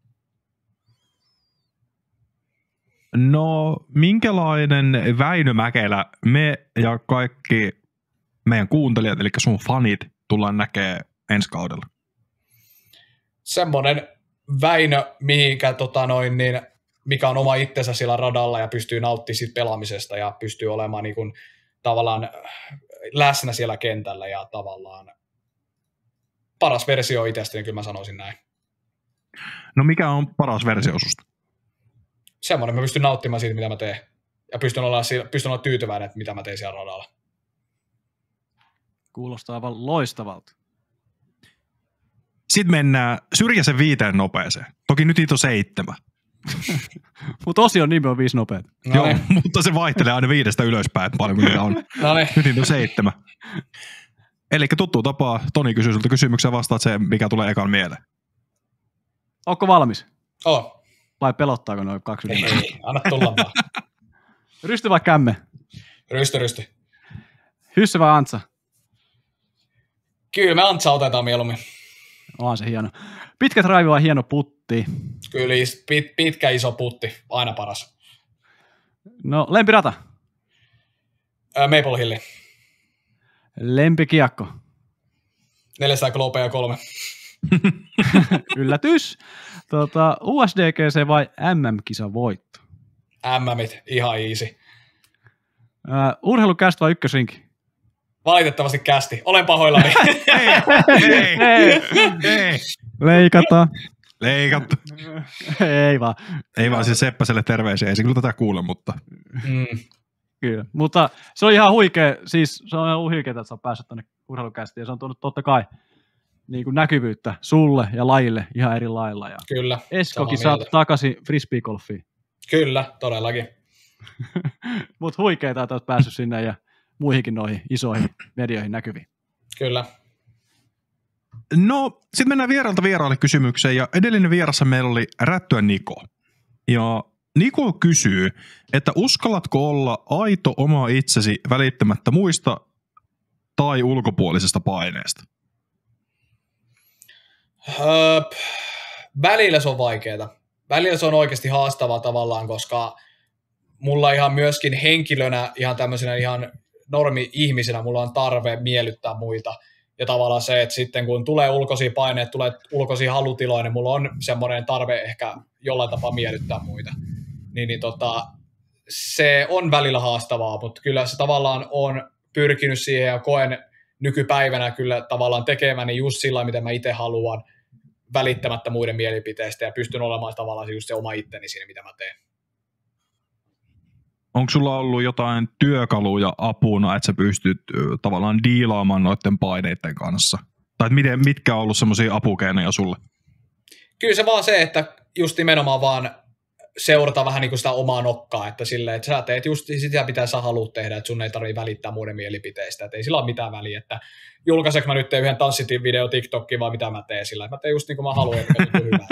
No, minkälainen Väinö Mäkelä me ja kaikki meidän kuuntelijat, eli sun fanit, tullaan näkemään ensi kaudella? Semmoinen Väinö, mihinkä, tota noin, niin, mikä on oma itsensä sillä radalla ja pystyy nauttimaan siitä pelaamisesta ja pystyy olemaan niin kuin, tavallaan läsnä siellä kentällä ja tavallaan paras versio itsestäni, kyllä mä sanoisin näin. No mikä on paras versio susta? Semmoinen, mä pystyn nauttimaan siitä, mitä mä teen. Ja pystyn olla, pystyn olla tyytyväinen, että mitä mä teen siellä radalla. Kuulostaa aivan loistavalta. Sitten mennään syrjäisen viiteen nopeeseen. Toki nyt niitä on seitsemän. Mutta osion nimi on viisi nopeat. No Joo, niin. mutta se vaihtelee aina viidestä ylöspäin, että paljon niitä on. No niin. Nyt niitä on seitsemän. Eli tuttu tapaa, Toni kysyy sulta kysymyksen, vastaat se, mikä tulee ekan mieleen. Ootko valmis? Oh. Vai pelottaako noin kaksi ylimääräistä? Ei, anna tulla vaan. Rysty vai kämme? Rysty, rysty. Hysse vai Antsa? Kyllä me Antsa otetaan mieluummin. Onhan se hieno. Pitkä drive vai hieno putti? Kyllä pit, pitkä iso putti, aina paras. No, lempirata? Ää, Maple Hill. Lempikiekko? neljäsataa klopea kolme. Yllätys. Tota, U S D G C vai M M-kisan voitto? M-mit, ihan easy. Uh, urheilukäst vai ykkösrinki? Valitettavasti kästi. Olen pahoillani. Ei, ei, ei, ei. Leikata. Leikattu. Ei vaan. Ei vaan siis Seppäselle terveisiä, ei se kyllä tätä kuule, mutta... Mm. Kyllä, mutta se on ihan huikea, siis se on ihan huikea, että sä oot päässyt tonne urheilukästiin ja se on tuonut totta kai niin kuin näkyvyyttä sulle ja lajille ihan eri lailla. Ja Kyllä. Eskokin saat takaisin frisbeegolfiin. Kyllä, todellakin. Mutta huikeeta, että oot päässyt sinne ja muihinkin noihin isoihin medioihin näkyviin. Kyllä. No, sitten mennään vieraalta vieraalle kysymykseen, ja edellinen vierassa meillä oli Rättyä Niko. Ja Niko kysyy, että uskallatko olla aito oma itsesi välittämättä muista tai ulkopuolisesta paineesta? Öö, välillä se on vaikeaa. Välillä se on oikeasti haastavaa tavallaan, koska mulla ihan myöskin henkilönä, ihan tämmöisenä ihan normi-ihmisenä, mulla on tarve miellyttää muita. Ja tavallaan se, että sitten kun tulee ulkoisia paineita, tulee ulkoisia halutiloja, niin mulla on semmoinen tarve ehkä jollain tapaa miellyttää muita. Niin, niin tota, se on välillä haastavaa, mutta kyllä se tavallaan on pyrkinyt siihen ja koen nykypäivänä kyllä tavallaan tekemäni just sillä, mitä mä itse haluan, välittämättä muiden mielipiteistä ja pystyn olemaan tavallaan just se oma itteni siinä, mitä mä teen. Onko sulla ollut jotain työkaluja apuna, että sä pystyt tavallaan diilaamaan noiden paineiden kanssa? Tai miten, mitkä on ollut semmoisia apukeinoja sulle? Kyllä se vaan se, että just nimenomaan vaan seurata vähän niin kuin sitä omaa nokkaa, että silleen, että sä teet just sitä, mitä sä haluat tehdä, että sun ei tarvitse välittää muiden mielipiteistä, että ei sillä ole mitään väliä, että julkaiseks mä nyt teen yhden tanssitin video TikTokkiin, vaan mitä mä teen sillä, että mä teen just niin kuin mä haluan, että tuntuu hyvältä.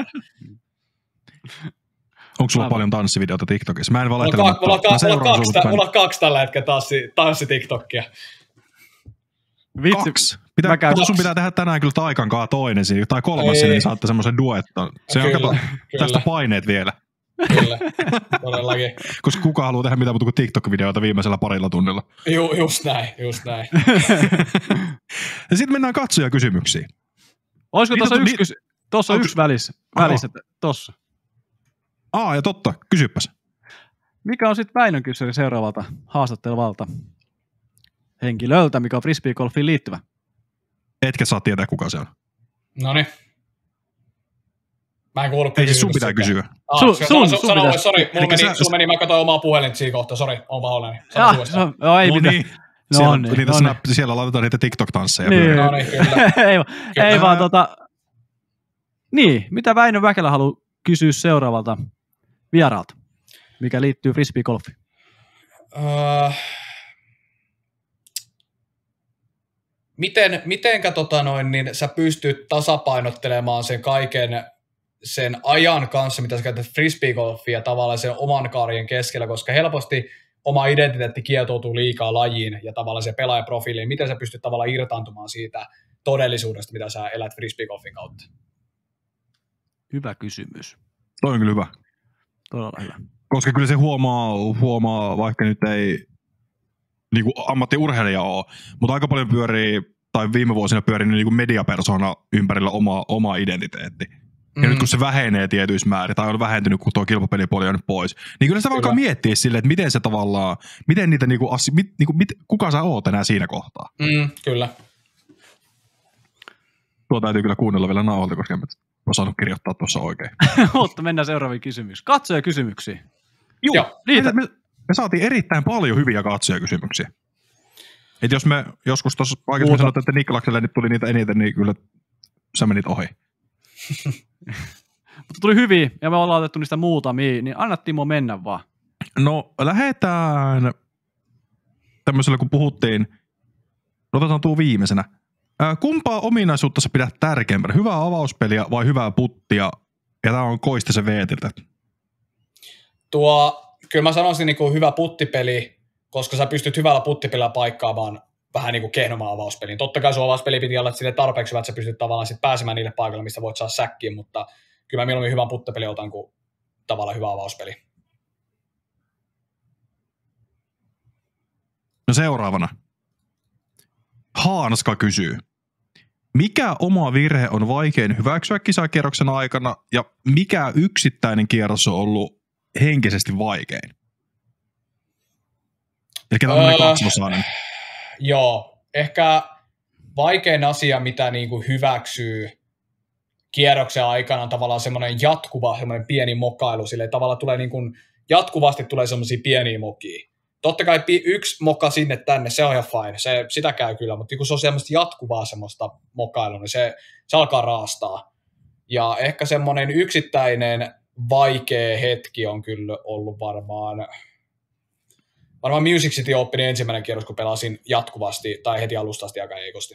Onko sulla Aivan. paljon tanssivideoita TikTokissa? Mä en valehtele, mulla, mutta mulla, mä mulla, mulla, kaksi, sulta, mulla on kaksi tällä hetkellä tanssi, tanssi-TikTokkia. Vitsi. Kaksi? Pitää, kaksi. Sun pitää tehdä tänään kyllä Taikan kaa toinen siinä, tai kolmas siinä, niin saatte semmoisen duetton. Se on, kato, tästä paineet vielä. Kyllä, todellakin. Koska kuka haluaa tehdä mitään muuta kuin TikTok-videoita viimeisellä parilla tunnilla. Ju, just näin, just näin. Ja sitten mennään katsojakysymyksiin. Olisiko tuossa yksi, kysy- tossa yksi välissä? välissä tossa. Aa, ja totta, kysypäs. Mikä on sitten Väinön kysymys seuraavalta haastattelevalta henkilöltä, mikä on frisbeegolfiin liittyvä? Etkä saa tietää, kuka se on. Noniin. Mä en kuullut kysymystä. Ei siis sun pitää kysyä. Ah, sun, sun, sun, sun sano, sori, mulla meni, sä... sulla meni, mä katsoin omaa puhelinta siinä kohtaa, sori, on pahoillani. Joo, no, ei no mitään. Niin. No siellä, niin, niitä no snap, niin. Siellä laitetaan niitä TikTok-tansseja. Niin. No niin, kyllä. ei, kyllä. ei vaan tota... Niin, mitä Väinö Väkelä haluaa kysyä seuraavalta vieraalta, mikä liittyy frisbeegolfiin? Uh, miten, mitenkä tota noin, niin sä pystyt tasapainottelemaan sen kaiken sen ajan kanssa, mitä sä käytät frisbeegolfia tavallaan sen oman kaarien keskellä, koska helposti oma identiteetti kietoutuu liikaa lajiin ja tavallaan se pelaajaprofiiliin. Miten sä pystyt tavallaan irtaantumaan siitä todellisuudesta, mitä sä elät frisbeegolfin kautta? Hyvä kysymys. Toi on kyllä hyvä. Todella hyvä. Koska kyllä se huomaa, huomaa vaikka nyt ei niin kuin ammattiurheilija ole, mutta aika paljon pyörii, tai viime vuosina pyörii niin kuin mediapersona ympärillä oma, oma identiteetti. Ja mm. nyt kun se vähenee tietyissä määrin, tai on vähentynyt, kun tuo kilpapelipuoli on nyt pois, niin kyllä sitä alkaa miettiä silleen, että miten se tavallaan, miten niitä, niinku, mit, niinku, mit, kuka sä oot enää siinä kohtaa. Mm, kyllä. Tuo täytyy kyllä kuunnella vielä nauhalta, koska en osannut kirjoittaa tuossa oikein. Mutta mennään seuraaviin kysymyksiin. Katsojakysymyksiin. Joo, Joo. Me, me, me saatiin erittäin paljon hyviä katsojakysymyksiä. Et jos me joskus tuossa paikassa sanottiin, että Nikkalakselle nyt tuli niitä eniten, niin kyllä sä menit ohi. Mutta tuli hyviä, ja me ollaan otettu niistä muutamia, niin anna Timo mennä vaan. No lähdetään tämmöisellä, kun puhuttiin, otetaan tuo viimeisenä. Ää, kumpaa ominaisuutta sä pidät tärkeämpänä? Hyvää avauspeliä vai hyvää puttia? Ja tää on Koistisen Veetiltä. Tuo, kyllä mä sanoisin niin kuin hyvä puttipeli, koska sä pystyt hyvällä puttipelillä paikkaamaan vähän niin kuin kehnomaan avauspeliin. Totta kai sun avauspeli piti olla sille tarpeeksi hyvä, että sä pystyt tavallaan sit pääsemään niille paikalle, mistä voit saada säkkiin, mutta kyllä mä mieluummin hyvän puttipeli otan kuin tavallaan hyvä avauspeli. No seuraavana. Haanska kysyy. Mikä oma virhe on vaikein hyväksyä kisakierroksen aikana ja mikä yksittäinen kierros on ollut henkisesti vaikein? Eli tämmöinen öö, kaksosainen. Joo, ehkä vaikein asia, mitä niinku hyväksyy kierroksen aikana on tavallaan semmoinen jatkuva, semmoinen pieni mokailu. Sille tavallaan tulee niinku, jatkuvasti tulee semmoisia pieniä mokia. Totta kai yksi moka sinne tänne, se on ihan fine, se, sitä käy kyllä, mutta kun se on semmoista jatkuvaa semmoista mokailua, niin se, se alkaa raastaa. Ja ehkä semmoinen yksittäinen vaikea hetki on kyllä ollut varmaan, varmaan Music City Openin ensimmäinen kierros, kun pelasin jatkuvasti tai heti alusta asti aika heikosti.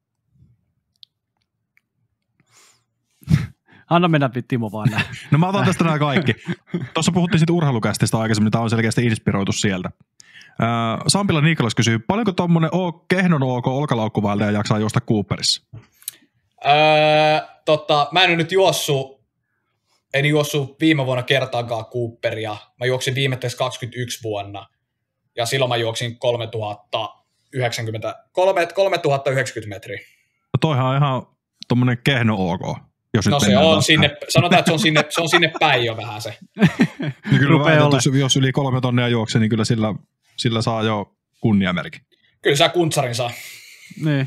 Anna mennä Timo vaan näin. No mä otan tästä nämä kaikki. Tuossa puhuttiin sitten urheilukästistä aikaisemmin, niin tämä on selkeästi inspiroitu sieltä. Äh, Sampila Nikolas kysyy, paljonko tommonen o, kehnon OK olkalaukkuvaeltaja jaksaa juosta Cooperissa? Öö, totta, mä en nyt juossu, en juossu viime vuonna kertaakaan Cooperia. Mä juoksin viimeisessä kaksikymmentäyksi vuonna. Ja silloin mä juoksin kolmetuhatta yhdeksänkymmentä metriä. No toihan on ihan tommonen kehno OK. Jos no se on sinne, sanotaan, että se on sinne, se on sinne päin jo vähän se. No kyllä väitän, jos, jos yli kolme tonnia juoksee, niin kyllä sillä, sillä saa jo kunniamerkin. Kyllä saa kuntsarin saa. Niin.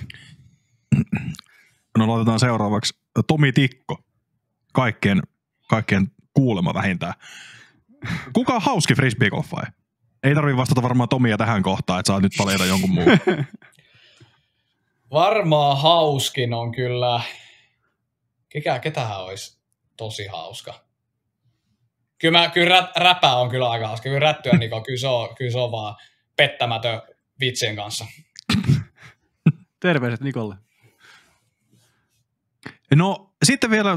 No laitetaan seuraavaksi Tomi Tikko. Kaikkien, kaikkien kuulema vähintään. Kuka on hauski frisbeegolfaaja? Ei tarvitse vastata varmaan Tomia tähän kohtaan, että saat nyt valita jonkun muun. Varmaan hauskin on kyllä... Kekä, ketähän olisi tosi hauska? Kyllä, mä, kyllä rä, räpä on kyllä aika hauska. Kyllä rättyä Niko, kyllä se on, kyllä se on vaan pettämätön vitsien kanssa. Terveiset Nikolle. No sitten vielä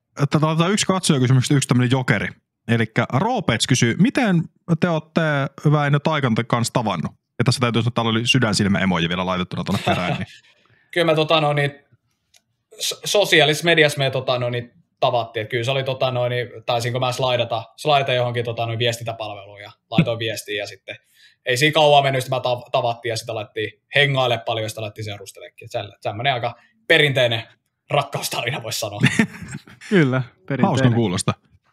että yksi katsojakysymys, yksi tämmöinen jokeri. Eli Roopets kysyy, miten te olette Väinö Taikan kanssa tavannut? Ja tässä täytyy sanoa, että täällä oli sydänsilmä emoji vielä laitettuna tuonne perään. Niin. Kyllä me tota, no, niin, sosiaalisessa mediassa me tota, no, niin, tavattiin. Että kyllä se oli, tota, no, niin, taisinko mä slaidata, slaidata johonkin tota, no, viestintäpalveluun ja laitoin viestiä ja sitten ei siinä kauan mennyt, sitten mä tavattiin ja sitten alettiin hengaille paljon ja sitten alettiin seurustelekin. Sellainen aika perinteinen rakkaustarina voisi sanoa. Kyllä, perinteinen. Hauskan kuulosta.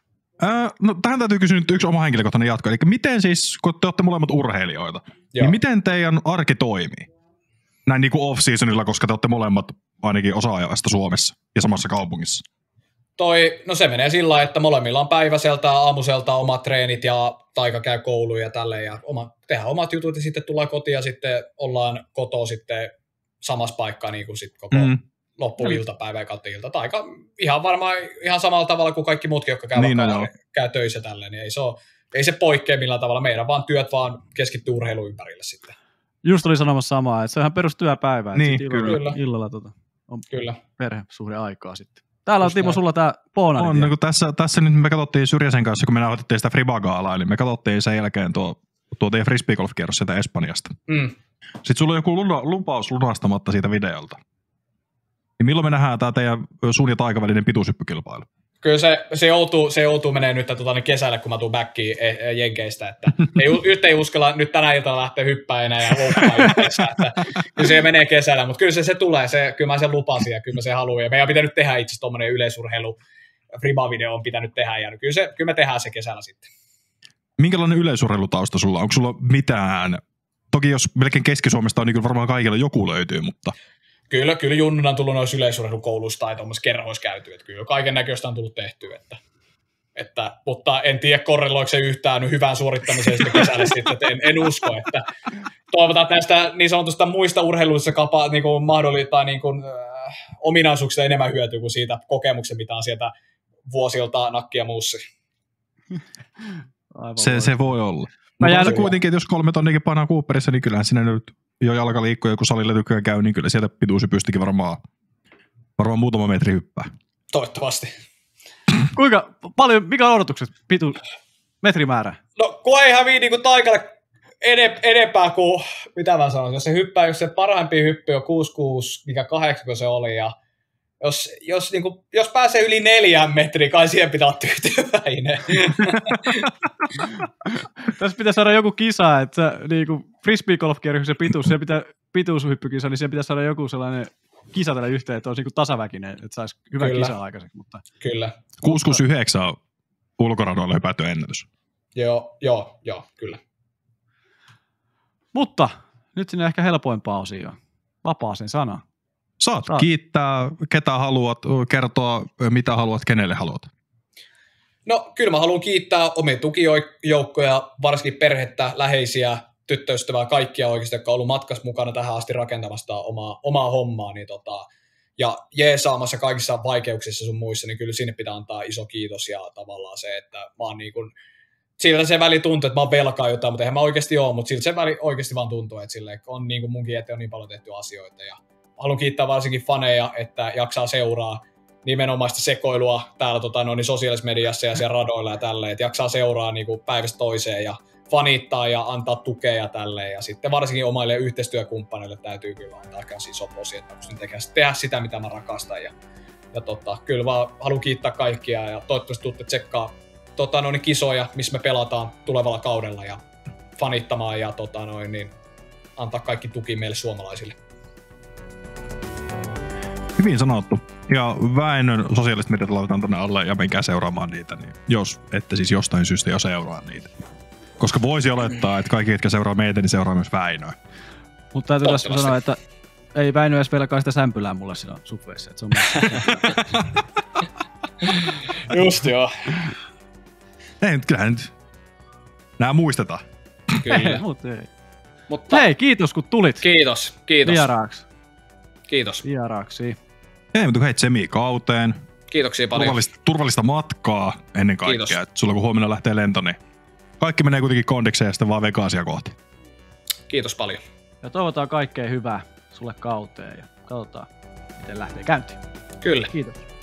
Äh, no tähän täytyy kysyä nyt yksi oma henkilökohtainen jatko. Eli miten siis, kun te olette molemmat urheilijoita, Joo. niin miten teidän arki toimii? Näin niin kuin off-seasonilla, koska te olette molemmat ainakin osa-ajasta Suomessa ja samassa kaupungissa. Toi, no se menee sillä lailla, että molemmilla on päiväseltä ja aamuselta omat treenit ja Taika käy kouluun ja tälleen. Ja oma, tehdään omat jutut ja sitten tullaan kotiin ja sitten ollaan kotoa sitten samassa paikkaa niin kuin sitten koko mm. loppuiltapäivä ja kautta ilta. Taika ihan varmaan ihan samalla tavalla kuin kaikki muutkin, jotka käy, niin, no, käy töissä tälleen. Niin ei, se ole, ei se poikkea millään tavalla. Meidän vaan työt vaan keskittyy urheilun ympärille sitten. Just oli sanomassa samaa, että se on ihan perustyöpäivä. Niin, illalla, kyllä. Illalla tota, on kyllä. perhesuhde aikaa sitten. Täällä on Timo sulla tää Boonari. On, no, tässä, tässä nyt me katsottiin Syrjäsen kanssa, kun me nauhoitettiin sitä Fribagaalaa, niin me katsottiin sen jälkeen tuo, tuo teidän frisbeegolf-kierros sieltä Espanjasta. Mm. Sitten sulla on joku luna, lupaus lunastamatta siitä videolta. Niin milloin me nähdään tämä teidän sun ja Taikavälinen pituushyppykilpailu? Kyllä se, se, joutuu, se joutuu menee nyt tota, kesällä, kun mä tuun backiin e, e, Jenkeistä. Että ei, nyt ei uskalla nyt tänä iltana lähteä hyppää enää ja loukkaa yhdessä. Kyllä se menee kesällä, mutta kyllä se, se tulee. Se, kyllä mä sen lupasin ja kyllä mä sen haluan. Ja meidän on pitänyt tehdä itse asiassa tuommoinen yleisurheilu. Friba-video on pitänyt tehdä ja kyllä, se, kyllä me tehdään se kesällä sitten. Minkälainen yleisurheilutausta sulla on? Onko sulla mitään? Toki jos melkein Keski-Suomesta on, niin kyllä varmaan kaikilla joku löytyy, mutta... Kyllä, kyllä junnuna on tullut noissa yleisurheilukouluissa tai tuommoisissa kerhoissa käyty. Että kyllä kaiken näköistä on tullut tehtyä. Että. Että, mutta en tiedä, korreloiko se yhtään hyvään suorittamiseen sitten kesällä sitten, että en, en usko, että toivotaan, että näistä niin sanotusta muista urheiluissa kapa, niin kuin mahdollista niin kuin, äh, ominaisuuksista enemmän hyötyä kuin siitä kokemuksen, mitä on sieltä vuosilta nakki ja muussi. Se, se voi olla. Mutta on se kuitenkin, että jos kolme tonnikin painaa Cooperissa, niin kyllähän sinne nyt jo jalka liikkuu, joku salilla tykkää käy, niin kyllä sieltä pituus ja pystykin varmaan, varmaan muutama metri hyppää. Toivottavasti. Kuinka paljon, mikä on odotukset pitu, metrimäärä? No kun ei häviä niin kuin taikalle edep, enempää kuin, mitä mä sanon, jos se hyppää, jos se parhaimpi hyppy on kuusi kuusi, mikä kahdeksan kun se oli, ja jos, jos, niin kuin, jos pääsee yli neljään metriä, kai siihen pitää olla tyytyväinen. Tässä pitää saada joku kisa, että niin kuin frisbeegolf-kierroksen pituus, se pitää pituushyppykisa, niin siihen pitää saada joku sellainen kisa tällä yhteen, että olisi niin kuin tasaväkinen, että saisi hyvän Kyllä. kisan aikaiseksi. Mutta... Kyllä. kuusi kuusi yhdeksän on ulkoradoilla hypätty ennätys. Joo, joo, joo, kyllä. Mutta nyt sinne ehkä helpoimpaa osioon. Vapaaseen sanaan. Saat, Saat kiittää, ketä haluat, kertoa, mitä haluat, kenelle haluat. No kyllä mä haluan kiittää omia tukijoukkoja, varsinkin perhettä, läheisiä, tyttöystävää, kaikkia oikeasti, jotka on ollut matkassa mukana tähän asti rakentamasta omaa, omaa hommaa, niin tota, ja jeesaamassa kaikissa vaikeuksissa sun muissa, niin kyllä sinne pitää antaa iso kiitos ja tavallaan se, että mä oon niin kuin, siltä se väli tuntuu, että mä oon velkaa jotain, mutta eihän mä oikeasti ole, mutta siltä se väli oikeasti vaan tuntuu, että sille on niin kuin munkin eteen on niin paljon tehty asioita ja haluan kiittää varsinkin faneja, että jaksaa seuraa nimenomaista sekoilua täällä tota, no, niin sosiaalisessa mediassa ja siellä radoilla ja tälleen, että jaksaa seuraa niin kuin päivästä toiseen ja fanittaa ja antaa tukea ja tälleen. Ja sitten varsinkin omaille yhteistyökumppaneille täytyy kyllä antaa käsi soposi, että pystyn tehdä sitä, mitä mä rakastan. Ja, ja tota, kyllä vaan haluan kiittää kaikkia ja toivottavasti tuutte tsekkaa tota, no, niin kisoja, missä me pelataan tulevalla kaudella ja fanittamaan ja tota, no, niin, antaa kaikki tuki meille suomalaisille. Hyvin sanottu. Ja Väinön sosiaaliset mediat laitetaan tonne alle ja menkää seuraamaan niitä, niin jos ette siis jostain syystä jo seuraa niitä. Koska voisi olettaa, että kaikki, jotka seuraa meitä, niin seuraa myös Väinöä. Mutta täytyy tässä sanoa, että ei Väinö edes velkaa sitä sämpylää mulle siinä subveissa. Se on Just joo. Ei, kyllähän nyt nää muistetaan. Kyllä. Mut ei. Mutta hei, kiitos kun tulit. Kiitos, kiitos. Vieraaksi. Kiitos. Vieraaksi. Ei, mutta hei tsemi kauteen. Kiitoksia paljon. Turvallista, turvallista matkaa ennen kaikkea. Et sulla kun huomenna lähtee lento, niin kaikki menee kuitenkin kondikseen ja sitten vaan Vegasia kohti. Kiitos paljon. Ja toivotaan kaikkea hyvää sulle kauteen ja katsotaan, miten lähtee käyntiin. Kyllä. Kiitos.